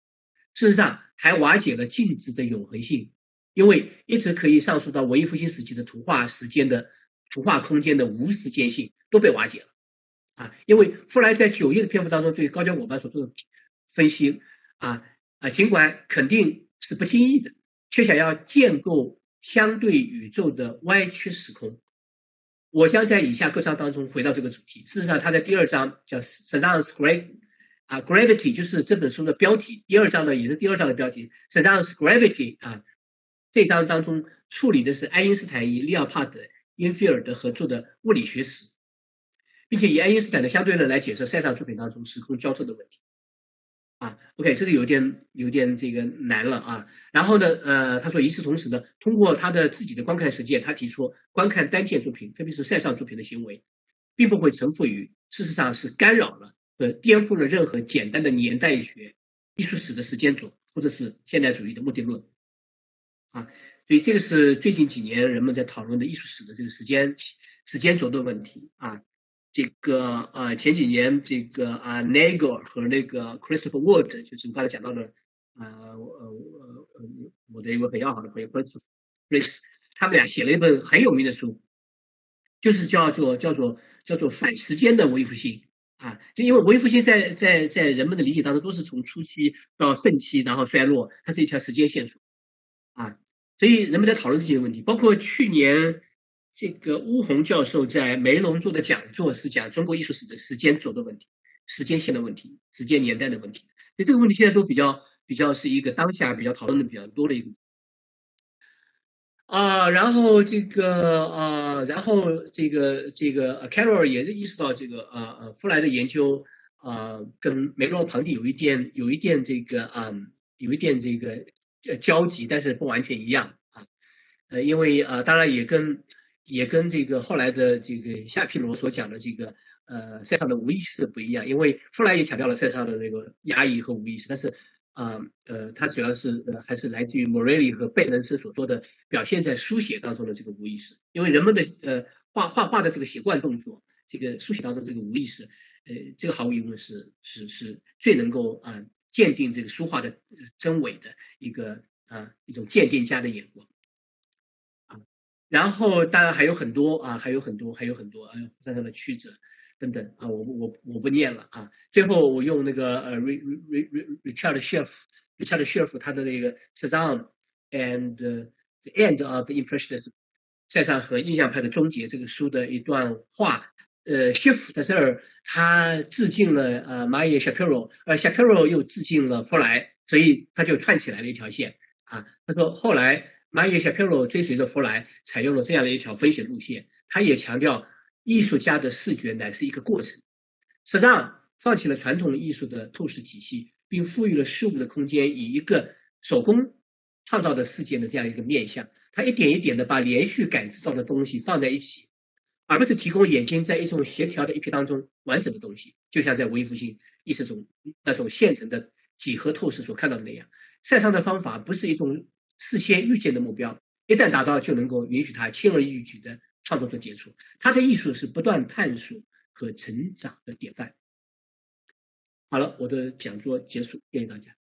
事实上还瓦解了静止的永恒性，因为一直可以上溯到文艺复兴时期的图画时间的图画空间的无时间性都被瓦解了啊！因为弗莱在九页的篇幅当中对高交伙伴所做的分析啊啊，尽管肯定是不经意的，却想要建构相对宇宙的歪曲时空。我将在以下各章当中回到这个主题。事实上，他在第二章叫 Cézanne's Great 啊 Gravity， 就是这本书的标题。第二章呢也是第二章的标题 Cézanne's Gravity 啊。这章当中处理的是爱因斯坦与利奥帕德、因菲尔德合作的物理学史，并且以爱因斯坦的相对论来解释塞尚作品当中时空交错的问题。啊 ，OK， 这个有点有点这个难了啊。然后呢，呃，他说与此同时呢，通过他的自己的观看实践，他提出观看单件作品，特别是塞尚作品的行为，并不会臣服于，事实上是干扰了和颠覆了任何简单的年代学、艺术史的时间轴，或者是现代主义的目的论。啊，所以这个是最近几年人们在讨论的艺术史的这个时间时间轴的问题啊。这个呃前几年这个啊 Nagel 和那个 Christopher Wood， 就是我刚才讲到的呃呃呃我的一位很要好的朋友 Chris， 他们俩写了一本很有名的书，就是叫做叫做叫做反时间的文艺复兴啊。就因为文艺复兴在在在人们的理解当中都是从初期到盛期，然后衰落，它是一条时间线索啊。所以人们在讨论这些问题，包括去年。这个巫红教授在梅隆做的讲座是讲中国艺术史的时间轴的问题、时间线的问题、时间年代的问题。所以这个问题现在都比较比较是一个当下比较讨论的比较多的一个啊。然后这个啊，然后这个这个 Carroll 也是意识到这个啊呃弗莱的研究啊跟梅隆庞蒂有一点有一点这个啊有一点这个交集，但是不完全一样啊。呃，因为啊，当然也跟也跟这个后来的这个夏皮罗所讲的这个呃塞尚的无意识不一样，因为后来也强调了塞尚的那个压抑和无意识，但是啊 呃, 呃，它主要是呃还是来自于莫瑞里和贝伦斯所说的表现在书写当中的这个无意识，因为人们的呃画画画的这个习惯动作，这个书写当中这个无意识，呃，这个毫无疑问是是是最能够啊、呃、鉴定这个书画的真伪的一个啊、呃、一种鉴定家的眼光。然后当然还有很多啊，还有很多，还有很多啊，山上的曲折等等啊，我我我不念了啊。最后我用那个呃，Richard Schiff，Richard Schiff 他的那个 Cézanne and the End of the Impressionism， 塞尚和印象派的终结这个书的一段话。呃 ，Schiff 在这儿他致敬了呃 Maria Shapiro， 而 Shapiro 又致敬了弗莱，所以他就串起来了一条线啊。他说后来。Maria Shapiro 追随着弗莱，采用了这样的一条分析路线。他也强调，艺术家的视觉乃是一个过程。实际上，放弃了传统艺术的透视体系，并赋予了事物的空间以一个手工创造的世界的这样一个面向。他一点一点的把连续感知到的东西放在一起，而不是提供眼睛在一种协调的一批当中完整的东西，就像在文艺复兴艺术中那种现成的几何透视所看到的那样。塞尚的方法不是一种事先预见的目标，一旦达到就能够允许他轻而易举的创作出杰出。他的艺术是不断探索和成长的典范。好了，我的讲座结束，谢谢大家。